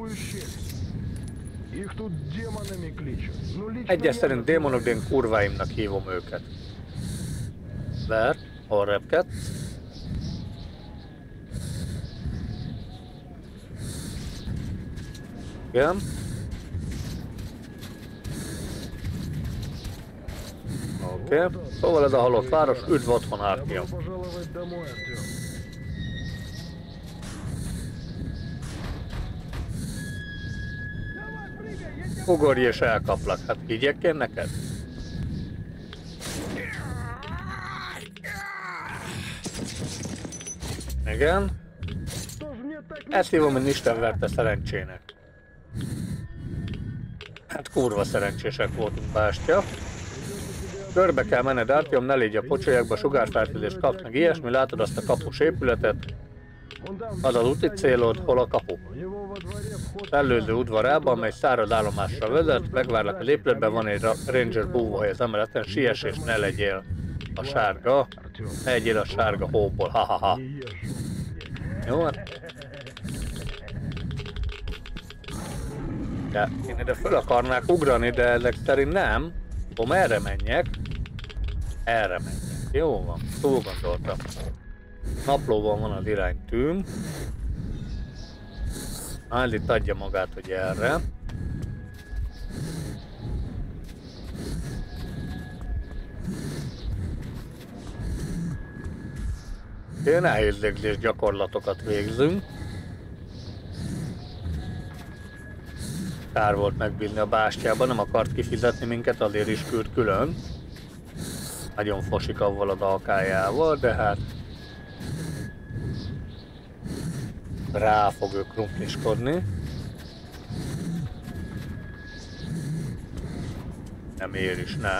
Egyes szerint démonok, de én kurváimnak hívom őket. Vert, hol repkedsz? Igen. Oké. Szóval ez a halott város, üdv otthon, Artyom. Ugorj és elkaplak, hát higgyek én neked? Igen. Ezt hívom, hogy Isten verte szerencsének. Hát kurva szerencsések voltunk, bástya. Körbe kell menned, Artyom, ne légy a pocsolyákba, sugárfertőzést kapsz meg ilyesmi, látod azt a kapus épületet? Az az úti célod, hol a kapu? Előző udvarában, amely száraz állomásra vezet, megvárlak az épületben, van egy ranger búvóhely az emeleten, siess és ne legyél a sárga, ne legyél a sárga hóból, ha-ha-ha. Jó, hát. De én ide föl akarnák ugrani, de ezek szerint nem. Tudom, erre menjek. Erre menjek. Jó van, túl gondoltam. Naplóban van az iránytűm. Ez itt adja magát, hogy erre. Ilyen nehézségzés gyakorlatokat végzünk. Kár volt megbízni a bástyában, nem akart kifizetni minket, azért is küld külön. Nagyon fosik avval a dalkájával, de hát rá fog ő krumpliskodni. Nem ér is, ne.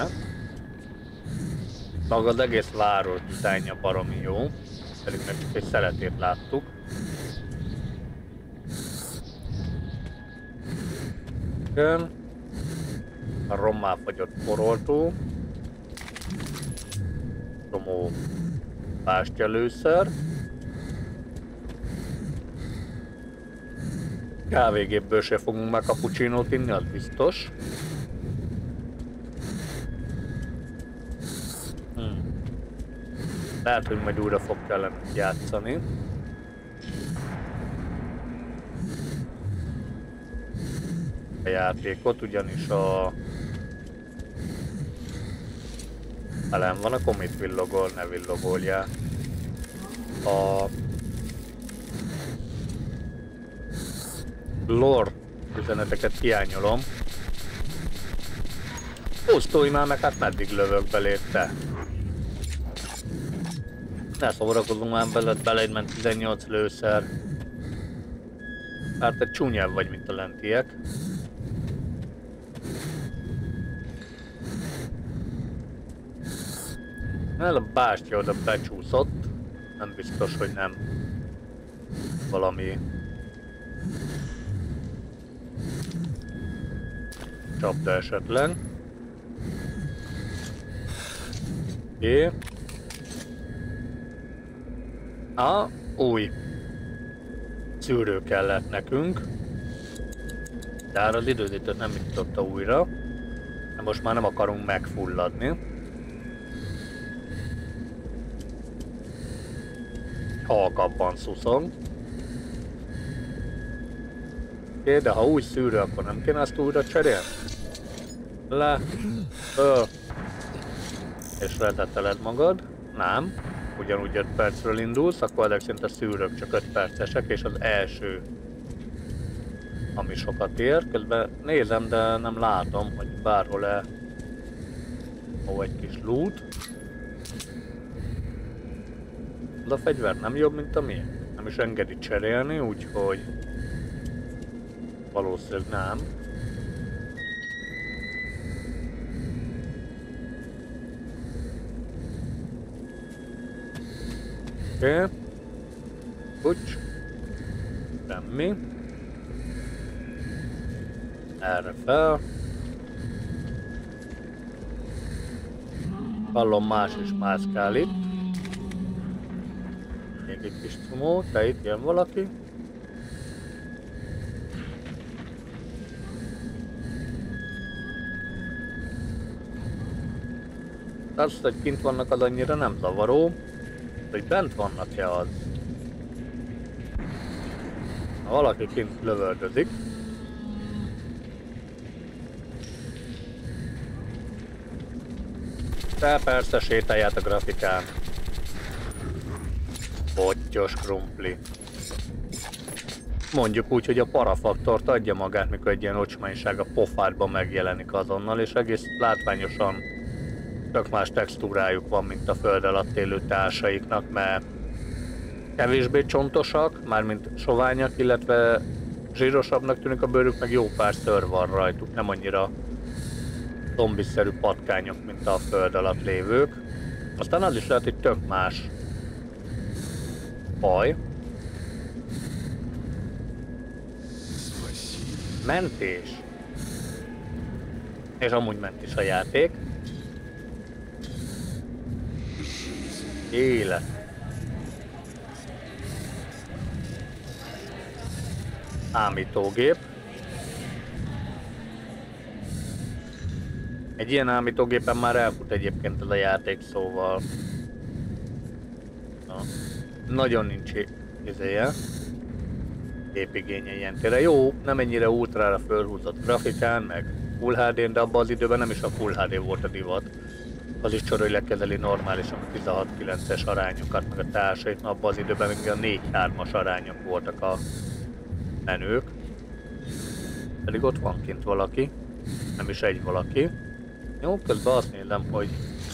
Maga az egész város dizájnja baromi jó, pedig meg csak egy szeletét láttuk. Igen. A rommá fagyott poroltó. Csomó bástyalőszer. Kávégépből se fogunk már cappuccinót inni, az biztos. Lehet, hogy majd újra fog kellene játszani. A játékot, ugyanis a... Elem van, akkor mit villogol, ne villogoljál. A... lore üzeneteket hiányolom. Pusztulj már meg, hát meddig lövök belé, te? Ne szórakozunk már beled, beléd ment 18 lőszer. Hát te csúnyább vagy, mint a lentiek. El a bástya oda becsúszott. Nem biztos, hogy nem valami csapda esetleg. Oké. Új szűrő kellett nekünk. De arra az időzítőt nem nyitotta újra. De most már nem akarunk megfulladni. Halkabban szuszog. Oké, de ha új szűrő, akkor nem kéne azt újra cserélni? Le, föl, és reteteled magad. Nem. Ugyanúgy 5 percről indulsz, akkor ezek szerint a szűrők csak 5 percesek, és az első, ami sokat ér. Közben nézem, de nem látom, hogy bárhol-e egy kis loot. De a fegyver nem jobb, mint a miénk. Nem is engedi cserélni, úgyhogy valószínűleg nem. Oké. Pucs. Semmi. Erre fel. Hallom, más is mászkál itt. Még egy kis csomó, te itt jön valaki. Az, hogy kint vannak, az annyira nem zavaró. Hogy bent vannak-e az? Ha valaki kint lövöldözik. De persze sétálját a grafikán. Pottyos krumpli. Mondjuk úgy, hogy a parafaktort adja magát, mikor egy ilyen ocsmányság a pofádban megjelenik azonnal, és egész látványosan tök más textúrájuk van, mint a föld alatt élő társaiknak, mert kevésbé csontosak, mármint soványak, illetve zsírosabbnak tűnik a bőrük, meg jó pár szőr van rajtuk, nem annyira zombiszerű patkányok, mint a föld alatt lévők. Aztán az is lehet, hogy tök más faj. Mentés. És amúgy ment is a játék. Élet. Ámítógép. Egy ilyen ámítógépen már elfut egyébként ez a játék, szóval... Na. Nagyon nincs izéje. Képigénye ilyen tére. Jó, nem ennyire ultrára fölhúzott grafikán, meg Full HD-n, de abban az időben nem is a Full HD volt a divat. Az is csor, hogy lekezeli normálisan a 16:9-es arányokat, meg a társait, abban az időben még a 4:3-as arányok voltak a menők. Pedig ott van kint valaki, nem is egy valaki. Jó, közben azt nézem, hogy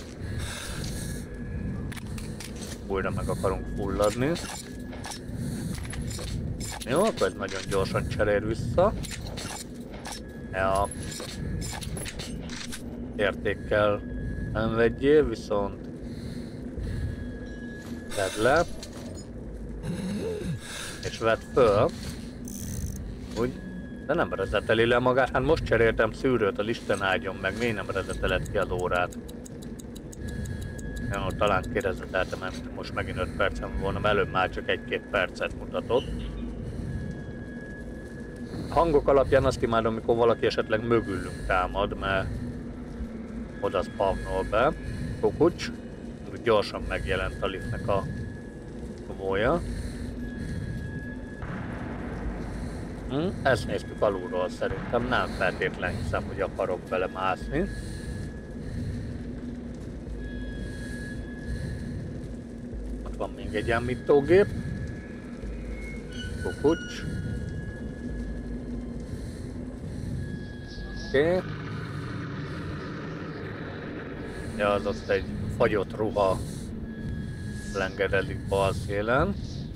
újra meg akarunk fulladni. Jó, akkor ez nagyon gyorsan cserél vissza. Ja. Értékkel nem vegyél, viszont vedd le. És vedd föl. Úgy. De nem rezeteli le magát, hát most cseréltem szűrőt, az Isten áldjon meg, miért nem rezetelett ki az órát? Ja, talán kirezeteltem, mert most megint 5 percem volna, mert előbb már csak 1-2 percet mutatott. A hangok alapján azt imádom, amikor valaki esetleg mögülünk támad, mert oda spawnol be. Kukucs, gyorsan megjelent a liftnek a komója. Ezt néztük alulról, szerintem nem feltétlen hiszem, hogy akarok bele mászni. Ott van még egy említógép. Kukucs. Oké. Ja, az ott egy fagyott ruha lengedelik bal szélen.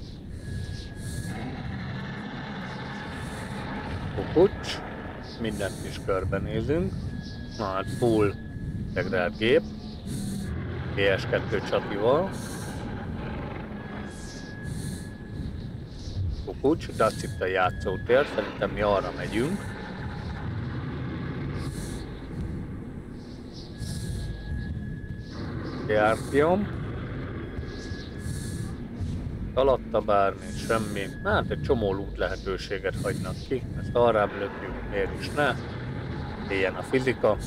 Kukucs. Mindent is körbenézünk. Na hát full integrált gép. PS2 csatival. Kukucs, de azt itt a játszótér, szerintem mi arra megyünk. Jártium. Alatta bármi, semmi. Hát egy csomó loot lehetőséget hagynak ki. Ezt arrább lökjük, miért is ne. Ilyen a fizika.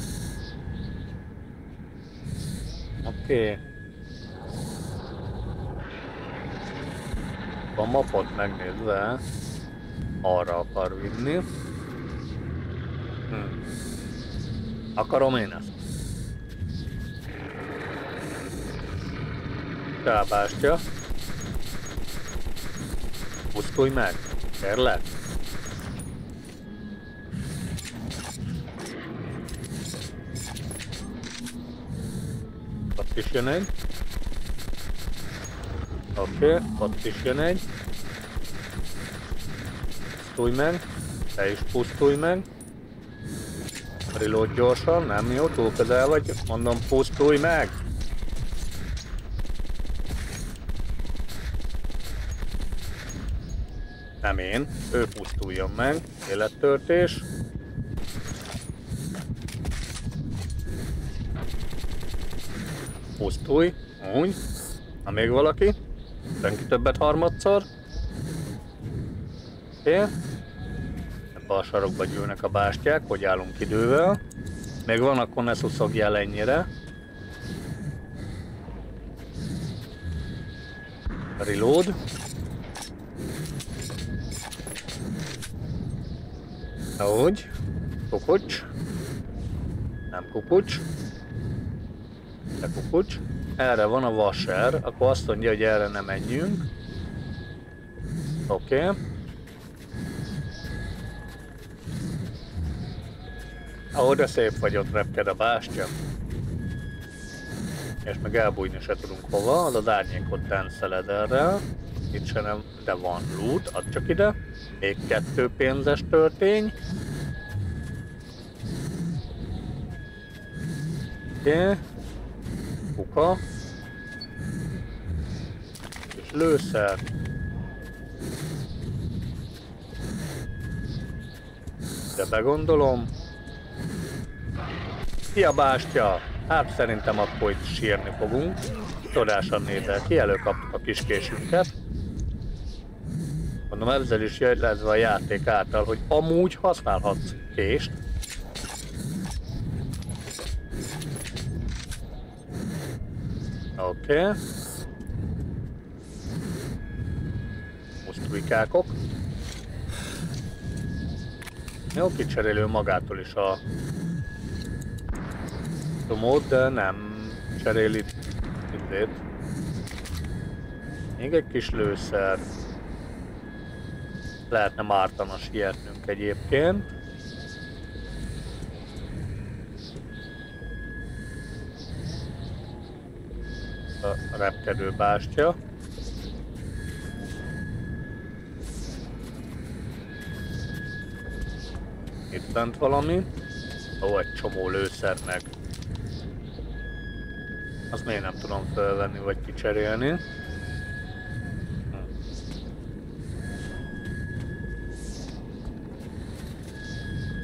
Oké. A mapot megnézve arra akar vinni. Akarom én ezt. Kábástya. Pusztulj meg, kérlek. Ott is jön egy. Oké, ott is jön egy. Pusztulj meg, te is pusztulj meg. Reload gyorsan, nem jó, túl közel vagy, mondom pusztulj meg. Nem én, ő pusztuljon meg, élettörtés. Pusztulj, úgy. Na még valaki? Senki többet harmadszor. Oké. Ebbe a sarokba gyűlnek a bástyák, hogy állunk idővel. Még van, akkor ne szuszogjál ennyire. Reload. Ahogy. Kukucs. Nem kukucs. De kukucs. Erre van a washer, akkor azt mondja, hogy erre nem menjünk. Oké. Ahogy de szép vagy, ott repked a bástya. És meg elbújni se tudunk hova, az az árnyékot tenszeled erre. Itt se nem, de van loot, add csak ide. Még 2 pénzes töltény. Oké. Kuka. És lőszer. De begondolom. Szia bástya! Hát szerintem akkor itt sírni fogunk. Csodásan nézel ki, előkaptuk a kis késünket. Mondom, ezzel is jelezve a játék által, hogy amúgy használhatsz kést. Oké. Musztujkákok. Jó, kicserélő magától is a tomót, de nem cseréli mindét. Még egy kis lőszer. Lehetne mártana sietnünk egyébként. A repkedő bástya. Itt bent valami. Ó, egy csomó lőszer meg. Azt miért nem tudom felvenni vagy kicserélni.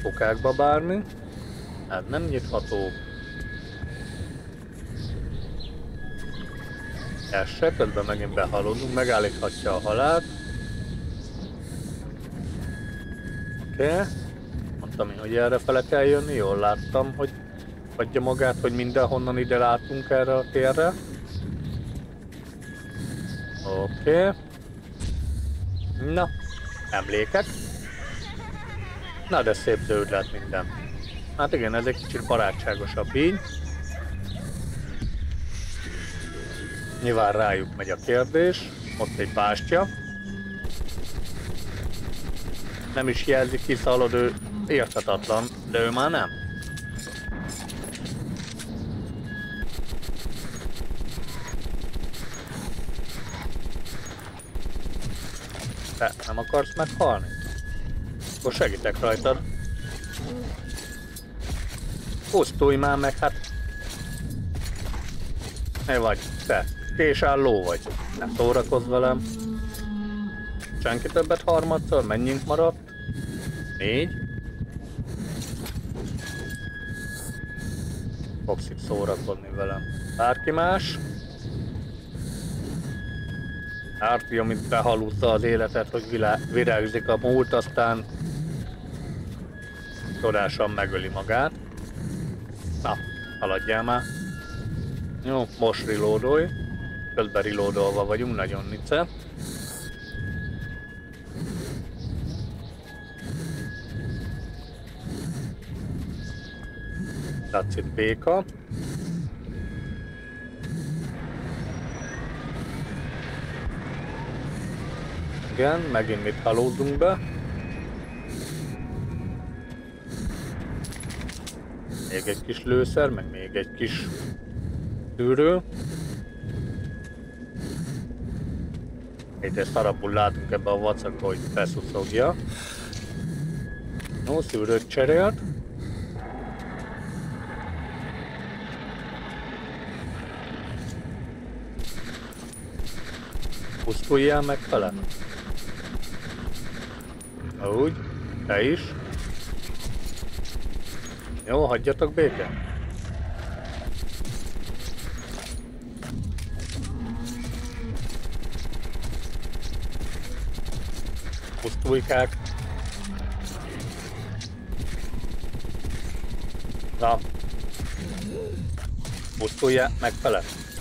fokákba bárni. Ez nem nyitható. Ez se, közben megint behalódunk, megállíthatja a halált. Oké. Mondtam én, hogy errefele kell jönni, jól láttam, hogy adja magát, hogy mindenhonnan ide látunk erre a térre. Oké. Na, emlékek. Na, de szép zöld lett minden. Hát igen, ez egy kicsit barátságosabb így. Nyilván rájuk megy a kérdés. Ott egy bástya. Nem is jelzik, kiszalad, ő érthetetlen, de ő már nem. Te nem akarsz meghalni? Akkor segítek rajtad. Pusztulj már meg, hát... Mi vagy? Te, késálló vagy. Nem szórakozz velem. Senki többet harmadszor, mennyink maradt? 4. Fogsz itt szórakozni velem. Bárki más? Árti, amit behalúzza az életet, hogy virágzik a múlt, aztán csodásan megöli magát. Na, haladjál már. Jó, most reloadolj. Közben reloadolva vagyunk, nagyon nice. That's it, béka. Igen, megint mit halózunk be. Még egy kis lőszer, meg még egy kis tűrő. Itt egy szarabul látunk ebbe a vacakba, hogy beszuszogja. No, szűrőt cserélt. Pusztuljál meg fele. Úgy, te is. Jó, hagyjatok békén. Pusztulykák. Na. Pusztuljál meg fele.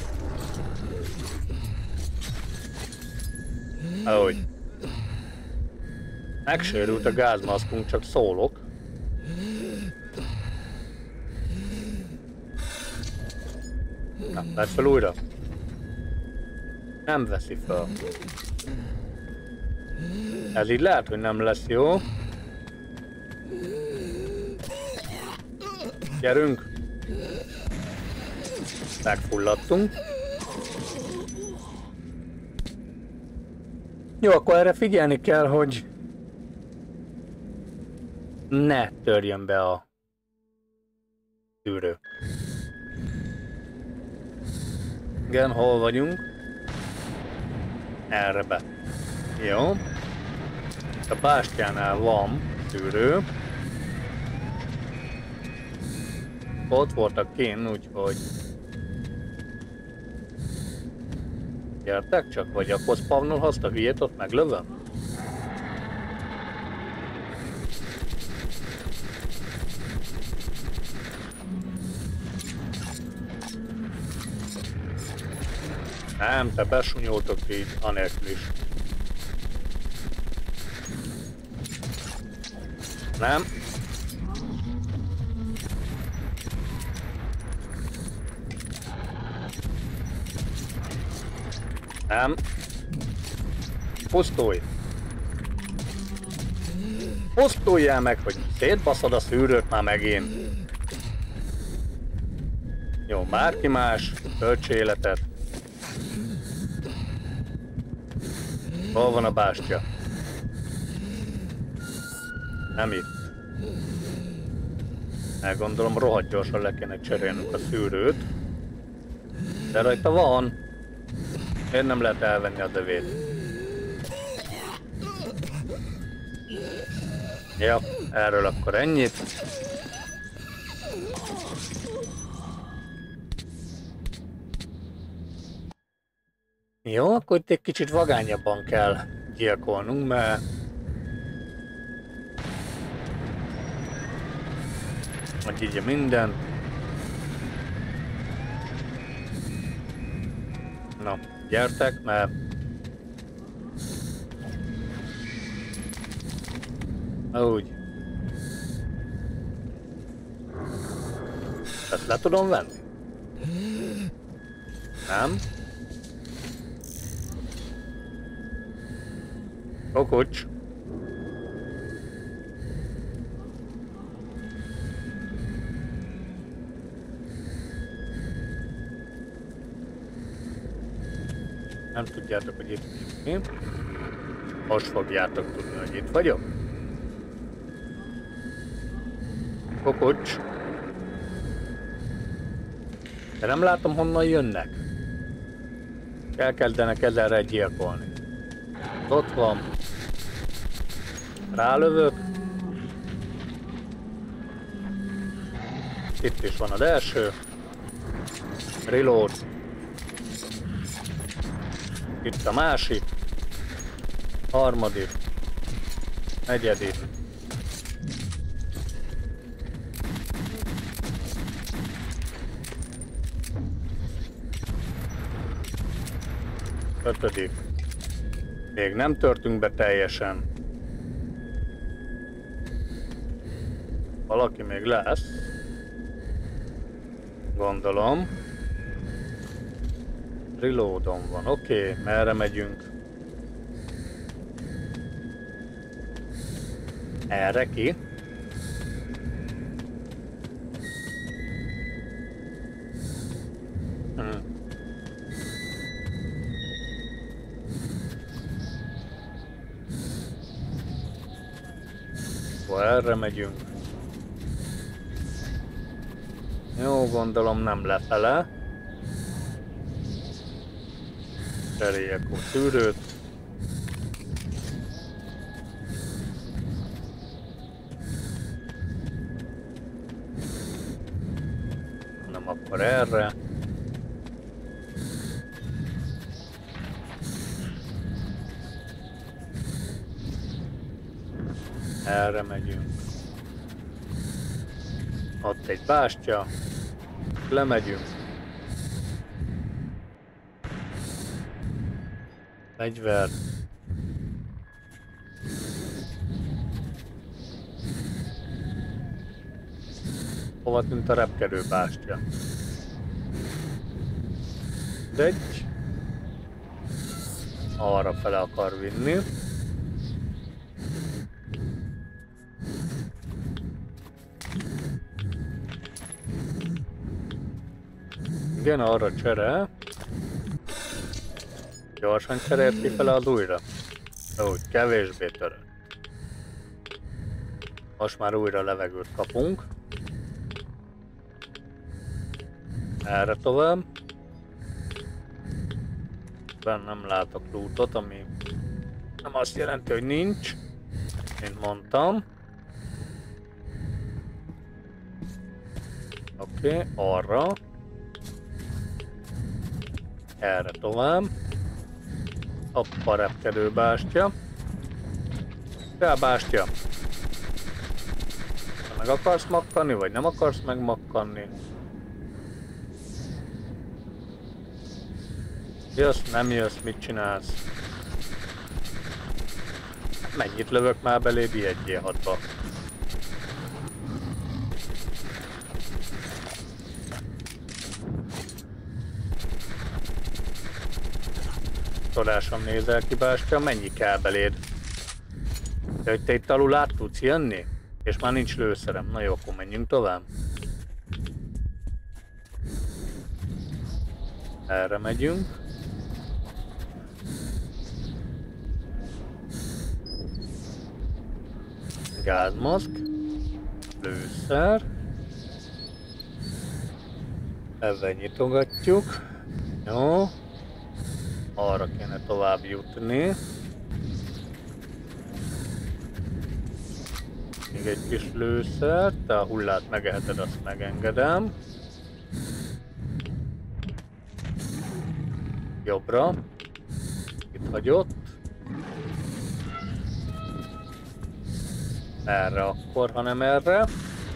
Ahogy. Megsérült a gázmaszkunk, csak szólok. Na, vedd fel újra. Nem veszi fel. Ez így lehet, hogy nem lesz jó. Gyerünk. Megfulladtunk. Jó, akkor erre figyelni kell, hogy ne törjön be a tűrő. Igen, hol vagyunk? Erre be. Jó. A bástyánál van tűrő. Ott voltak kint, úgyhogy... Gyertek csak, vagy akkor spawnolhatsz a hülyét, ott meglövöm? Nem, te besunyoltok így, anélkül is. Nem. Nem. Pusztulj! Pusztuljál meg, hogy szétbaszod a szűrőt már megint. Jó, bárki más, tölts életet. Hol van a bástya? Nem itt. Elgondolom, rohadt gyorsan le kéne cserélnünk a szűrőt. De rajta van. Miért nem lehet elvenni a dövét? Ja, erről akkor ennyit. Jó, akkor itt egy kicsit vagányabban kell gyilkolnunk, mert hogy így minden. Na, gyertek, mert úgy. Ezt le tudom venni? Nem? Kokucs. Nem tudjátok, hogy itt mi? Most fogjátok tudni, hogy itt vagyok. Kokucs. De nem látom, honnan jönnek. Elkezdenek ezerre gyilkolni. Ott van. Rálövök. Itt is van az első. Reload. Itt a másik. Harmadik. Negyedik. Ötödik. Még nem törtünk be teljesen. Valaki még lesz. Gondolom. Reloadon van. Oké, merre megyünk? Erre ki? Erre megyünk. Jó, gondolom nem lefele. Cseréljek a szűrőt. Nem akkor erre. Erre megyünk. Ott egy bástya. Lemegyünk. Fegyver. Hova tűnt a repkedő bástya? Egy. Arra fele akar vinni. Igen, arra csere. Gyorsan cserélt kifele az újra. Úgy, kevésbé törött. Most már újra levegőt kapunk. Erre tovább. Benn nem látok lootot, ami nem azt jelenti, hogy nincs. Mint mondtam. Oké, arra. Erre tovább. Hoppa, repkedő bástya. Rá bástya. Meg akarsz makkanni, vagy nem akarsz megmakkanni? Jössz, nem jössz, mit csinálsz? Mennyit lövök már beléd ilyegyél hatba? Csodásan nézel ki, bástya, mennyi kell beléd? De hogy te itt alul át tudsz jönni? És már nincs lőszerem. Na jó, akkor menjünk tovább. Erre megyünk. Gázmaszk. Lőszer. Ezzel nyitogatjuk. Jó. Arra kéne tovább jutni. Még egy kis lőszert, te a hullát megeheted, azt megengedem. Jobbra. Itt hagyott. Erre akkor, hanem erre.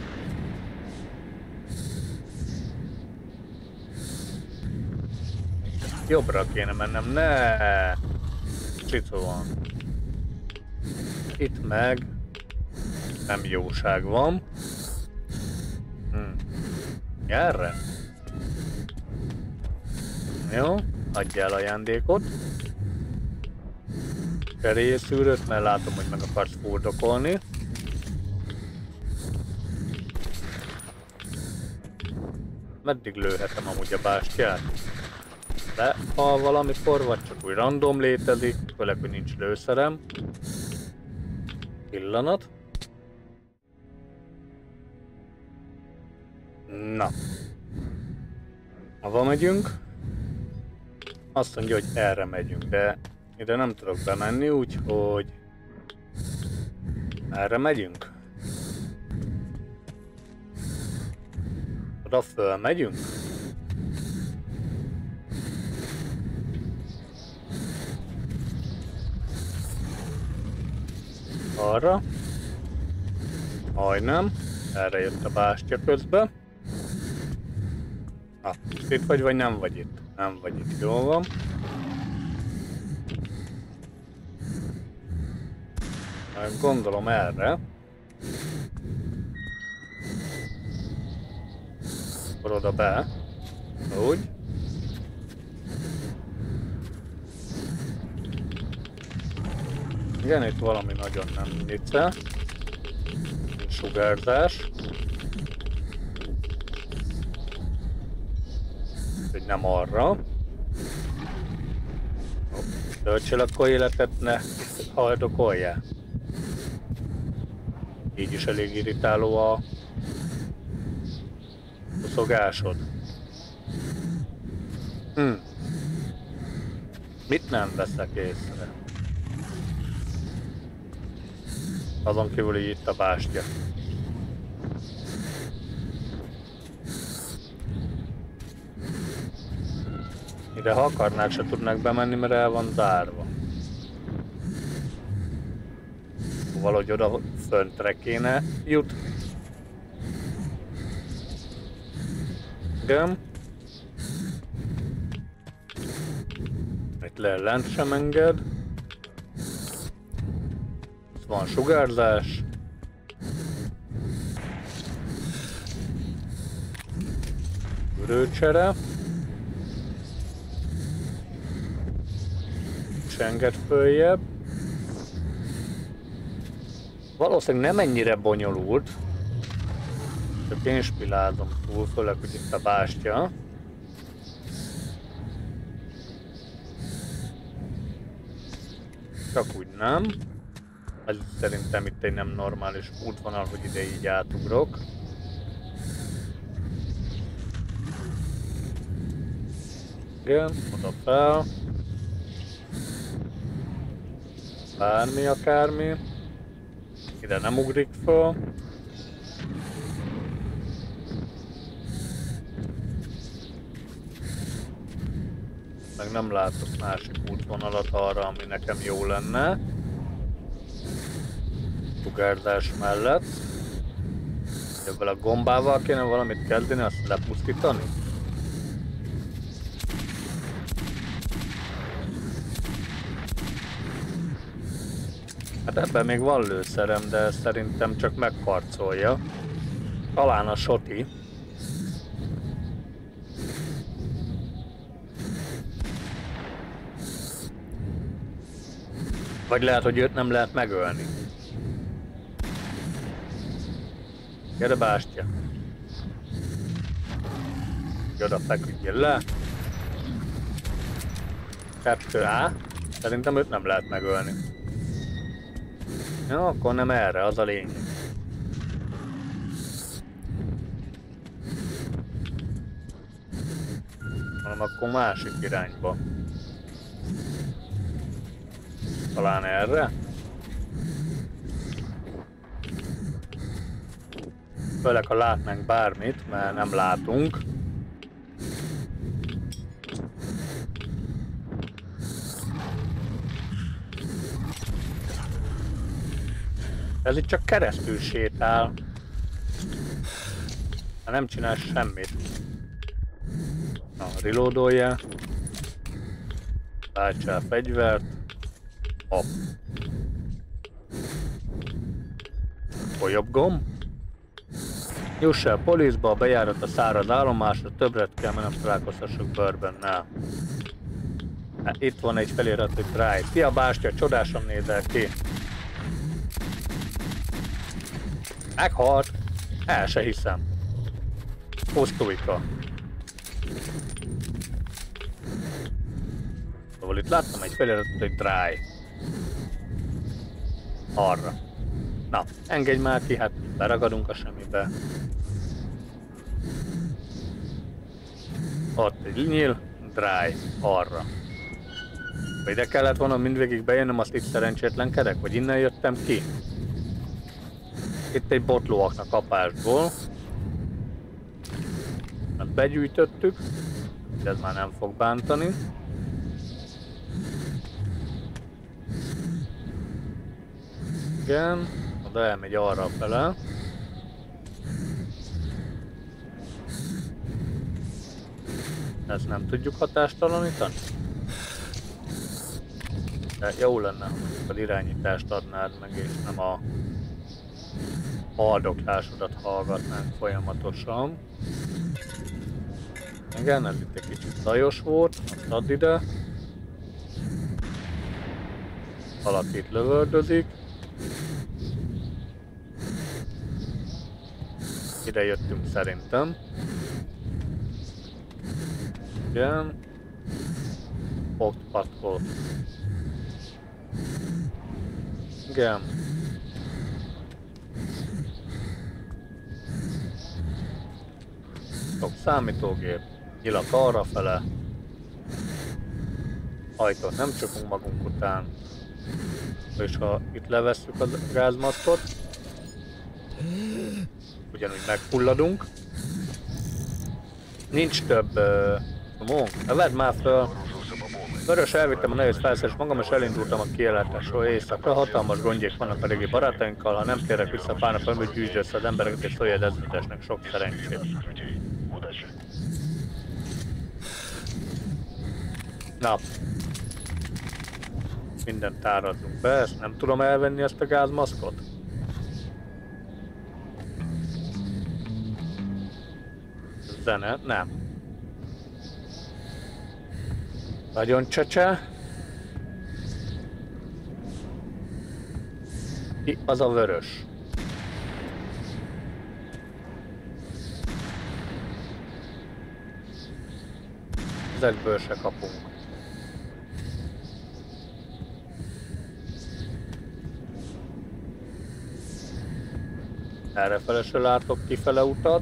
Jobbra kéne mennem, ne! Csicó van. Itt meg nem jóság van. Erre? Jó, adjál ajándékot. Cseréljszűrőt, mert látom, hogy meg akarsz furdokolni. Meddig lőhetem amúgy a bástyát? De ha valamikor, vagy csak úgy random létezik, főleg, hogy nincs lőszerem. Pillanat. Na. Hova megyünk? Azt mondja, hogy erre megyünk, de ide nem tudok bemenni, úgyhogy erre megyünk. Oda föl megyünk. Arra. Majdnem. Erre jött a bástya közben. Na, itt vagy nem vagy itt? Nem vagy itt, jól van. Gondolom erre. Akkor oda be. Úgy. Igen, itt valami nagyon nem vicce. Sugárzás. Hogy nem arra. Töltsél akkor életet, ne haldokoljál. Így is elég irritáló a szogásod. Mit nem veszek észre? Azon kívül így itt a bástya. Ide ha akarnák, se tudnak bemenni, mert el van zárva. Valahogy oda föntre kéne jut. Igen. Itt lent sem enged. Itt van sugárzás. Ürőcsere. Enged följebb. Valószínűleg nem ennyire bonyolult. Csak én spilázom túl, főleg, hogy itt a bástya. Csak úgy nem. Ez szerintem itt egy nem normális útvonal, hogy ide így átugrok. Igen, oda fel. Bármi, akármi. Ide nem ugrik föl. Meg nem látok másik útvonalat arra, ami nekem jó lenne. Sugárzás mellett. Ebből a gombával kéne valamit kezdeni, azt lepusztítani. Hát ebben még van lőszerem, de szerintem csak megkarcolja. Talán a soti. Vagy lehet, hogy őt nem lehet megölni. Gyere bástya. Oda feküdjél le. 2A. Szerintem őt nem lehet megölni. Ja, akkor nem erre, az a lényeg. Hanem akkor másik irányba. Talán erre? főleg ha látnánk bármit, mert nem látunk. Ez itt csak keresztül sétál. Nem csinál semmit. Na, reloadolja. Váltsa a fegyvert. Hopp. Akkor jobb gomb. Juss el poliszba, bejárat a száraz állomásra, többet kell, mert nem találkozhassuk Bourbonnál. Hát itt van egy felirat, hogy Dry. Szia bástya, csodásan nézel ki. Meghalt. El se hiszem. Pusztulika. Szóval itt láttam egy feliratot, hogy Dry. Arra. Na, engedj már ki, hát beragadunk a semmibe. Ott egy nyíl, Dry. Arra. Ide kellett volna mindvégig bejönnöm, azt itt szerencsétlenkedek, vagy innen jöttem ki? Itt egy botlóaknak kapásból. Ezt begyűjtöttük, ez már nem fog bántani. Igen, oda elmegy arra fele. Ezt nem tudjuk hatástalanítani. De jó lenne, ha mondjuk az irányítást adnád meg, és nem a haldoklásodat hallgatnánk folyamatosan. Igen, ez itt egy kicsit zajos volt, azt add ide. Valaki itt lövöldözik. Ide jöttünk szerintem. Igen. Ott patkol. Igen. Sok számítógép, nyilak arra fele. Ajtót nem csukunk magunk után. És ha itt levesszük a gázmaszkot, ugyanúgy megfulladunk. Nincs több mónk. Vedd már föl. Vörös, elvittem a nehéz felszerelést magam, és elindultam a kijelentésről éjszakra. Hatalmas gondjék vannak a régi barátainkkal, ha nem térek vissza párnap, hogy gyűjtsd össze az embereket, és szólj ezredesnek sok szerencsét. Na. Mindent táradunk be, ezt nem tudom elvenni, ezt a gázmaszkot? Zene? Nem. Nagyon csecse. Ki az a vörös? Ezekből se kapunk. Errefele se látok kifele utat.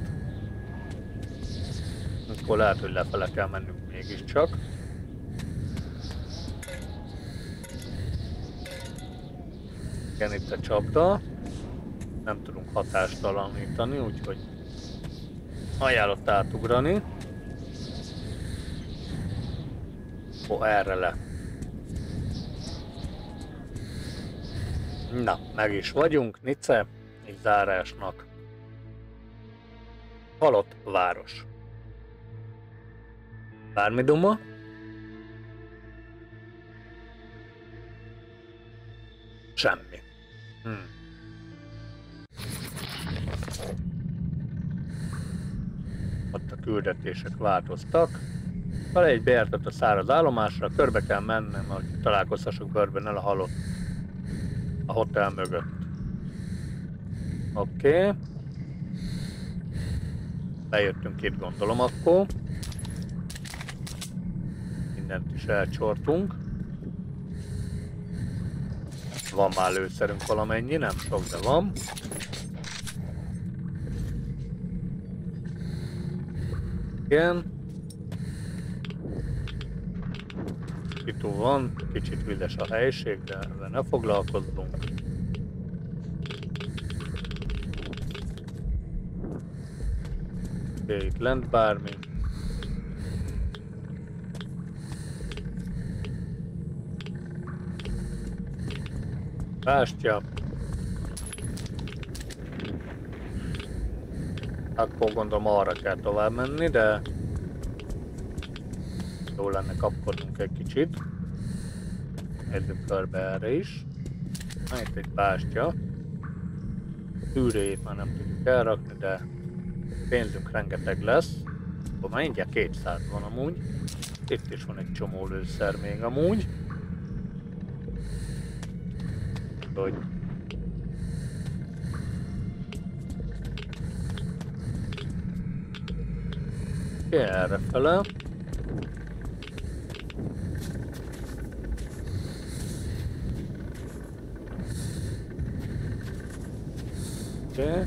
Akkor lehet, hogy lefele kell mennünk mégiscsak. Igen, itt a csapda. Nem tudunk hatástalanítani, úgyhogy ajánlott átugrani. Ó, erre le. Na, meg is vagyunk, Nice, egy zárásnak. Halott város. Bármi duma? Semmi. Ott a küldetések változtak. Vele egy beértett a száraz állomásra, körbe kell mennem, hogy találkozhassuk Bourbonnal a halott a hotel mögött. Oké. Bejöttünk itt, gondolom akkor. Mindent is elcsortunk. Van már lőszerünk valamennyi, nem sok, de van. Igen. Kitú van, kicsit vizes a helység, de ezzel ne foglalkozzunk. Oké, itt lent bármi. Bástya. Akkor gondolom arra kell tovább menni, de jó lenne kapkodnunk egy kicsit. Nézzük körbe erre is. Na, itt egy bástya. Tűréjét már nem tudjuk elrakni, de pénzünk rengeteg lesz. Akkor már mindjárt 200 van amúgy. Itt is van egy csomó lőszer még amúgy. Hogy errefele. Oké.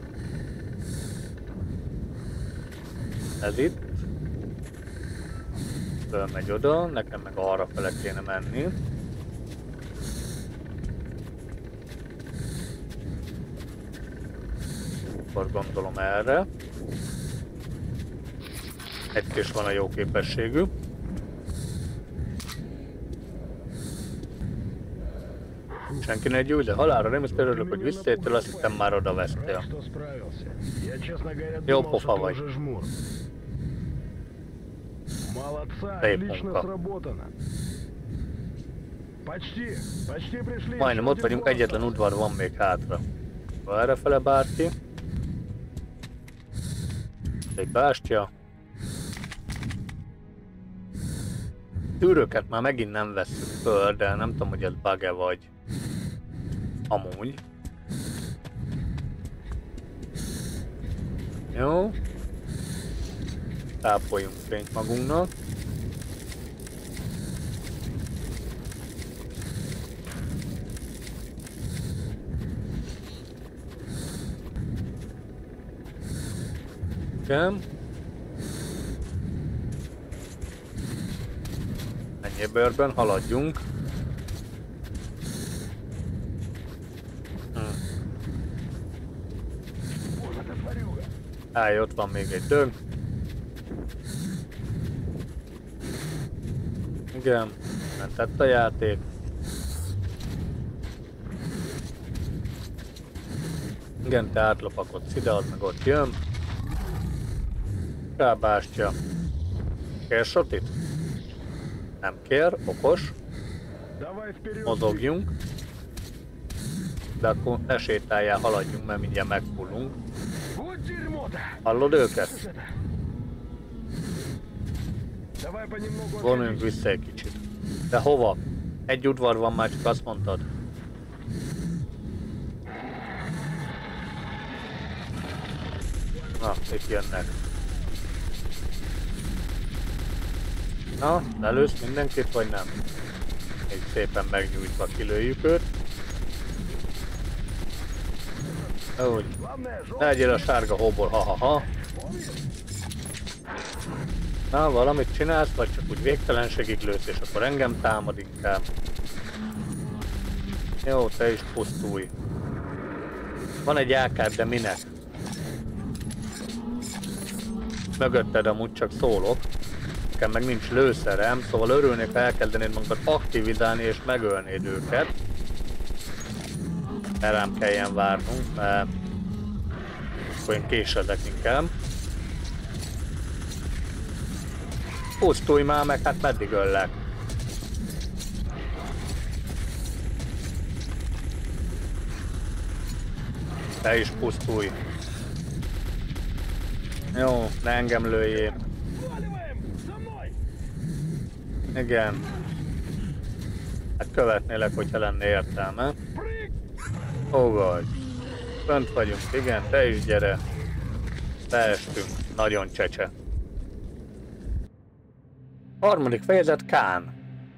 Ez itt. Fölmegy oda, nekem meg arra fele kéne menni. Akkor gondolom erre. Egy is van a jó képességű. Senki ne gyújt, de halálra nem is örülök, hogy visszajöttél, azt hittem már oda vesztél. Jó pofa vagy. Szép munka. Majdnem ott vagyunk, egyetlen udvar van még hátra. Errefele bárki. Egy bástya. Tűrőket már megint nem vesszük föl, de nem tudom, hogy ez bug-e vagy amúgy. Jó. Tápoljunk fényt magunknak. Igen. Ennyi bőrben, haladjunk. Állj, ott van még egy dög. Igen, mentett a játék. Igen, te átlopakodsz ide, az meg ott jön. Rábástya. Kér sotit? Nem kér, okos. Mozogjunk. De akkor ne sétáljál, haladjunk, mert mindjárt megfullunk. Hallod őket? Vonuljunk vissza egy kicsit. De hova? Egy udvar van már, csak azt mondtad. Na, itt jönnek. Na, lelősz mindenkit, vagy nem? Még szépen megnyújtva kilőjük őt. Úgy. Ne legyél a sárga hóból, ha-ha-ha. Na, valamit csinálsz, vagy csak úgy végtelenségig lősz, és akkor engem támad inkább. Jó, te is pusztulj. Van egy ákád, de minek? Mögötted amúgy csak szólok. Nekem meg nincs lőszerem, szóval örülnék, ha elkezdenéd magukat aktivizálni és megölnéd őket. Ne rám kelljen várnunk, mert akkor én késedek inkább. Pusztulj már meg, hát meddig öllek? Te is pusztulj. Jó, ne engem lőjél. Igen. Hát követnélek, hogyha lenne értelme. Ó, vagy. Fönt vagyunk, igen, te is gyere. Beestünk, nagyon csecse. Harmadik fejezet, Kán.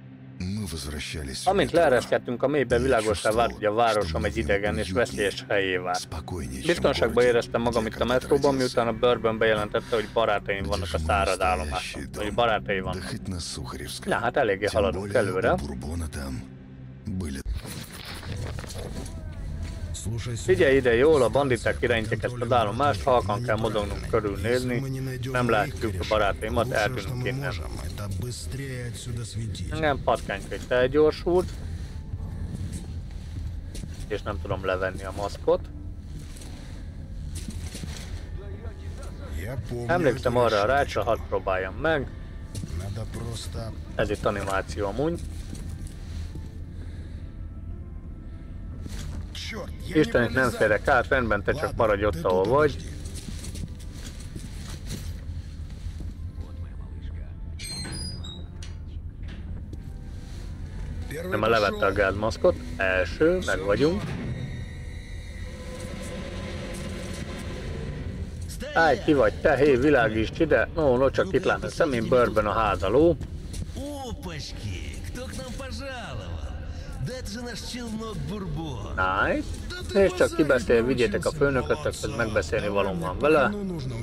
Amint leereszkedtünk a mélybe, világossá vált, hogy a városom egy idegen és veszélyes helyé vált. Biztonságban éreztem magam itt a metróban, miután a Bourbon bejelentette, hogy barátaim vannak a szárad állomáson. Vagy barátai vannak. Na hát eléggé haladunk előre. Figyelj ide jól, a banditák irányítják ezt az állomást, halkan kell mozognunk körülnézni. Nem látjuk a barátaimat, eltűnünk innen. Engem patkánykönyv felgyorsult. És nem tudom levenni a maszkot. Emlékszem arra a rácsra, hadd próbáljam meg. Ez itt animáció amúgy. Istenit nem férek át, rendben, te csak maradj ott, ahol vagy. Nem, levette a gázmaszkot. Első, meg vagyunk. Állj, ki vagy te, hé, világíts ide. No, csak itt lát a szemén, bőrben a házaló. Nice. Nézd csak, ki beszél, vigyétek a főnökötökhöz, megbeszélni valóm van vele.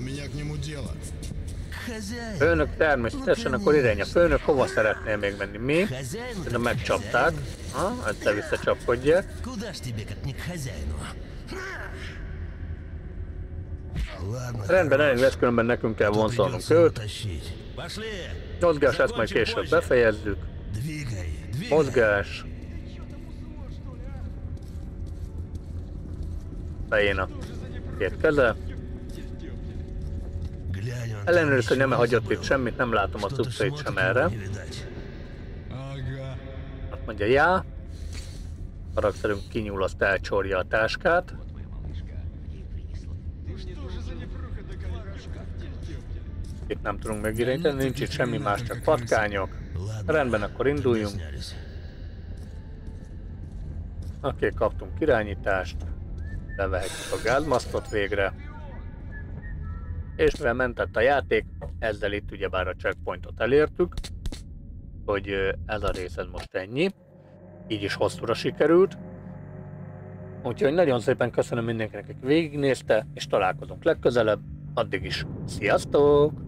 Főnök, természetesen, akkor irány a főnök, hova szeretnél még menni? Mi? De megcsapták. Egyszer visszacsapkodják. Rendben, elég lesz, különben nekünk kell vonzolnunk őt. Mozgás, ezt majd később befejezzük. Mozgás. Fején a két keze. Ellenőriz, hogy nem hagyott itt semmit, nem látom a cuccait sem erre. Azt mondja, já. Karakterünk kinyúl, azt elcsorja a táskát. Itt nem tudunk megirányítani, nincs itt semmi más, csak patkányok. Rendben, akkor induljunk. Oké, kaptunk irányítást. Levehetjük a gázmasztot végre. És mivel mentett a játék, ezzel itt ugyebár a checkpointot elértük. Hogy ez a rész ez most ennyi. Így is hosszúra sikerült. Úgyhogy nagyon szépen köszönöm mindenkinek, aki végignézte, és találkozunk legközelebb. Addig is, sziasztok!